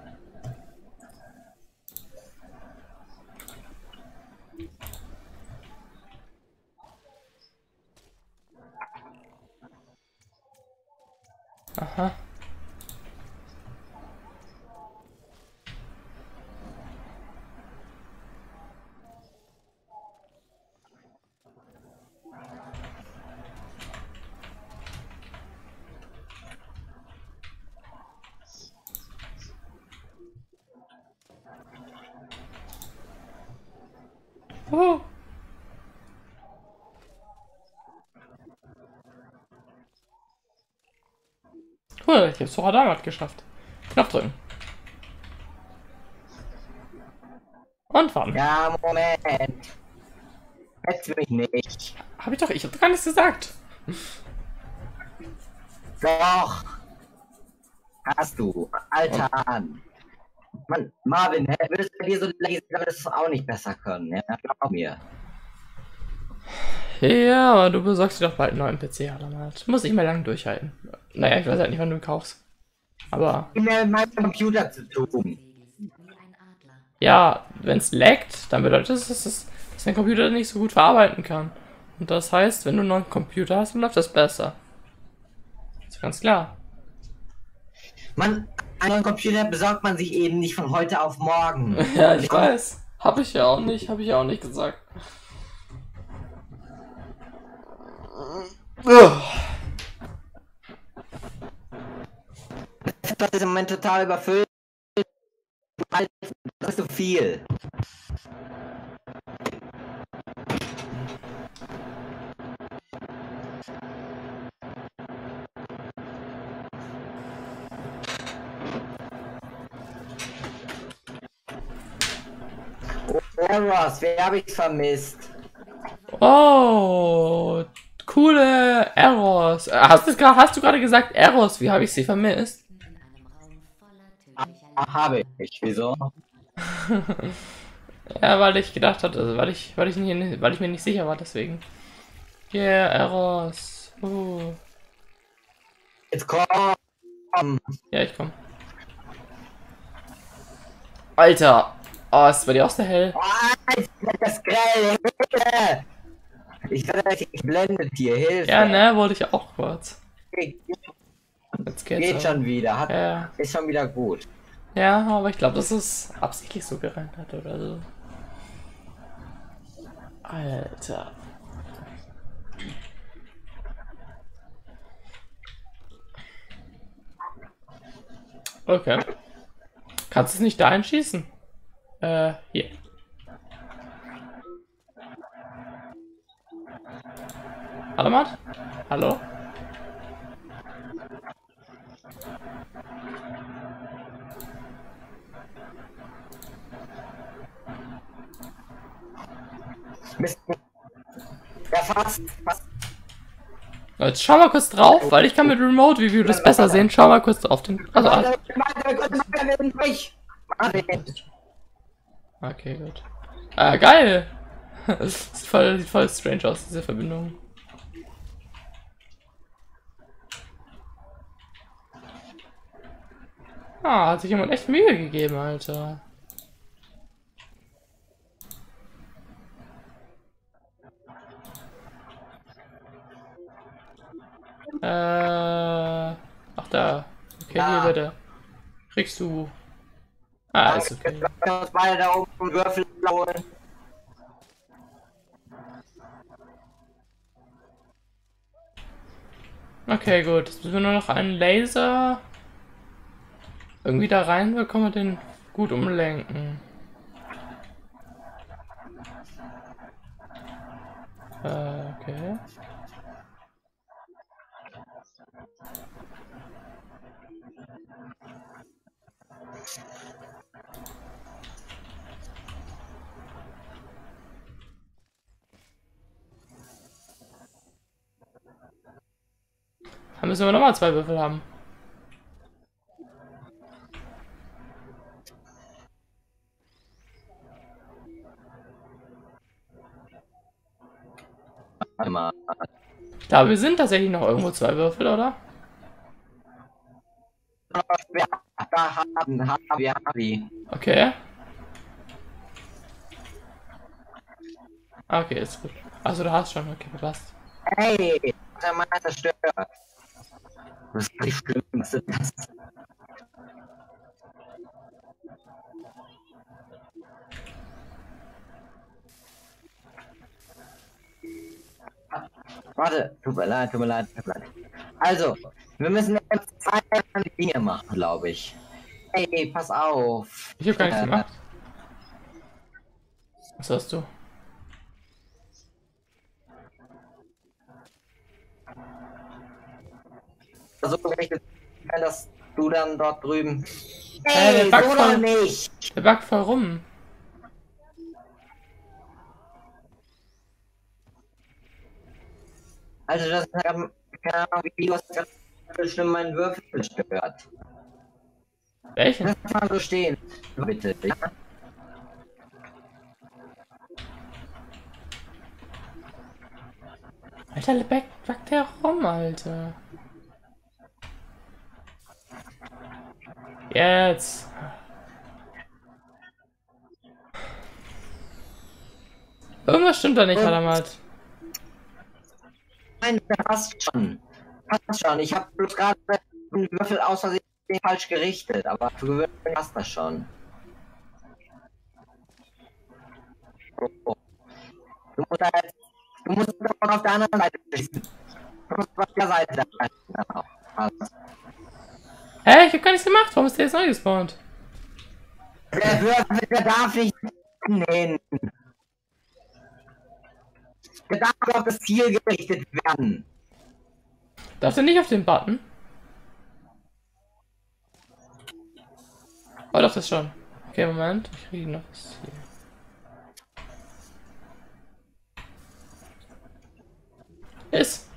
Aha. Oh. Cool, ich hab's sogar damals geschafft. Knopf drücken. Und warten. Ja, Moment. Jetzt will ich nicht. Hab ich doch, ich hab doch gar nichts gesagt. Doch. Hast du. Alter. Mann, Marvin, hä, würdest du bei dir so leise sein, würdest du auch nicht besser können, ja? Glaub mir. Ja, aber du besorgst dir doch bald einen neuen P C, Alamat. Muss ich mal lang durchhalten. Naja, ich weiß halt nicht, wann du ihn kaufst. Aber Ich mehr mit meinem Computer zu tun. Wie ein Adler. ja, wenn es laggt, dann bedeutet das, dass, es, dass dein Computer nicht so gut verarbeiten kann. Und das heißt, wenn du einen neuen Computer hast, dann läuft das besser. Ist ganz klar. Man, einen neuen Computer besorgt man sich eben nicht von heute auf morgen. Ja, ich weiß. Hab ich ja auch nicht, habe ich ja auch nicht gesagt. Das ist im Moment total überfüllt. Das ist so viel. Eros, wer habe ich vermisst? Oh, coole Eros. Äh, Hast du, gra- hast du gerade gesagt Eros? Wie habe ich sie vermisst? In einem Raum voller tödlicher Ah, habe ich. Wieso? Ja, weil ich gedacht hatte, also weil ich, weil ich, nicht, weil ich mir nicht sicher war, deswegen. Yeah, Eros. Uh. Jetzt komm. Ja, ich komm. Alter. Oh, ist bei dir auch so hell? Oh, das grell. Hilfe! Ich werde richtig geblendet hier. Hilfe. Ja, ne, wollte ich auch kurz. Geht, Jetzt geht's geht aber. schon wieder. Hat, Ja, Ist schon wieder gut. ja, aber ich glaube, das ist absichtlich so gerendert oder so. Alter. Okay. Kannst du es nicht da einschießen? Äh, hier. Hallo, Matt? Hallo? Mist. Ja, fast. fast. Jetzt schau mal kurz drauf, weil ich kann mit Remote Review das besser sehen. Schau mal kurz auf den. Also, ah, Warte, warte, warte, warte, wir sind durch. Warte. okay, gut. Ah, geil! Das sieht voll, sieht voll strange aus, diese Verbindung. Ah, hat sich jemand echt Mühe gegeben, Alter. Äh. Ach da. Okay, Ja. hier bitte. Kriegst du. Ah, ist okay. Jetzt können wir uns beide da oben Würfel holen. Okay, gut. Jetzt müssen wir nur noch einen Laser irgendwie da rein bekommen und den gut umlenken. Äh, okay. Dann müssen wir nochmal zwei Würfel haben. Warte mal. Ich glaube, wir sind tatsächlich noch irgendwo zwei Würfel, oder? Da haben, haben wir, haben wir. Okay. Okay, ist gut. Also du hast schon, okay, passt. Hey, der Mann ist zerstört. Das ist nicht schlimm, was ist das? Warte, tut mir leid, tut mir leid, tut mir leid. Also, wir müssen jetzt zwei Dinge machen, glaube ich. Hey, pass auf. Ich habe gar nichts Äh, gemacht. Was hast du? So gerechnet, dass du dann dort drüben. Äh, Hey, der backt so doch voll- nicht! Der backt voll rum. Also, das ist keine Ahnung, wie du hast ganz schlimm meinen Würfel gestört. Welchen? Lass mal so stehen, bitte. Ja? Alter, der backt, backt der rum, Alter. Jetzt. Irgendwas stimmt da nicht, Halamat. Nein, passt schon. Passt schon. Ich habe bloß gerade den Würfel aus Versehen falsch gerichtet, aber für gewöhnlich passt das schon. Oh. Du musst da jetzt, du musst davon auf der anderen Seite schießen. Du musst auf der Seite sein. Genau. Also. Hä? Ich hab gar nichts gemacht. Warum ist der jetzt neu gespawnt? Der Würfel, der darf nicht nehmen. Der darf auf das Ziel gerichtet werden. Darf der nicht auf den Button? Oh doch, das schon. Okay, Moment. Ich kriege noch was hier. Ist.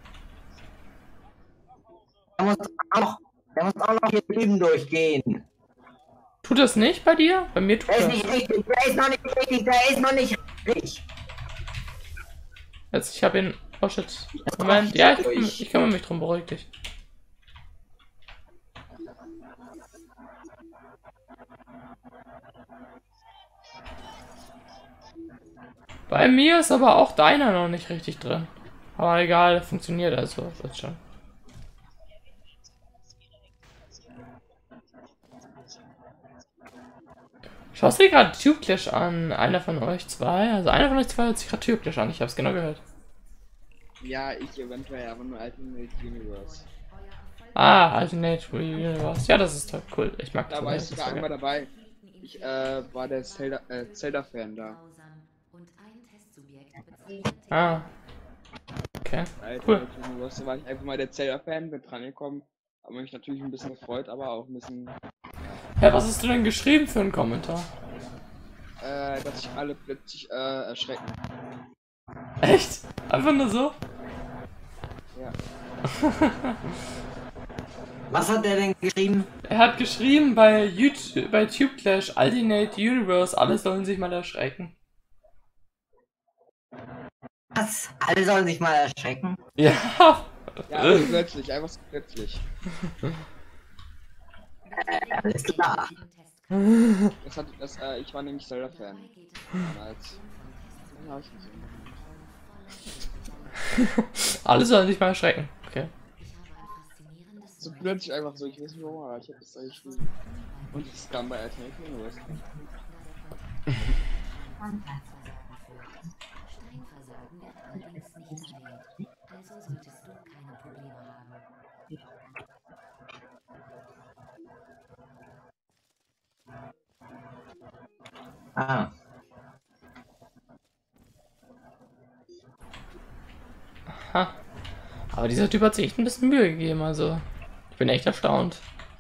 Der muss auch, der muss auch noch hier drüben durchgehen. Tut das nicht bei dir? Bei mir tut Der ist das. nicht richtig, der ist noch nicht richtig, der ist noch nicht richtig. Jetzt, ich habe ihn. Oh shit. Moment. Ja, ich, ich kümmere mich drum. Beruhig dich. Bei mir ist aber auch deiner noch nicht richtig drin. Aber egal, funktioniert also. Das schon. Schaust du dir gerade Tube Clash an? Einer von euch zwei? Also einer von euch zwei hört sich gerade Tube Clash an. Ich hab's genau gehört. Ja, ich eventuell, aber nur Ultimate Universe. Ah, Alternate Universe. Ja, das ist toll. Cool. Ich mag das. Da war ich das sogar ist einmal dabei. Ich äh, war der Zelda, äh, Zelda-Fan da. Ah. Okay. Alter, Cool. Universe, da war ich einfach mal der Zelda-Fan, bin dran gekommen. Hab mich natürlich ein bisschen gefreut, aber auch ein bisschen, Ja, was hast du denn geschrieben für einen Kommentar? äh, dass sich alle plötzlich äh, erschrecken. Echt? Einfach nur so? Ja. Was hat der denn geschrieben? Er hat geschrieben bei YouTube, bei Tube Clash, Alternate Universe, alle sollen sich mal erschrecken. Was? Alle sollen sich mal erschrecken. Ja. Ja, also plötzlich, einfach so plötzlich. Äh, alles klar. Das hat, das, äh, ich war nämlich Zelda-Fan. Damals. Ja, ich nicht. Alle sollen sich mal erschrecken. Okay. So plötzlich einfach so, ich weiß nicht warum, aber ich hab das da geschrieben. Und es kam bei Alternate Universe. Steinversorgen wird allerdings nicht erwähnt, also solltest du keine Probleme haben. Ah. Aha. Aber dieser Typ hat sich echt ein bisschen Mühe gegeben, also. Ich bin echt erstaunt.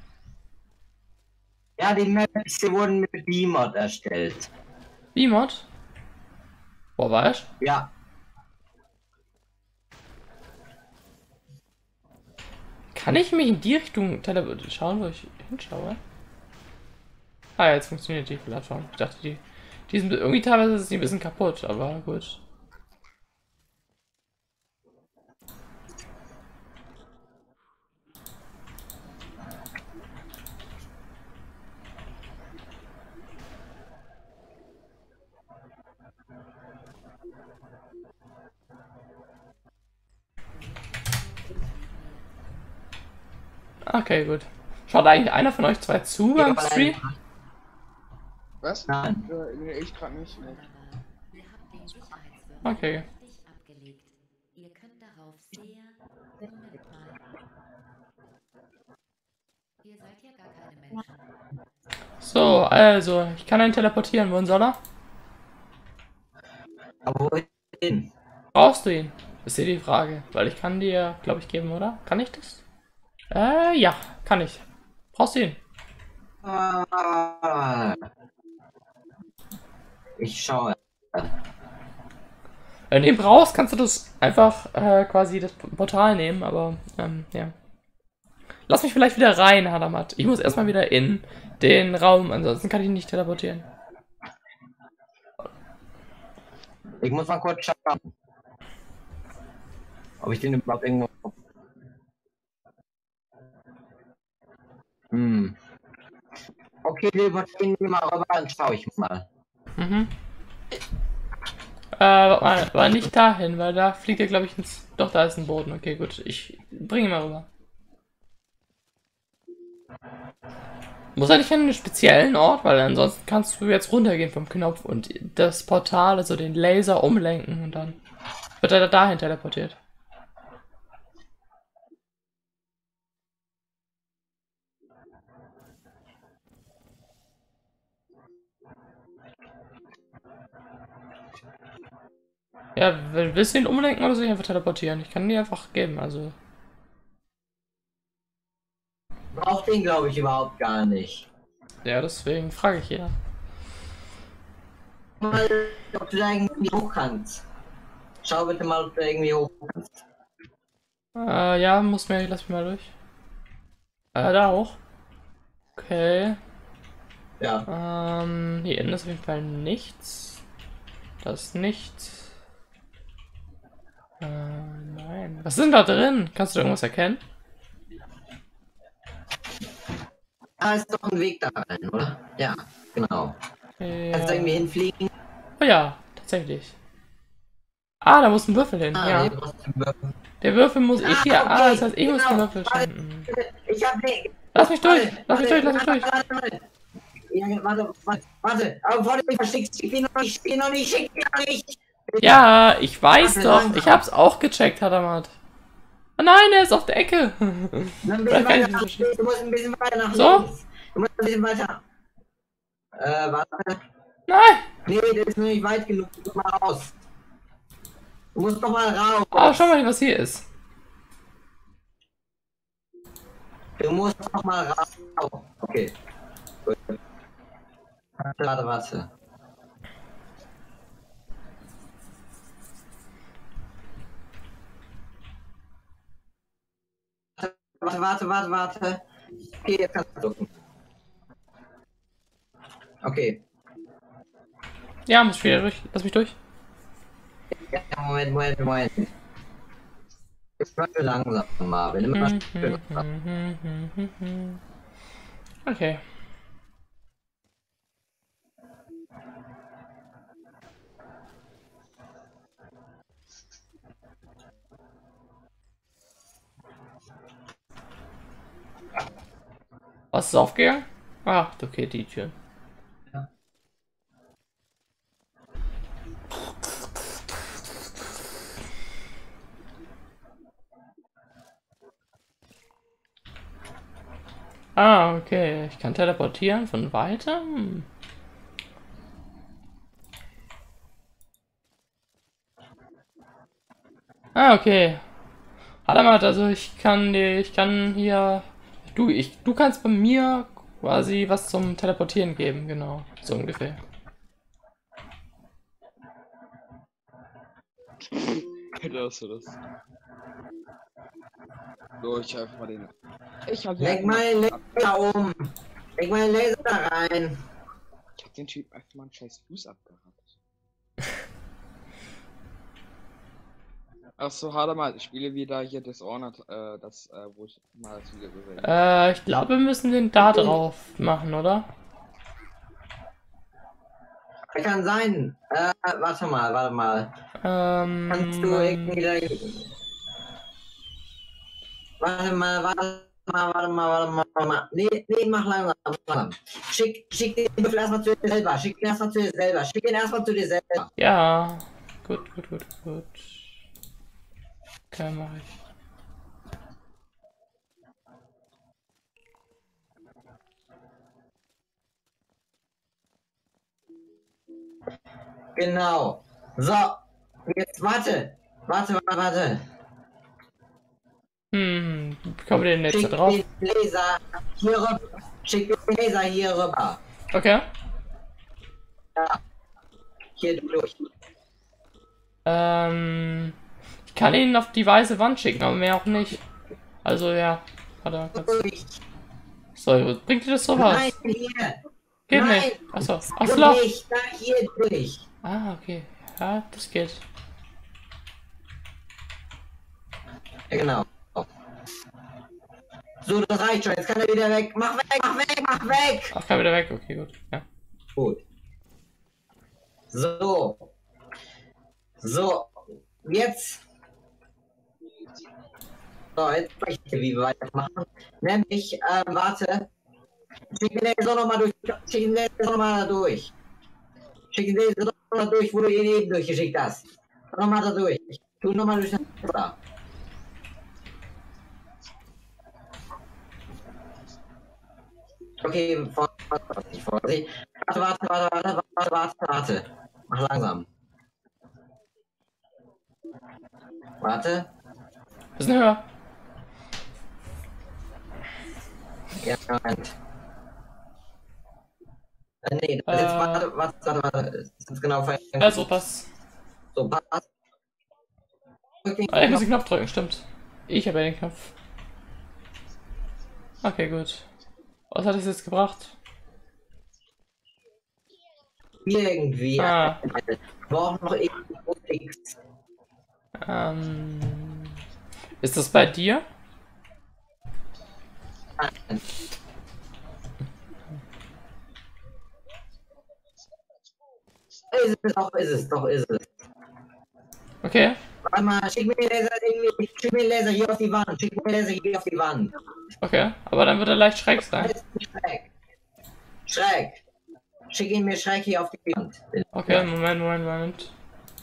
Ja, die Maps, die wurden mit B-Mod erstellt. B-Mod? Boah, weißt du? Ja. Kann ich mich in die Richtung teleportieren, schauen, wo ich hinschaue? Ah, jetzt funktioniert die Plattform. Ich dachte, die, die sind irgendwie teilweise ist die ein bisschen kaputt, aber gut. Okay, gut. Schaut eigentlich einer von euch zwei zu beim Stream? Was? Nein. Äh, nee, ich grad nicht. Ne. Ihr habt den Sicherheitswürfel Okay. richtig abgelegt. Ihr könnt darauf sehr... Moment mal. Ihr seid ja gar keine Menschen. So, also, ich kann einen teleportieren. Wohin soll er? Aber wohin? Brauchst du ihn? Ist hier die Frage. Weil ich kann dir, glaube ich, geben, oder? Kann ich das? Äh, ja, kann ich. Brauchst du ihn? Ah. Ich schaue. Wenn du ihn brauchst, kannst du das einfach äh, quasi das Portal nehmen, aber ähm, ja. Lass mich vielleicht wieder rein, Hadamat. Ich muss erstmal wieder in den Raum, ansonsten kann ich nicht teleportieren. Ich muss mal kurz schauen. Ob ich den überhaupt irgendwo. Hm. Okay, wir übergehen mal rüber, dann schaue ich mal. Mhm. Äh, warte mal, aber nicht dahin, weil da fliegt er, glaube ich, ins... Doch, da ist ein Boden. Okay, gut. Ich bringe ihn mal rüber. Muss eigentlich an einen speziellen Ort, weil ansonsten kannst du jetzt runtergehen vom Knopf und das Portal, also den Laser, umlenken und dann wird er dahin teleportiert. Ja, willst du ihn umlenken oder soll ich einfach teleportieren? Ich kann ihn dir einfach geben, also. Braucht den, glaube ich, überhaupt gar nicht. Ja, deswegen frage ich ja. Mal, ob du da irgendwie hoch kannst. Schau bitte mal, ob du irgendwie hoch kannst. Äh, ja, muss mir, lass mich mal durch. Äh, da auch. Okay. Ja. Ähm, hier innen ist auf jeden Fall nichts. Das ist nichts. Äh, nein. Was ist denn da drin? Kannst du da irgendwas erkennen? Da ist doch ein Weg da rein, oder? Ja, genau. Ja. Kannst du irgendwie hinfliegen? Oh ja, tatsächlich. Ah, da muss ein Würfel hin. Ah, Ja. hier brauchst du einen Würfel. Der Würfel muss ich hier. Ah, Ah, okay, das heißt, ich muss den genau. Würfel stellen. Ich hab den. Lass mich durch! Warte, Lass mich durch! Lass mich warte, durch! warte, warte. Ja, warte, warte, warte. Aber bevor du mich versteckst, schick ihn noch nicht, schick ihn noch nicht, schick ihn noch nicht. Ja, ich weiß Warte, doch. langsam. Ich hab's auch gecheckt, Hadamat. Oh nein, er ist auf der Ecke. Noch ein bisschen Vielleicht kann weiter ich nach nicht links. Du musst ein bisschen weiter nach So? links. Du musst ein bisschen weiter. Äh, warte. Nein! Nee, der ist noch nicht weit genug. Guck mal raus. Du musst doch mal raus. Oh, schau mal, was hier ist. Du musst doch mal raus. Oh, okay. Gut. Warte, warte, warte. Warte, warte, warte, warte. Okay, jetzt kannst du drücken. Okay. Ja, muss ich wieder durch. Lass mich durch. Ja, Moment, Moment, Moment. Jetzt mach du langsam, Marvin. Immer Hm, schön. hm, hm, hm, hm, hm, hm. Okay. Was ist aufgegangen? Ah, okay, die Tür. Ah, okay. Ich kann teleportieren von weiter. Hm. Ah, okay. Warte mal, also ich kann dir, ich kann hier. Du, ich, du kannst bei mir quasi was zum Teleportieren geben, genau. So ungefähr. Hörst du das? So, ich einfach mal den. Ich hab Leg mal den Laser um. Leg mal den Laser da rein. Ich hab den Typ einfach mal einen scheiß Fuß abgehabt. Achso, warte mal, ich spiele wieder hier Dishonored, äh, das, äh, wo ich mal das Video gesehen habe. Äh, ich glaube, wir müssen den da drauf machen, oder? Kann sein. Äh, warte mal, warte mal. Ähm. Kannst du irgendwie da... Warte mal, warte mal, warte mal, warte mal, warte mal. Nee, nee, mach langsam, langsam. Schick, schick den Würfel erstmal zu dir selber. Schick den erstmal zu dir selber. Schick den erstmal zu dir selber. Ja. Gut, gut, gut, gut. Okay, mach ich. Genau. So. Jetzt warte. Warte, warte, warte. Hm, wie kommen wir denn jetzt da Schick drauf? den Laser hier rüber. Schick den Laser hier rüber. Okay. Ja. Hier durch. Ähm. Ich kann ihn auf die weiße Wand schicken, aber mehr auch nicht. Also ja. Warte, kurz. Durch. So, bringt dir das sowas? Nein, hier. Geht Nein. nicht. Achso, achso. Durch. Da, hier durch. Ah, okay. Ja, das geht. Ja, genau. So, das reicht schon. Jetzt kann er wieder weg. Mach weg, mach weg, mach weg. Ach, kann wieder weg. Okay, gut. Ja. Gut. So. So. Jetzt. So, jetzt weiß ich, wie wir weitermachen. Nämlich, äh, warte. Schick den Laser nochmal durch. Schick den Laser nochmal durch. Schick den Laser nochmal durch, wo du ihn eben durchgeschickt hast. Nochmal da durch. Tu nochmal durch den Laser. Okay, Vorsicht, Vorsicht. Warte, warte, warte, warte, warte, warte, warte. Mach langsam. Warte. Bisschen höher. Ja, Moment. Äh, nee, das ist jetzt, Äh. warte, warte, warte, warte. Das ist jetzt genau falsch. Also, pass. So, passt. Okay, Ah, ich muss den Knopf drücken, stimmt. Ich habe ja den Knopf. Okay, gut. Was hat es jetzt gebracht? irgendwie. Ah. Wir brauchen noch irgendwo fix. Ähm, ist das bei dir? Ist es, doch, ist es, doch, ist es. Okay. Warte mal, schick mir den Laser irgendwie, schick mir den Laser hier auf die Wand, schick mir den Laser hier auf die Wand. Okay, aber dann wird er leicht schräg sein. Schräg. Schräg. Schick ihn mir schräg hier auf die Wand. Okay, Moment, Moment, Moment.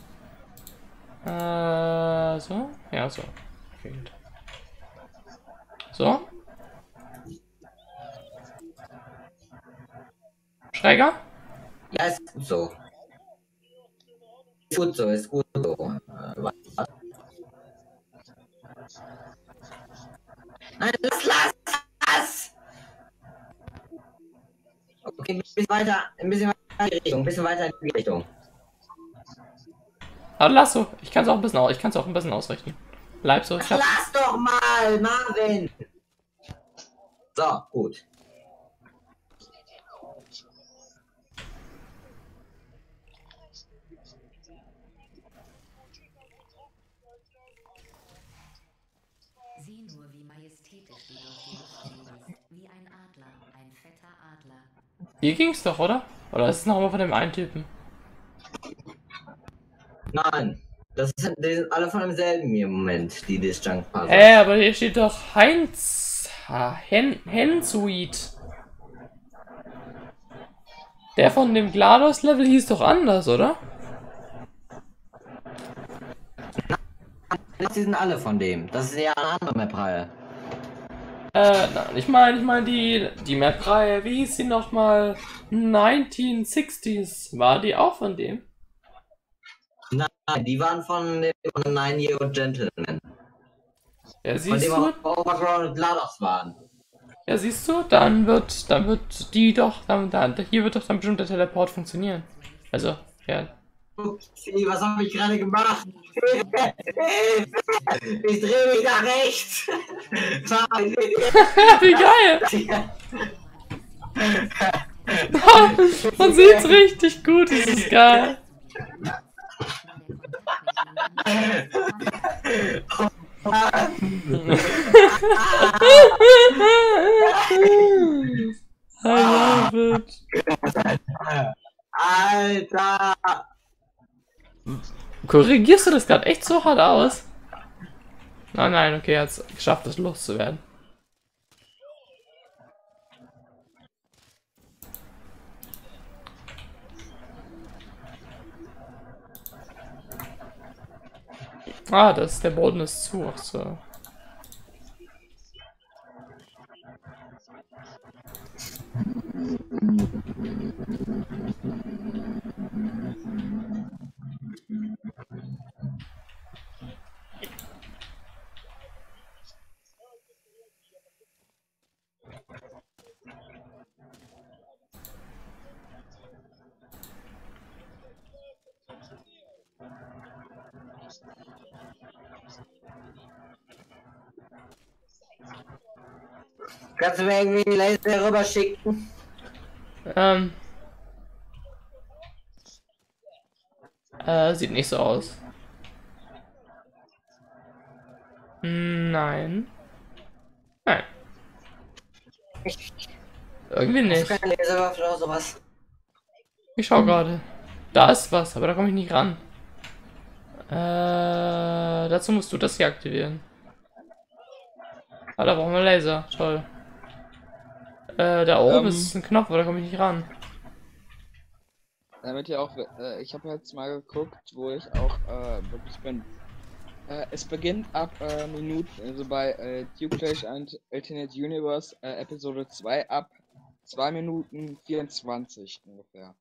Äh, so? Ja, so. Okay, gut. So? Schräger? Ja, ist gut so. Ist gut so, ist gut so. Äh, warte. Nein, lass, lass, lass! Okay, ein bisschen weiter, ein bisschen weiter in die Richtung, ein bisschen weiter in die Richtung. Aber lass so. Ich kann es auch ein bisschen aus. Ich kann es auch ein bisschen ausrichten. Bleib so. Ich hab... Lass doch mal, Marvin! So, gut. Sieh nur, wie majestätisch du durch die Luft segelst. Wie ein Adler, ein fetter Adler. Hier ging's doch, oder? Oder ist es noch mal von dem einen Typen? Nein, das sind, die sind alle von demselben hier im Moment, die Disjunct Puzzle. Hä, aber hier steht doch Heinz. Ha, Hen Hensuit. Der von dem GLaDOS-Level hieß doch anders, oder? Die sind alle von dem. Das ist eher eine andere Map-Reihe. Äh, nein, ich meine, ich meine die, die Map-Reihe, wie hieß sie nochmal? neunzehnhundertsechziger. War die auch von dem? Nein, die waren von dem von Nine-Year-Old Gentleman. Ja, Von siehst dem du? auch Overgrown und GLaDOS waren. Ja, siehst du? Dann wird, dann wird die doch, dann, dann, hier wird doch dann bestimmt der Teleport funktionieren. Also, ja. Upsi, was habe ich gerade gemacht? Ich drehe mich nach rechts. Wie geil! Man sieht's richtig gut, das ist geil. I love it. Alter! Korrigierst du das gerade echt so hart aus? Nein, nein, okay, er hat es geschafft, das loszuwerden. Ah, das, der Boden ist zu. Ach so. Kannst du mir irgendwie die Laser rüber schicken? Ähm. Äh, sieht nicht so aus. Nein. Nein. Irgendwie nicht. Keine Laserwaffe oder sowas. Ich schau gerade. Da ist was, aber da komme ich nicht ran. Äh, dazu musst du das hier aktivieren. Ah, da brauchen wir Laser. Toll. Äh, da oben Ähm. ist ein Knopf, aber da komme ich nicht ran. Damit ihr auch, äh, ich habe jetzt mal geguckt, wo ich auch äh, wirklich bin. Äh, es beginnt ab äh, Minuten, also bei äh, Duke Clash and Alternate Universe äh, Episode zwei ab zwei Minuten vierundzwanzig ungefähr.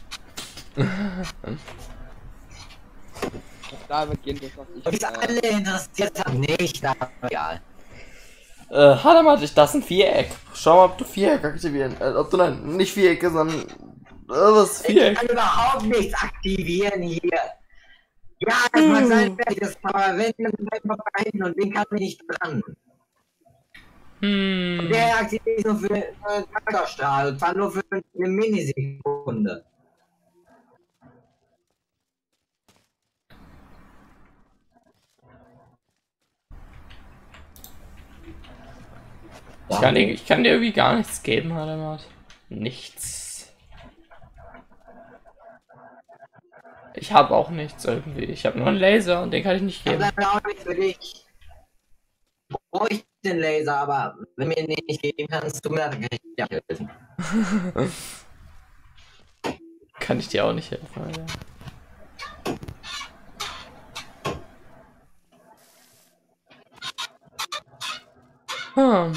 Da beginnt es, was ich. Und diese alle Äh, interessiert haben nicht, aber egal. Äh, Hadamard, ich das ist ein Viereck. Schau mal, ob du Viereck aktivieren. Äh, ob du nein, nicht Vierecke, sondern. Äh, was ist Ich Viereck? kann überhaupt nichts aktivieren hier. Ja, das mag sein, das, aber wenn, dann bleibt noch einen und den kann ich nicht dran. Und Hm. der aktiviert nur für einen Tagstrahl und zwar nur für eine Minisekunde. Ich kann, dir, ich kann dir irgendwie gar nichts geben, Hadamard. Nichts. Ich habe auch nichts irgendwie. Ich habe nur einen Laser und den kann ich nicht Dann geben. bleibt mir auch nichts für dich. Brauche ich den Laser, aber wenn mir den nicht geben kannst, du mir dann kann ich dir helfen. Kann ich dir auch nicht helfen, Alter. Hm.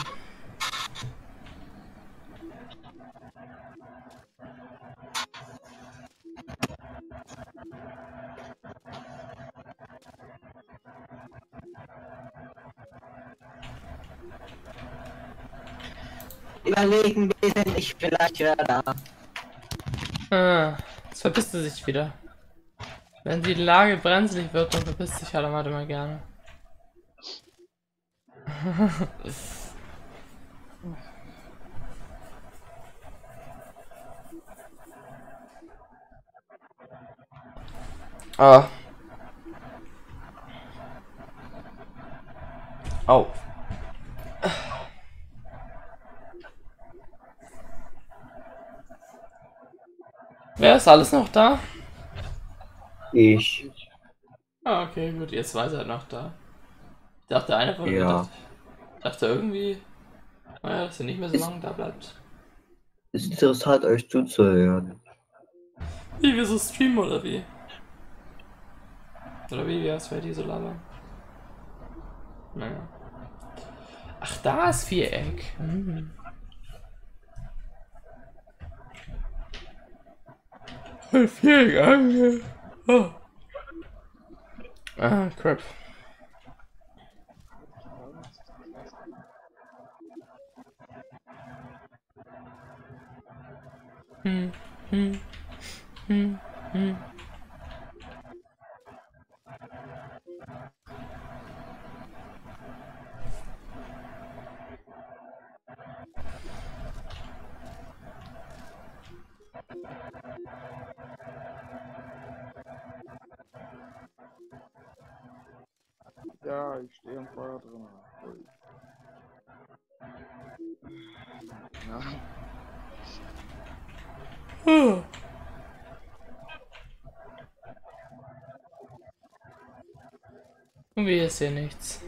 Überlegen, bisschen ich vielleicht wieder da. Ah, jetzt verpisst er sich wieder. Wenn die Lage brenzlig wird, dann verpisst sich Hadamard immer gerne. Ah. Au. Wer ist alles noch da? Ich. Ah, okay, gut, jetzt war er noch da. Ich dachte, einer von Ja. dachte, dachte irgendwie, naja, dass er nicht mehr so lange da bleibt. Es ist interessant, euch zuzuhören. Wie, wir so streamen oder wie? Oder wie, wie heißt die so labern? Naja. Ach, da ist Viereck. Hm. Viereck, oh. Ah, crap. Hm, hm, hm, hm. ja, ich stehe im Feuer drin. Ui. Ja. Oh. Und wie ist hier nichts?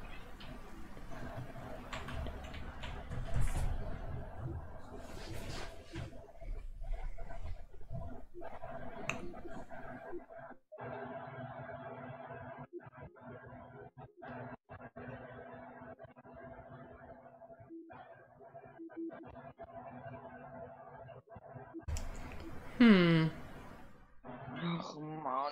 Hm. Ach Mann.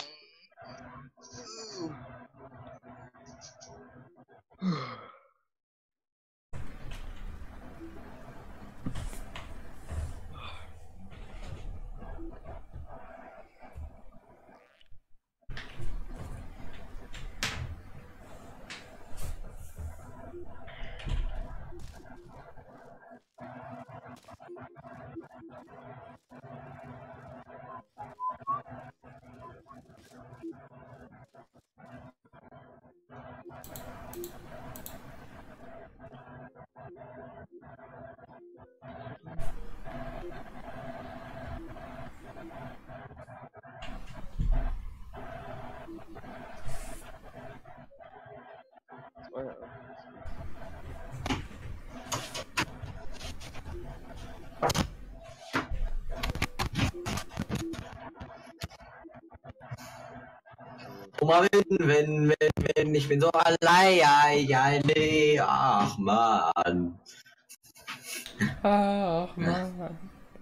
Guck mal, wenn, wenn, wenn, wenn, ich bin so allein, ja, ja, nee, ach man. Ach man.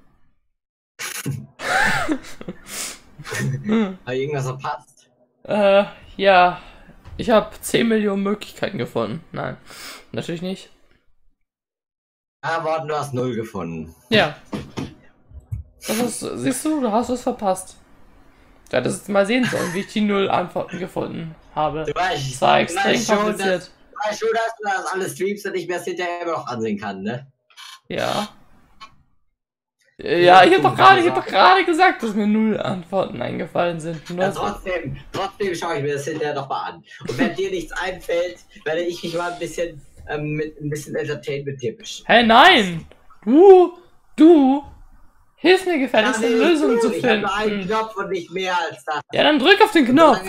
Hat irgendwas verpasst? Äh, ja. Ich habe zehn Millionen Möglichkeiten gefunden. Nein, natürlich nicht. Ah, Worten, du hast null gefunden. Ja. Das ist, siehst du, du hast es verpasst. Du hättest mal sehen sollen, wie ich die null Antworten gefunden habe. Du weißt, Das war du extrem weißt schon, kompliziert. dass, du weißt schon, dass du das alles streamst und ich mir das hinterher immer noch ansehen kann, ne? Ja. Ja, ich habe doch gerade, ich habe doch gerade gesagt, dass mir null Antworten eingefallen sind. Ja, trotzdem, trotzdem schaue ich mir das hinterher noch mal an. Und wenn dir nichts einfällt, werde ich mich mal ein bisschen ähm, mit ein bisschen Entertainment mit dir beschäftigen. Hey, nein! Du, du, hilf mir gefälligst, eine Lösung zu Ich habe finden. nur einen Knopf und nicht mehr als das. Ja, dann drück auf den Knopf.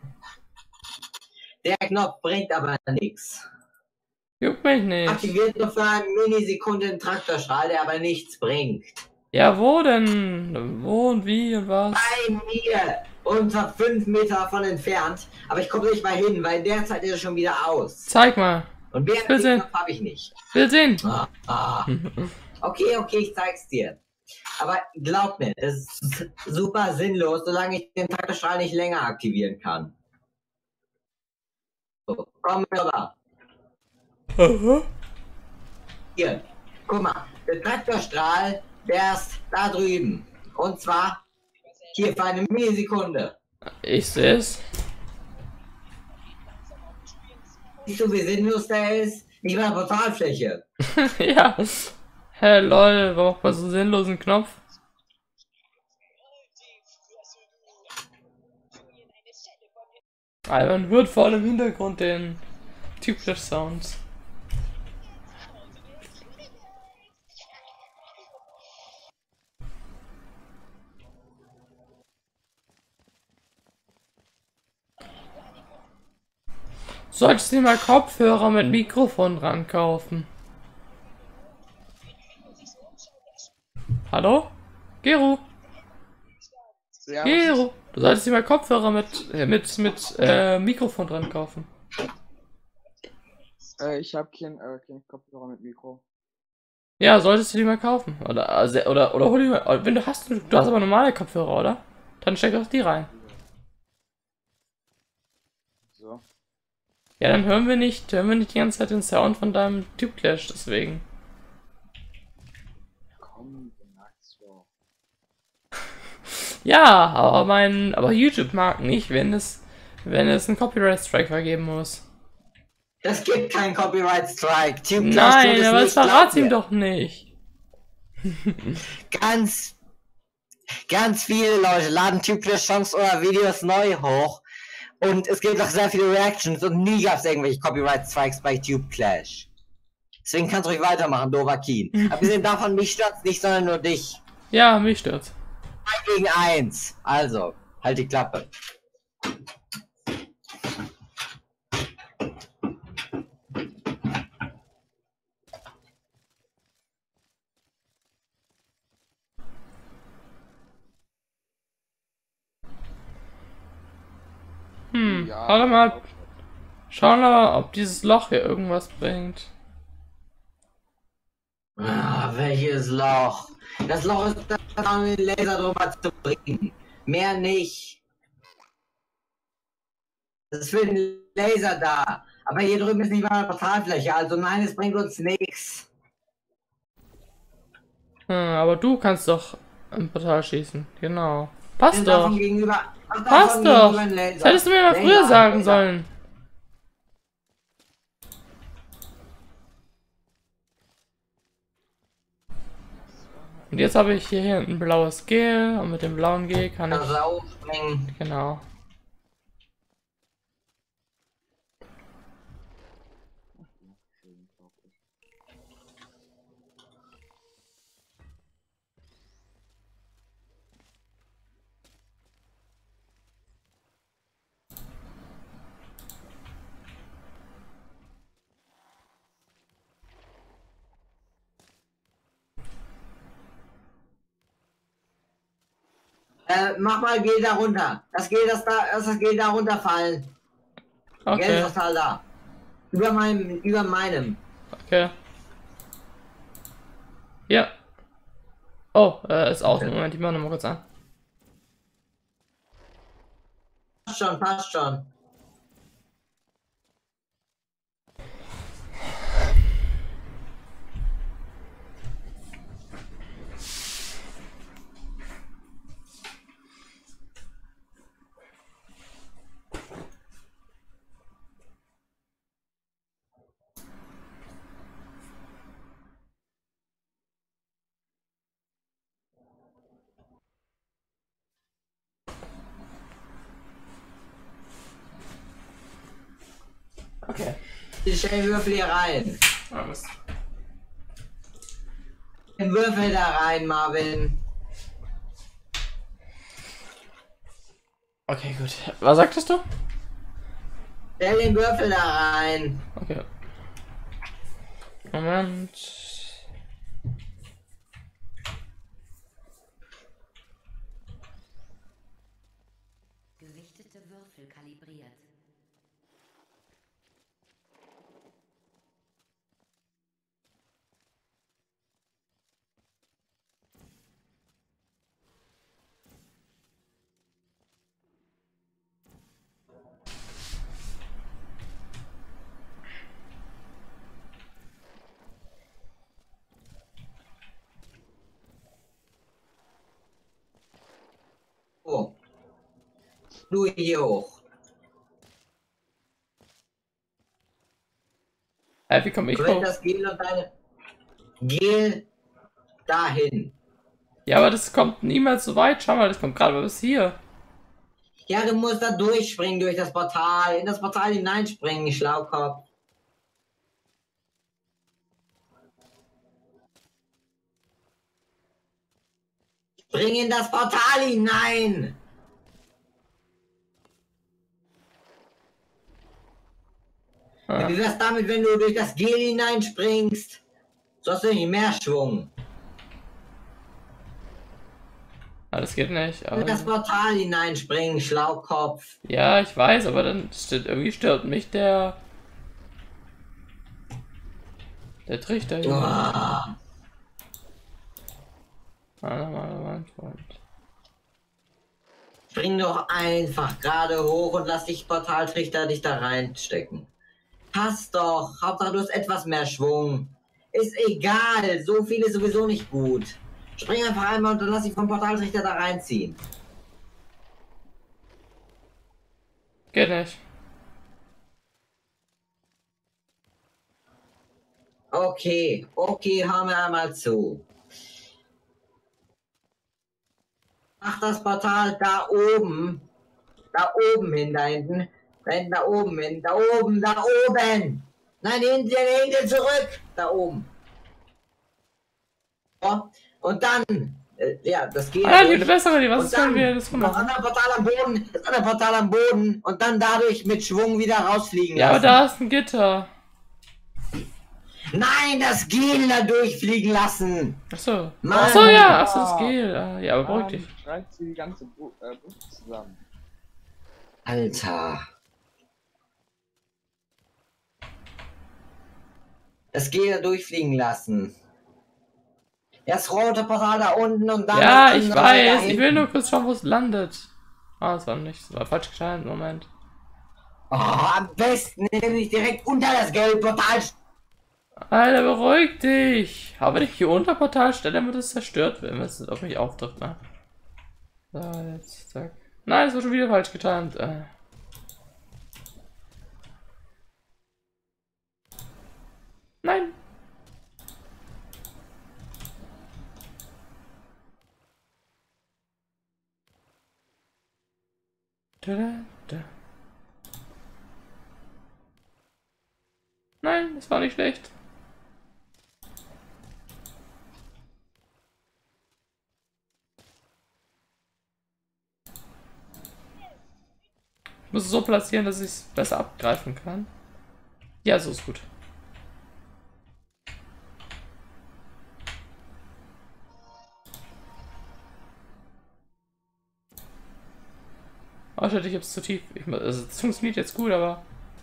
Der Knopf bringt aber nichts. Juckt mich nicht. Aktiviert nur für eine Millisekunde den Traktorstrahl, der aber nichts bringt. Ja, wo denn? Wo und wie und was? Bei mir! Unter fünf Meter davon entfernt. Aber ich komme nicht mal hin, weil in der Zeit ist es schon wieder aus. Zeig mal. Und mehr Will sehen. habe ich nicht. Will sehen. Ah, ah. Okay, okay, ich zeig's dir. Aber glaub mir, das ist super sinnlos, solange ich den Traktorstrahl nicht länger aktivieren kann. So, komm rüber. Hier, guck mal, der Traktorstrahl, der ist da drüben. Und zwar hier für eine Millisekunde. Ich sehe es. Siehst du, wie sinnlos der ist? Nicht mal eine Portalfläche. Ja. Hey, lol, warum macht man so einen sinnlosen Knopf? Aber man hört vor allem im Hintergrund den Tube Sounds. Solltest du dir mal Kopfhörer mit Mikrofon dran kaufen? Hallo? Geru? Ja, Geru? Du solltest dir mal Kopfhörer mit, äh, mit, mit äh, Mikrofon dran kaufen. äh, ich habe keinen äh, kein Kopfhörer mit Mikro. Ja, solltest du die mal kaufen. Oder, also, oder, oder hol die mal. Wenn du hast, du, du hast aber normale Kopfhörer, oder? Dann steck auch die rein. So. Ja, dann hören wir nicht, hören wir nicht die ganze Zeit den Sound von deinem Tube Clash, deswegen. Komm, benagst du. Ja, aber mein, aber YouTube mag nicht, wenn es, wenn es einen Copyright Strike vergeben muss. Es gibt keinen Copyright Strike. Tube Clash tut Nein, es aber nicht, es verrat's glaub ihm mir. doch nicht. Ganz, ganz viele Leute laden Tube Clash Songs oder Videos neu hoch. Und es gibt auch sehr viele Reactions und nie gab es irgendwelche Copyright Strikes bei Tube Clash. Deswegen kannst du ruhig weitermachen, Dovahkiin. Abgesehen davon, mich stört's nicht, sondern nur dich. Ja, mich stört's. Zwei gegen eins. Also, halt die Klappe. Hm, Ja, warte mal. Schauen wir mal, ob dieses Loch hier irgendwas bringt. Ah, welches Loch? Das Loch ist da, um den Laser drüber zu bringen. Mehr nicht. Das ist für den Laser da. Aber hier drüben ist nicht mal eine Portalfläche, also nein, es bringt uns nichts. Hm, aber du kannst doch im Portal schießen. Genau. Passt doch. Davon gegenüber, ach, davon Passt gegenüber doch. ein Laser. Das hättest du mir mal Laser, früher sagen Laser. sollen. Und jetzt habe ich hier hinten ein blaues Gel und mit dem blauen Gel kann Kannst du ich... aufspringen. Genau. Äh, mach mal G da runter. Das G, das da, das, das G da runterfallen. Okay. Geldportal da. Über meinem, über meinem. Okay. Ja. Oh, äh, ist aus. Moment, ich mach noch mal kurz an. Passt schon, passt schon. Okay. Ich stell den Würfel hier rein. Ah, Mist. Den Würfel da rein, Marvin. Okay, gut. Was sagtest du? Stell den Würfel da rein. Okay. Moment. Gewichtete Würfel kalibriert. Oh. Du hier hoch. Äh, wie komme ich Wenn hoch? das Gel und deine. Gel dahin. Ja, aber das kommt niemals so weit. Schau mal, das kommt gerade bis hier. Ja, du musst da durchspringen durch das Portal. In das Portal hineinspringen, Schlaukopf. Spring in das Portal hinein! Ah. Wie wär's damit, wenn du durch das Gel hineinspringst? So hast du nicht mehr Schwung. Ah, das geht nicht. In das Aber... Portal hineinspringen, Schlaukopf. Ja, ich weiß, aber dann steht, irgendwie stört mich der... Der Trichter hier. Oh. Ah, nochmal, Moment, Moment. Spring doch einfach gerade hoch und lass dich Portaltrichter dich da reinstecken. Passt doch. Hauptsache du hast etwas mehr Schwung. Ist egal. So viel ist sowieso nicht gut. Spring einfach einmal und dann lass dich vom Portaltrichter da reinziehen. Geht nicht. Okay, okay, hör mir einmal zu. Mach das Portal da oben. Da oben hin, da hinten. Da hinten, da oben hin. Da oben, da oben. Nein, hinten, hinten zurück. Da oben. So. Und dann, äh, ja, das geht. Ah, die durch. eine bessere, die was Und ist, wenn dann wir das das rummachen? andere Portal am Boden, das andere Portal am Boden und dann dadurch mit Schwung wieder rausfliegen Ja, aber lassen. da ist ein Gitter. Nein, das Gel da durchfliegen lassen. Achso. Mann. Achso, ja, achso, das geht. Ah, ja, aber beruhig dich. Schreibt sie die ganze Bu äh, Buch zusammen. Alter. Das Gel da durchfliegen lassen. Das rote Portal da unten und dann Ja, das ich andere da weiß. Ich hinten. will nur kurz schauen, wo es landet. Ah, es war nicht. Es war falsch geschaltet. Moment. Oh, am besten nämlich direkt unter das gelbe Portal. Alter, beruhig dich. Aber wenn ich hier unter Portal stelle, dann wird es zerstört, wenn es auf mich auftrifft, ne? So, jetzt, zack. Nein, es war schon wieder falsch getimt. Äh. Nein. Da, da, da. Nein, das war nicht schlecht. Ich muss es so platzieren, dass ich es besser abgreifen kann. Ja, so ist gut. Oh shit, ich hab's zu tief. Ich, also, es funktioniert jetzt gut, aber.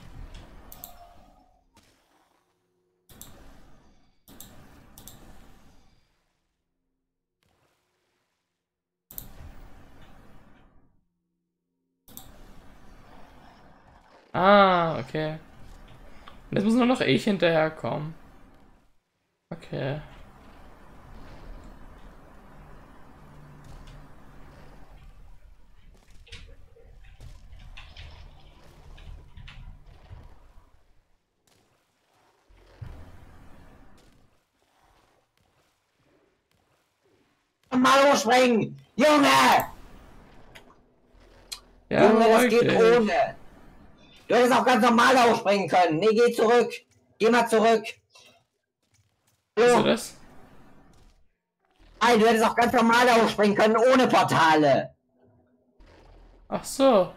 Ah, okay. Und jetzt muss nur noch ich hinterherkommen. Okay. Mal hochspringen! Junge! Ja, Junge, das beruhig geht dich. ohne. Du hättest auch ganz normal da hochspringen können. Nee, geh zurück. Geh mal zurück. Siehst du Hallo? das? Nein, du hättest auch ganz normal da hochspringen können, ohne Portale. Ach so.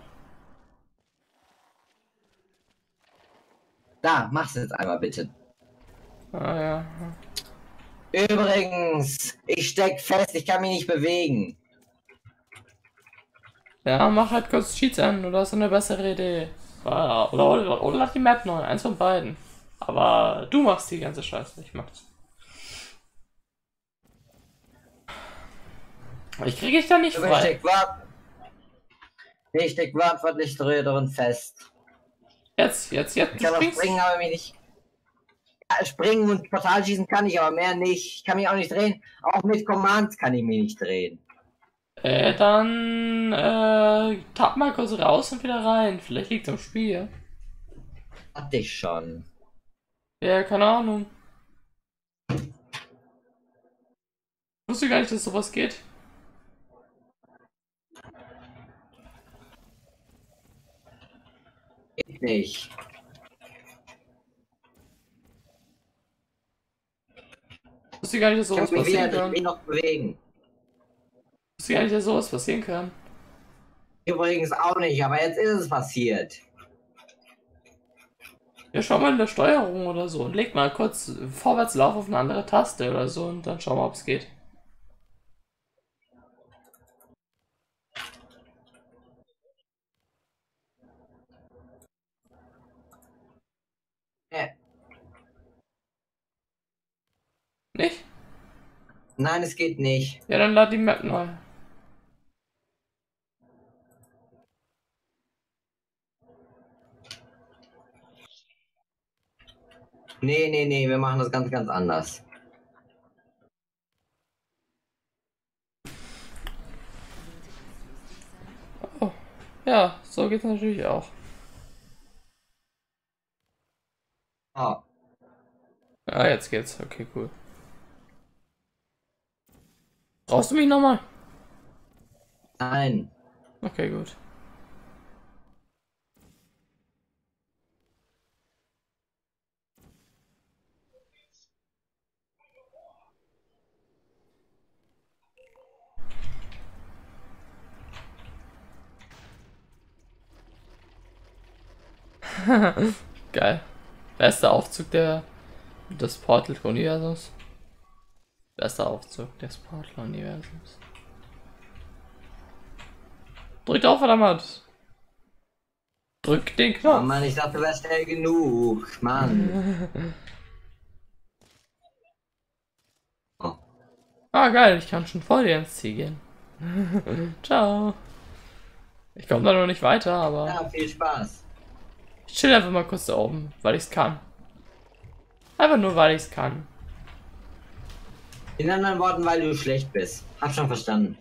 Da, mach's jetzt einmal bitte. Ah ja. Übrigens, ich steck fest, ich kann mich nicht bewegen. Ja, mach halt kurz Cheats an, oder hast du eine bessere Idee? Ah, Oder, oder, oder lad die Map neu, eins von beiden. Aber du machst die ganze Scheiße, ich mach's. Ich kriege ich da nicht Ich frei. steck wart. Ich steck wortwörtlich drin fest. Jetzt, jetzt, jetzt, Ich du kann auch springst. springen, aber mich nicht. Ja, springen und Portal schießen kann ich, aber mehr nicht. Ich kann mich auch nicht drehen. Auch mit Commands kann ich mich nicht drehen. Äh, dann, äh, tap mal kurz raus und wieder rein. Vielleicht liegt's am Spiel. Hatte ich schon. Ja, keine Ahnung. Ich wusste gar nicht, dass sowas geht. Geht nicht. Ich wusste gar nicht, dass Ich kann sowas mich passieren weder kann. drehen noch bewegen. Ich wusste gar nicht, dass sowas passieren kann. Übrigens auch nicht, aber jetzt ist es passiert. Ja, schau mal in der Steuerung oder so und leg mal kurz Vorwärtslauf auf eine andere Taste oder so und dann schau mal, ob es geht. Äh, Nicht? nein, es geht nicht. Ja, dann lad die Map neu. Nee, nee, nee, wir machen das ganz, ganz anders. Oh, ja, so geht's natürlich auch. Oh, Ah, jetzt geht's. Okay, cool. Brauchst du mich nochmal? nein. Okay, gut. Geil. Bester Aufzug der des Portal-Universums. Bester Aufzug des Portal-Universums. Drückt auf, verdammt! Drück den Oh Knopf! Mann, ich dachte, du wärst schnell genug. Mann. Oh. Ah, geil, ich kann schon vor dir ins Ziel gehen. Ciao. Ich komme da noch nicht weiter, aber Ja, viel Spaß. ich chill einfach mal kurz da oben, weil ich es kann. Einfach nur, weil ich es kann. In anderen Worten, weil du schlecht bist. Hab schon verstanden.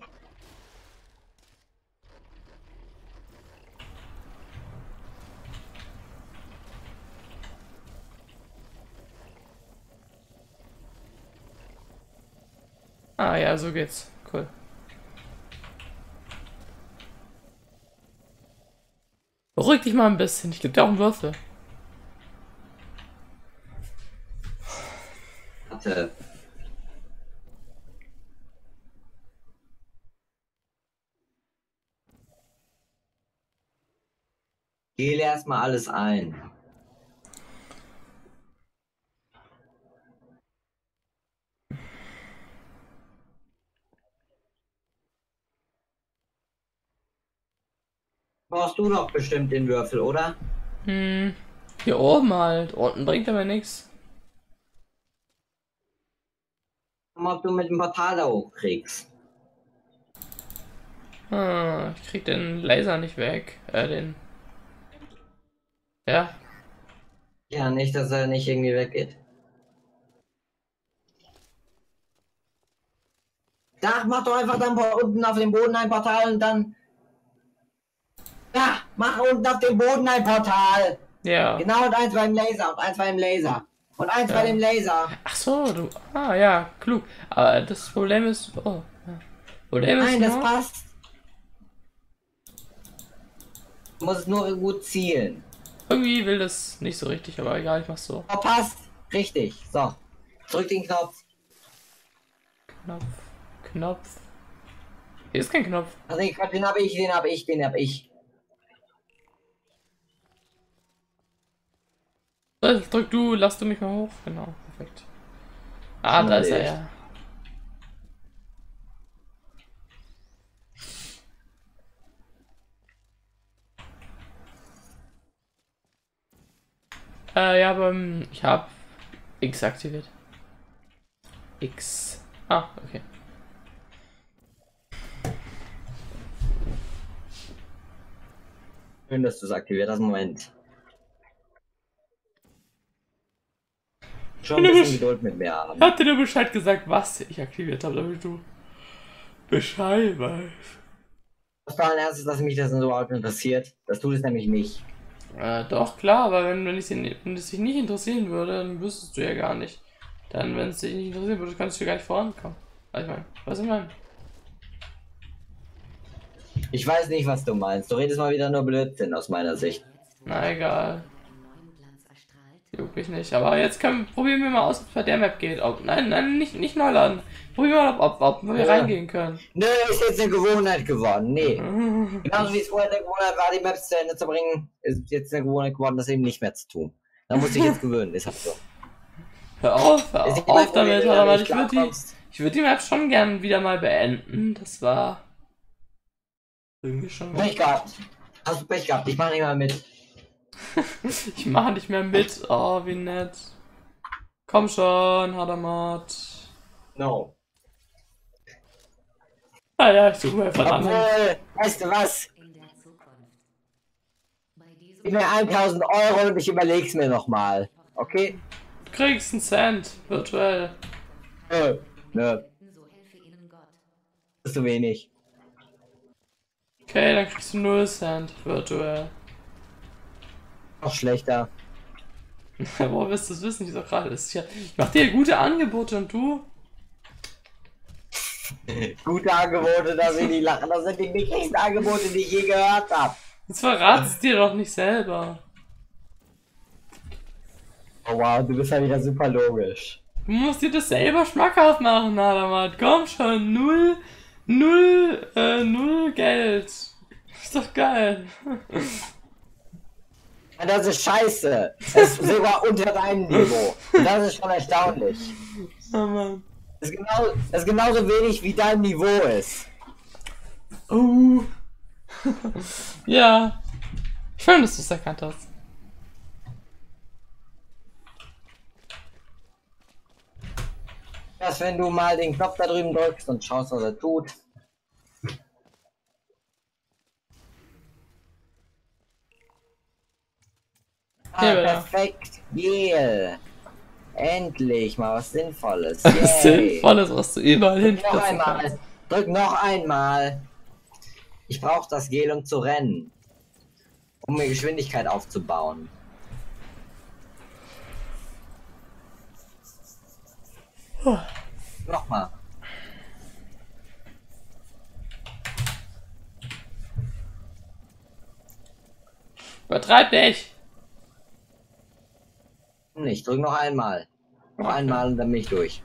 Ah ja, so geht's. Cool. Beruhig dich mal ein bisschen, ich gebe dir auch einen Würfel. Warte. Wähle erstmal alles ein. Brauchst du doch bestimmt den Würfel, oder? Hm. Hier oben halt. Unten bringt aber nichts. Ob du mit dem Portal da hochkriegst. Hm, ich krieg den Laser nicht weg. Äh, den. Ja. Ja, nicht, dass er nicht irgendwie weggeht. Da, mach doch einfach dann unten auf dem Boden ein Portal und dann... Ja, mach unten auf dem Boden ein Portal. Ja. Genau, und eins beim Laser und eins beim Laser. Und eins Ja. bei dem Laser. Ach so, du. Ah ja, klug. Aber das Problem ist. Oh. Ja. Problem ist Nein, das nur, passt. Du musst nur gut zielen. irgendwie will das nicht so richtig, aber egal, ich mach's so. Oh, passt. Richtig. So. Drück den Knopf. Knopf. Knopf. Hier ist kein Knopf. Also den hab ich, den hab ich, den hab ich. So, drück du, lass du mich mal hoch. Genau, perfekt. Ah, da ist er ja. Äh, ja, aber ähm, ich habe X aktiviert. X. Ah, okay. Schön, dass du es aktiviert hast. Moment. Schon ein bisschen Geduld mit mir haben. Ich hatte dir Bescheid gesagt, was ich aktiviert habe, damit du Bescheid weißt. Das war ein erstes, dass mich das so überhaupt interessiert. Das tut es nämlich nicht. Äh, doch, klar, aber wenn, wenn, ich, wenn es dich nicht interessieren würde, dann wüsstest du ja gar nicht. Dann, wenn es dich nicht interessieren würde, kannst du gar nicht vorankommen. Also, ich meine, was ich meine? Ich weiß nicht, was du meinst. Du redest mal wieder nur Blödsinn aus meiner Sicht. Na egal. Juckt mich nicht. Aber jetzt können, probieren wir mal aus, ob es bei der Map geht. Ob, nein, nein, nicht, nicht neu laden. Probieren wir mal, ob, ob, ob wir Ja. reingehen können. Nö, ist jetzt eine Gewohnheit geworden. Nee. Genauso wie es vorher eine Gewohnheit war, die Maps zu Ende zu bringen, ist jetzt eine Gewohnheit geworden, das eben nicht mehr zu tun. Da muss ich jetzt gewöhnen, ist halt so. Hör auf, hör Ist nicht auf mein Problem, damit, wenn du aber nicht ich würde die, klarkommst. ich würde die Map schon gern wieder mal beenden. Das war irgendwie schon. Pech gehabt. Hast du Pech gehabt? Ich mach nicht mal mit. Ich mache nicht mehr mit. Oh, wie nett. Komm schon, Hadamat. No. Ah ja, ich suche mir einfach an. Obwohl, weißt du was? In der Zukunft. Bei diesem Gib mir tausend Euro und ich überleg's mir nochmal. Okay? Du kriegst einen Cent, virtuell. Nö. Nö. so helfe ihnen Gott. Das ist zu wenig. Okay, dann kriegst du null Cent, virtuell. Noch schlechter. Woher willst du das wissen? Ich doch gerade. Das ist ja, ich mach dir gute Angebote und du? Gute Angebote, dass sie nicht lachen. Das sind die mickigsten Angebote, die ich je gehört habe. Jetzt verratst dir doch nicht selber. Oh wow, du bist ja wieder super logisch. Du musst dir das selber schmackhaft machen, Hadamat. Komm schon, null, null, äh, null Geld. Ist doch geil. Das ist scheiße. Das ist sogar unter deinem Niveau. Und das ist schon erstaunlich. Oh Mann. Das ist, genau, das ist genauso wenig wie dein Niveau ist. Oh. Ja. Schön, dass du es erkannt hast. Erst wenn du mal den Knopf da drüben drückst und schaust, was er tut. Ah, Hier wieder. perfekt. Yeah. Endlich mal was Sinnvolles. Yay. Sinnvolles, was du überall Drück noch hinsetzen kannst. einmal. Drück noch einmal. Ich brauche das Gel, um zu rennen. Um mir Geschwindigkeit aufzubauen. Nochmal. Übertreib nicht. Ich drück noch einmal. Noch einmal und dann bin ich durch.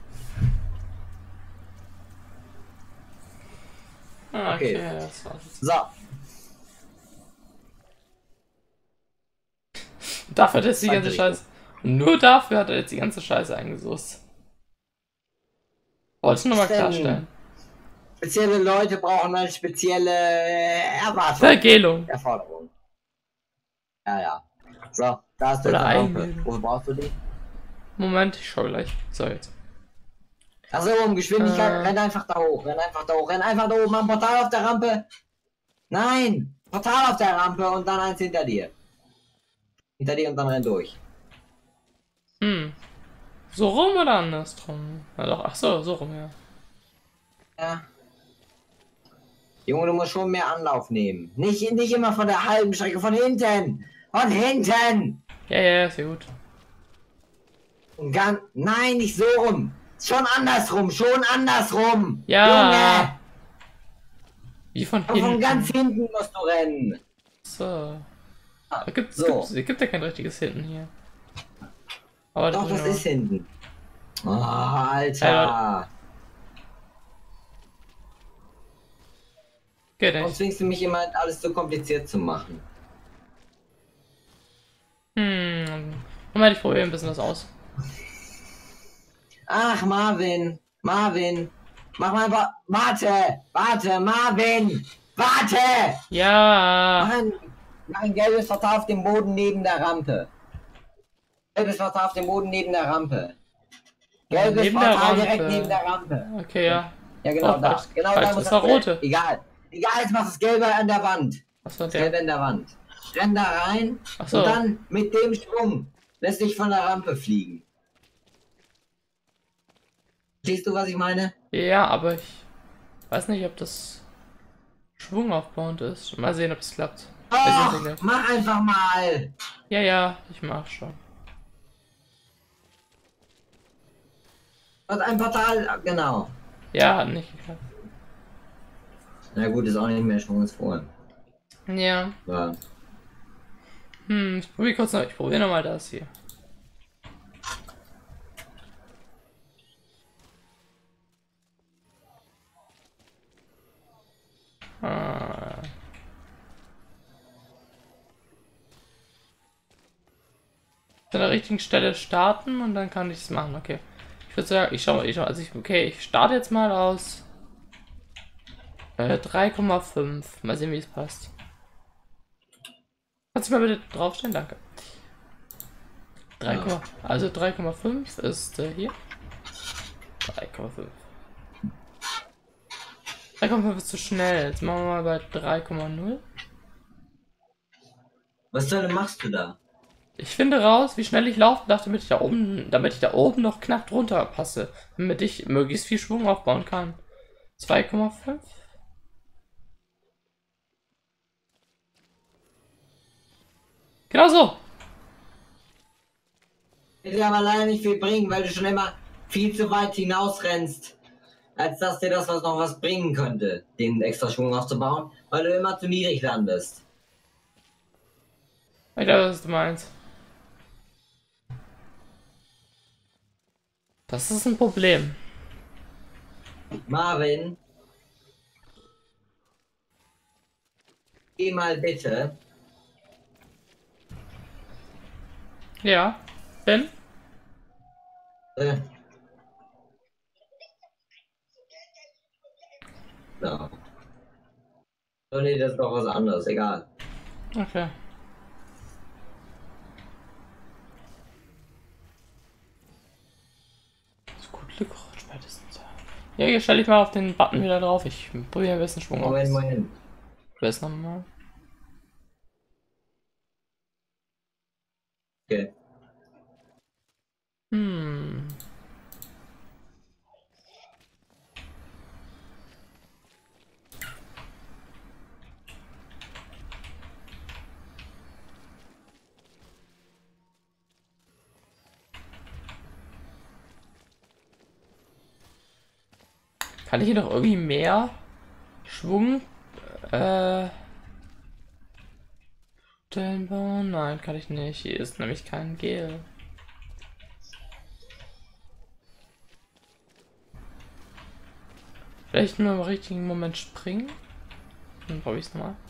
Ah, okay, Okay. das war's. So. Dafür hat er jetzt die Zweite ganze Richtung. Scheiße. Nur dafür hat er jetzt die ganze Scheiße eingesoßt. Wollte ich nur mal Denn- klarstellen. spezielle Leute brauchen eine spezielle Erwartung. Vergelung. Erforderung. Ja, ja. So, da ist Oder eine Rampe. Einbildung. Wofür brauchst du die? Moment, ich schau gleich. So, jetzt. Achso, um Geschwindigkeit, Äh. renn einfach da hoch, renn einfach da hoch, renn einfach da oben am Portal auf der Rampe. Nein! Portal auf der Rampe und dann eins hinter dir. Hinter dir und dann renn durch. Hm. So rum oder andersrum? Na doch, ach so, so rum, ja. Ja. Junge, du musst schon mehr Anlauf nehmen. Nicht, nicht immer von der halben Strecke, von hinten! Von hinten! Ja, ja, ja, sehr gut. Und ganz, nein, nicht so rum. Schon andersrum, schon andersrum. Ja. Wie von Junge, von hinten. ganz hinten musst du rennen. So. Da gibt's, So. gibt's, gibt ja kein richtiges Hinten hier. Aber Doch, das nur- ist hinten. Oh, Alter. Ja, Geht Warum nicht. zwingst du mich immer, alles so kompliziert zu machen? Hm. Moment, ich probiere ein bisschen das aus. Ach, Marvin. Marvin. Mach mal, wa- warte. Warte, Marvin. Warte. Ja. Mach ein, mach ein gelbes Portal auf dem Boden neben der Rampe. Gelbes Portal auf dem Boden neben der Rampe. Gelbes Neben der Portal direkt Rampe. neben der Rampe. Okay, ja. Ja, genau Oh, da. falsch. Genau Falsch, da muss das war rote. Egal. Egal, jetzt mach das Gelbe an der Wand. Achso, Das der. Gelbe an der Wand. Renn da rein Ach so. und dann mit dem Schwung lässt dich von der Rampe fliegen. Verstehst du, was ich meine? Ja, aber ich weiß nicht, ob das schwungaufbauend ist. Mal sehen, ob es klappt. Wir sehen Ach, sie gleich. mach einfach mal. Ja, ja, ich mach schon. Und ein Portal, genau. Ja, hat nicht geklappt. Na gut, ist auch nicht mehr schwungsvoll. Ja. Ja. Hm, ich probiere kurz noch. Ich probiere nochmal das hier. Ah. An der richtigen Stelle starten und dann kann ich es machen. Okay. Ich würde sagen, ich schau mal, ich schau, also ich, okay, ich starte jetzt mal aus äh, drei Komma fünf. Mal sehen, wie es passt. Kannst du mal bitte draufstellen? Danke. drei, Ja. also drei Komma fünf ist äh, hier. drei Komma fünf. drei Komma fünf ist zu schnell. Jetzt machen wir mal bei drei Komma null. Was zur Hölle machst du da? Ich finde raus, wie schnell ich laufen darf, damit ich da oben, damit ich da oben noch knapp drunter passe, damit ich möglichst viel Schwung aufbauen kann. zwei Komma fünf. Genau so. Wird dir aber leider nicht viel bringen, weil du schon immer viel zu weit hinausrennst, als dass dir das was noch was bringen könnte, den extra Schwung aufzubauen, weil du immer zu niedrig landest. Ich glaube, was du meinst. Das ist ein Problem. Marvin, geh mal bitte. Ja. Denn? Äh. Ja. Oh nee, das ist doch was anderes, egal. Okay. Ist gut Glück spätestens. Ja, hier stelle ich mal auf den Button wieder drauf. Ich probiere ein bisschen Schwung Moment, aus. Moment. Das nochmal. Okay. Hm. Kann ich hier noch irgendwie mehr Schwung äh, Stellen bauen? Nein, kann ich nicht. Hier ist nämlich kein Gel. Vielleicht nur im richtigen Moment springen. Dann probiere ich es nochmal.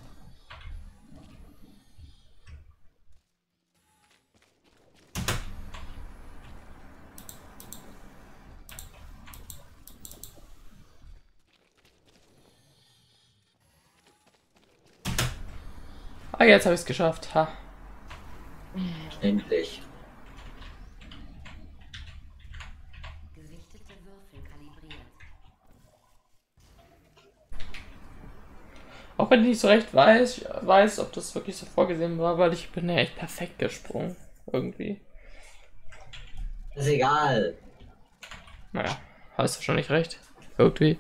Ah, jetzt habe ich es geschafft. Ha. Endlich. Gewichtete Würfel kalibriert. Auch wenn ich nicht so recht weiß, weiß, ob das wirklich so vorgesehen war, weil ich bin ja echt perfekt gesprungen. Irgendwie. Ist egal. Naja, hast wahrscheinlich recht. Irgendwie.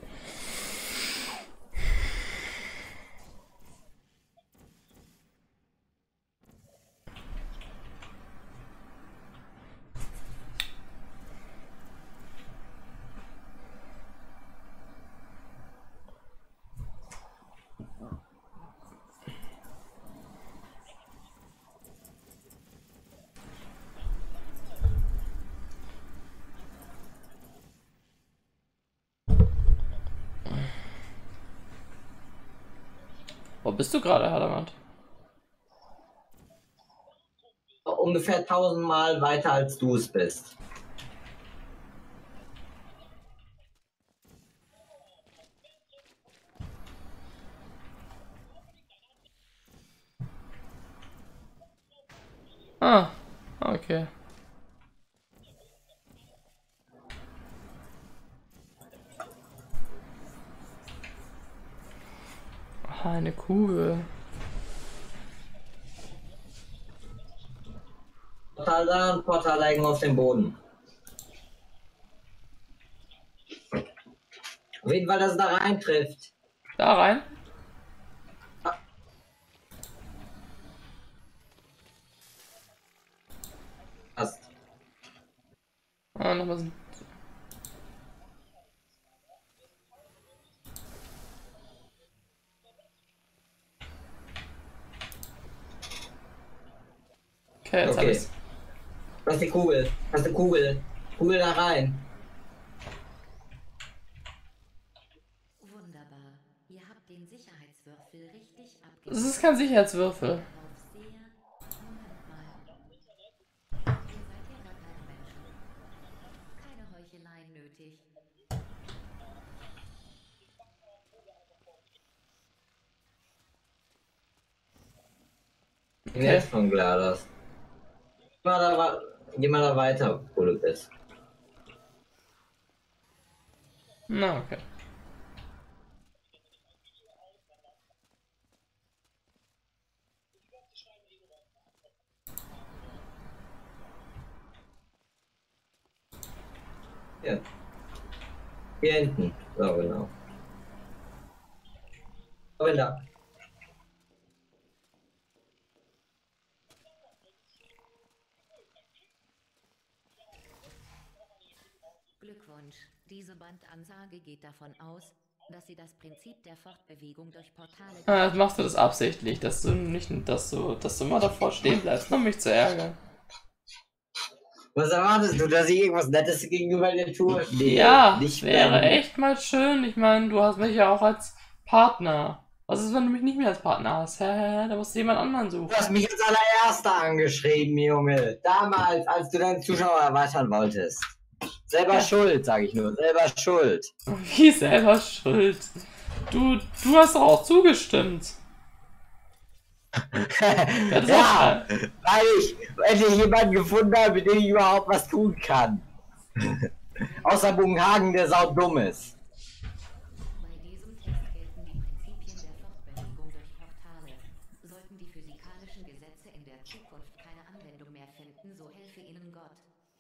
Wo bist du gerade, Hadamant? Ungefähr tausendmal weiter als du es bist. Ah, okay. Ah, eine Kugel. Portal da und Portal liegen auf dem Boden. Auf jeden Fall, dass es da rein trifft. Da rein? Passt. Ah, nochmal so. Okay, jetzt hab Okay. ich's. Was ist die Kugel? Was ist die Kugel? Kugel da rein. Wunderbar. Ihr habt den Sicherheitswürfel richtig abgegeben. Das ist kein Sicherheitswürfel. Auf sehr... Moment mal. Ihr seid ja gar keine Menschen. Keine Heucheleien nötig. Bin jetzt von GLaDOS. Geh mal da, wa- geh mal da weiter, wo du bist. Na, okay. Ja. Hier hinten. So, genau. So, da. Glückwunsch. Diese Bandansage geht davon aus, dass Sie das Prinzip der Fortbewegung durch Portale... Ah, jetzt machst du das absichtlich, dass du nicht, dass du, dass du mal davor stehen bleibst, um mich zu ärgern. Was erwartest du, dass ich irgendwas Nettes gegenüber dir tue? Nee, Ja, nicht wäre wenn- echt mal schön. Ich meine, du hast mich ja auch als Partner. Was ist, wenn du mich nicht mehr als Partner hast? Hä, hä, hä, da musst du jemand anderen suchen. Du hast mich als allererster angeschrieben, Junge. Damals, als du deinen Zuschauer erweitern wolltest. Selber Ja. schuld, sag ich nur. Selber schuld. Wie selber schuld. Du, du hast doch auch zugestimmt. das ja, auch- weil ich endlich jemanden gefunden habe, mit dem ich überhaupt was tun kann. Außer Bogenhagen, der saudumm ist. Bei diesem Test gelten die Prinzipien der Fortbewegung durch Portale. Sollten die physikalischen Gesetze in der Zukunft keine Anwendung mehr finden, so helfe ihnen Gott.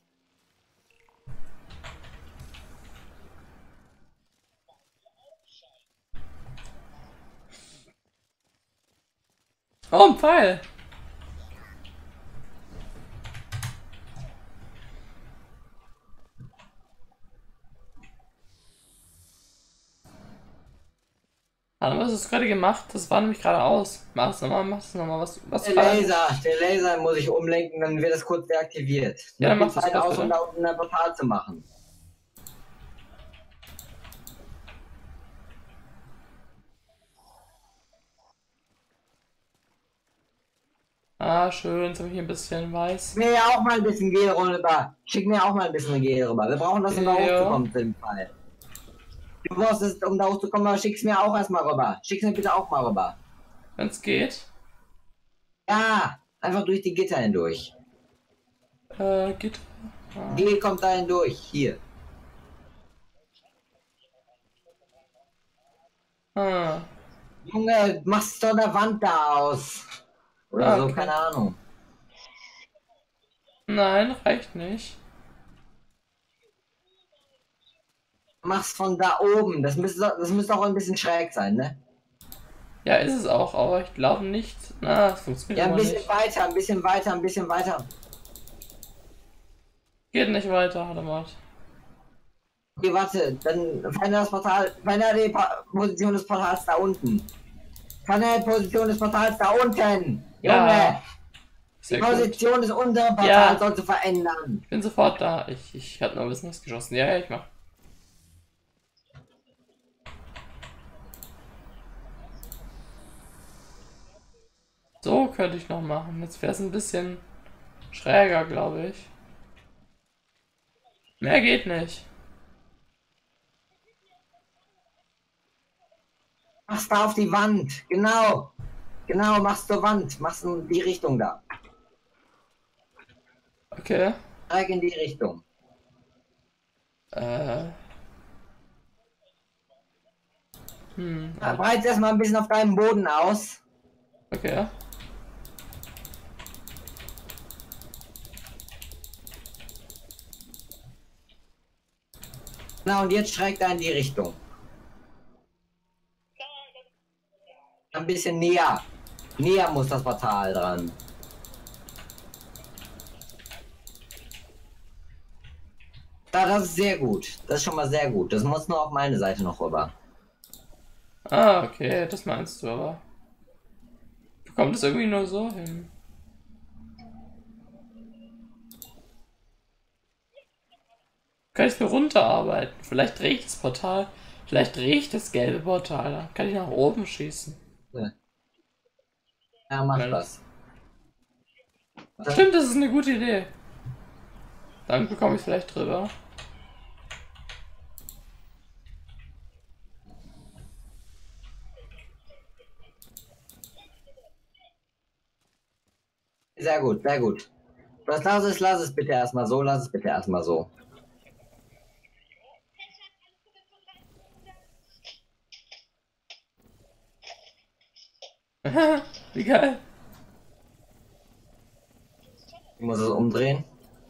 Oh, ein Pfeil. Warte, was hast du gerade gemacht? Das war nämlich gerade aus. Mach es nochmal, mach es nochmal. Was, was Der gerade- Laser, der Laser muss ich umlenken, dann wird das kurz deaktiviert. Ja, dann Nimm machst die du's Zeit kurz, aus, um bitte. da unten ein Portal zu machen. Ah, schön, jetzt habe ich hier ein bisschen weiß. Schick mir ja auch mal ein bisschen Gel rüber. Schick mir auch mal ein bisschen Gel rüber. Wir brauchen das, um da Ja. hochzukommen zu dem Fall. Du brauchst es, um da hochzukommen, aber schick's mir auch erstmal rüber. Schick's mir bitte auch mal rüber. Wenn es geht. Ja, einfach durch die Gitter hindurch. Äh, geht. Ah. Die kommt da hindurch. Hier. Ah. Junge, machst doch eine Wand da aus. Oder Ah, so, okay. keine Ahnung. Nein, reicht nicht. Mach's von da oben. Das müsste, das müsste auch ein bisschen schräg sein, ne? Ja, ist es auch, aber ich glaube nicht. Na, es funktioniert Ja, ein aber bisschen nicht. weiter, ein bisschen weiter, ein bisschen weiter. Geht nicht weiter, Hadamat. Okay, warte, dann verändere das Portal, verändere die pa Position des Portals da unten. Verändere die Position des Portals da unten. Ja, Junge, die sehr gut. Position des unteren Portals Ja. sollst du verändern. Ich bin sofort da. Ich, ich hab noch ein bisschen was geschossen. Ja, ja, ich mach. So könnte ich noch machen. Jetzt wäre es ein bisschen schräger, glaube ich. Mehr geht nicht. Mach's da auf die Wand. Genau. Genau, mach's zur Wand. Mach's in die Richtung da. Okay. Zeig in die Richtung. Äh. Hm. Ja, breit's erstmal ein bisschen auf deinem Boden aus. Okay. Na, und jetzt schräg da in die Richtung. Ein bisschen näher. Näher muss das Portal dran. Ja, das ist sehr gut. Das ist schon mal sehr gut. Das muss nur auf meine Seite noch rüber. Ah, okay, das meinst du aber. Bekommt es irgendwie nur so hin. Kann ich mir runterarbeiten? Vielleicht drehe ich das Portal. Vielleicht drehe ich das gelbe Portal. Dann kann ich nach oben schießen. Ja, mach Nein. das. Stimmt, das ist eine gute Idee. Dann bekomme ich vielleicht drüber. Sehr gut, sehr gut. Was lass es, lass es bitte erstmal so, lass es bitte erstmal so. Wie geil. Ich muss es umdrehen.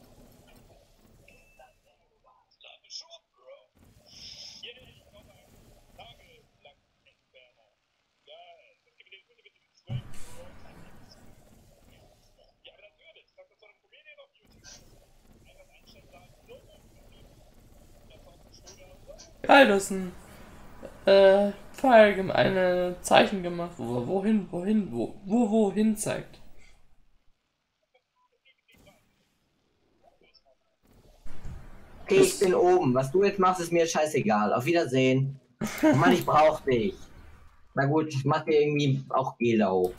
Geil, das ist ein äh, Pfeil, gem- eine Zeichen gemacht, wo wohin, wohin, wo, wo, wohin zeigt. Okay, ich bin oben. Was du jetzt machst, ist mir scheißegal. Auf Wiedersehen. Mann, ich brauch dich. Na gut, ich mach dir irgendwie auch Gelau.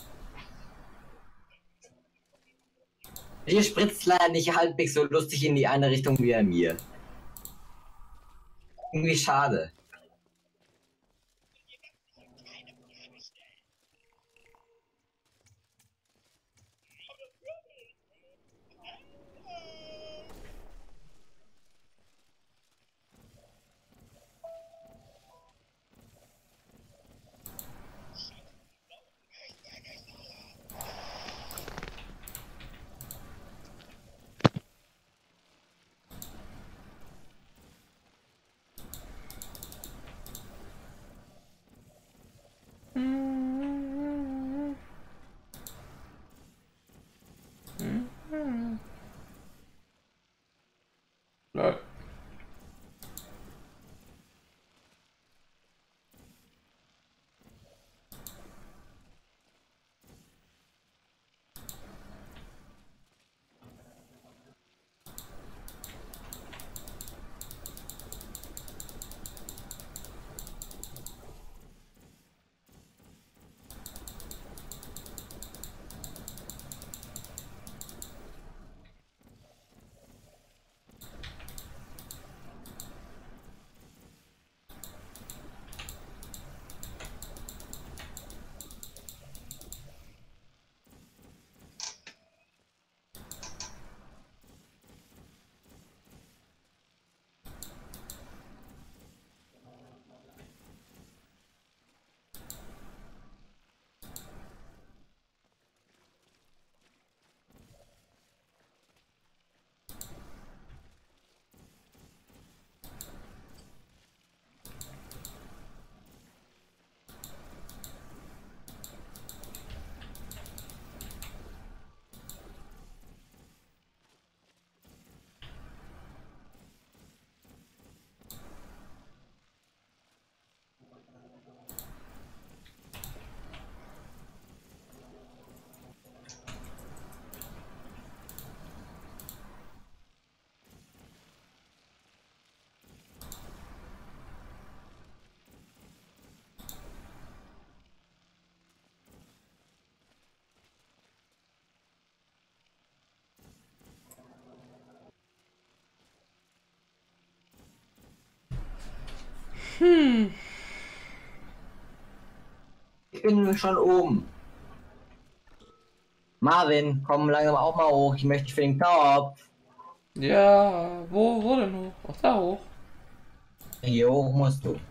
Dir spritzt leider nicht halbwegs so lustig in die eine Richtung wie er mir. Irgendwie schade. Hm. Ich bin schon oben. Marvin, komm langsam auch mal hoch. Ich möchte für den Kopf. Ja, wo, wo denn hoch? Ach, da hoch. Hier hoch musst du.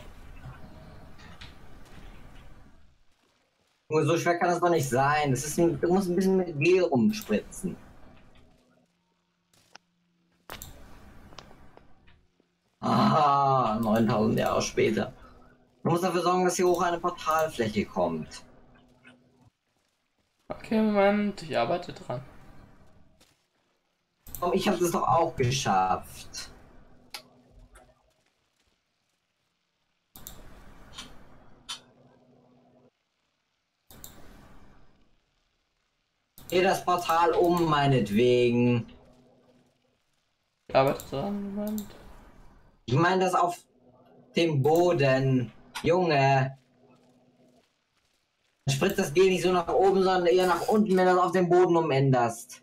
Nur so schwer kann das doch nicht sein. Das ist ein, du musst ein bisschen mit Gel rumspritzen. Ah, neuntausend Jahre später. Du musst dafür sorgen, dass hier hoch eine Portalfläche kommt. Okay, Moment, ich arbeite dran. Komm, ich habe das doch auch geschafft. Dreh das Portal um, meinetwegen. Ich arbeite dran, Moment. Ich meine das auf dem Boden. Junge. Spritzt das Gel nicht so nach oben, sondern eher nach unten, wenn du das auf dem Boden umänderst.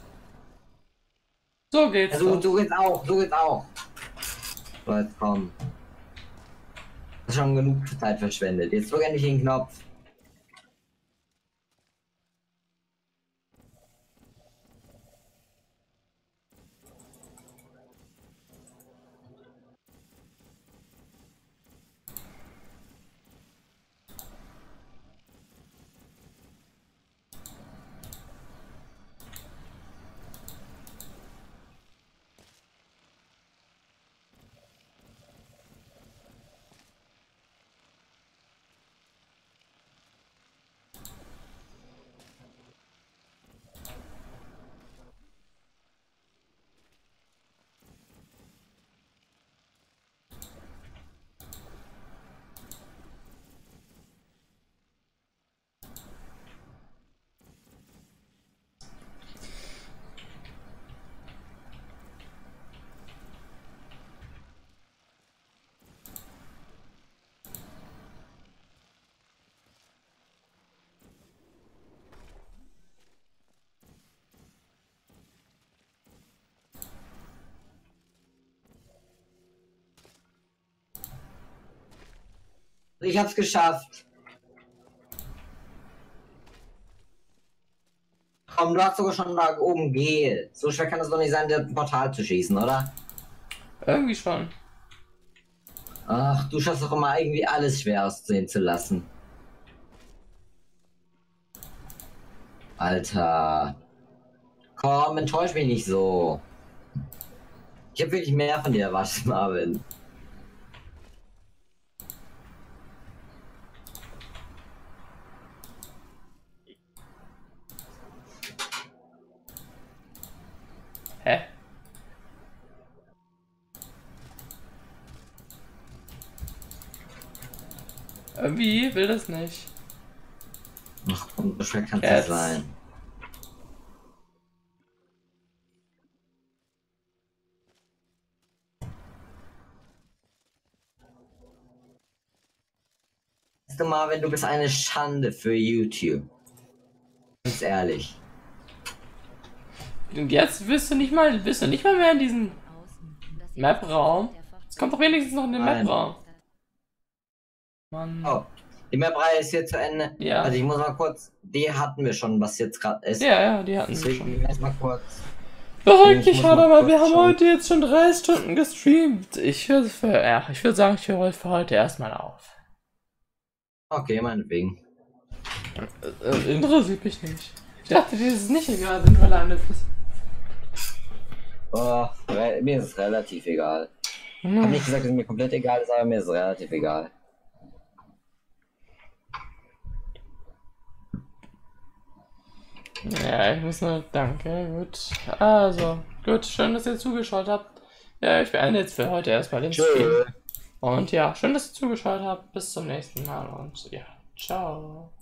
So geht's. Also, doch. so geht's auch, so geht's auch. So, jetzt komm. Das ist schon genug Zeit verschwendet. Jetzt drück endlich den Knopf. Ich hab's geschafft. Komm, du hast sogar schon da oben Gel. So schwer kann das doch nicht sein, das Portal zu schießen, oder? Irgendwie schon. Ach, du schaffst doch immer irgendwie alles schwer aussehen zu lassen. Alter. Komm, enttäusch mich nicht so. Ich hab wirklich mehr von dir erwartet, Marvin. Hä? Irgendwie will das nicht. Ach komm, so schwer kann es Jetzt. nicht sein. Weißt du, Marvin, du bist eine Schande für YouTube. Ganz ehrlich. Und jetzt wirst du nicht mal, bist du nicht mal mehr in diesem Map-Raum. Es kommt doch wenigstens noch in den Nein. Map-Raum. Mann. Oh, die Map-Reihe ist hier zu Ende. Ja. Also ich muss mal kurz, die hatten wir schon, was jetzt gerade ist. Ja, ja, die hatten sie schon. Deswegen erstmal kurz. Beruhig Ich dich, muss mal Vater, wir kurz haben schauen. heute jetzt schon drei Stunden gestreamt. Ich würde für, ja, ich würde sagen, ich höre für heute erstmal auf. Okay, meinetwegen. Äh, äh, interessiert mich nicht. Ich dachte, dir ist es nicht egal, wenn du alleine bist. Oh, re- mir ist es relativ egal. Ich habe Hm. nicht gesagt, dass es mir komplett egal ist, aber mir ist es relativ egal. Ja, ich muss nur, danke, gut. Also, gut, schön, dass ihr zugeschaut habt. Ja, ich beende jetzt für heute erstmal den Stream. Tschö. Und ja, schön, dass ihr zugeschaut habt. Bis zum nächsten Mal und ja, ciao.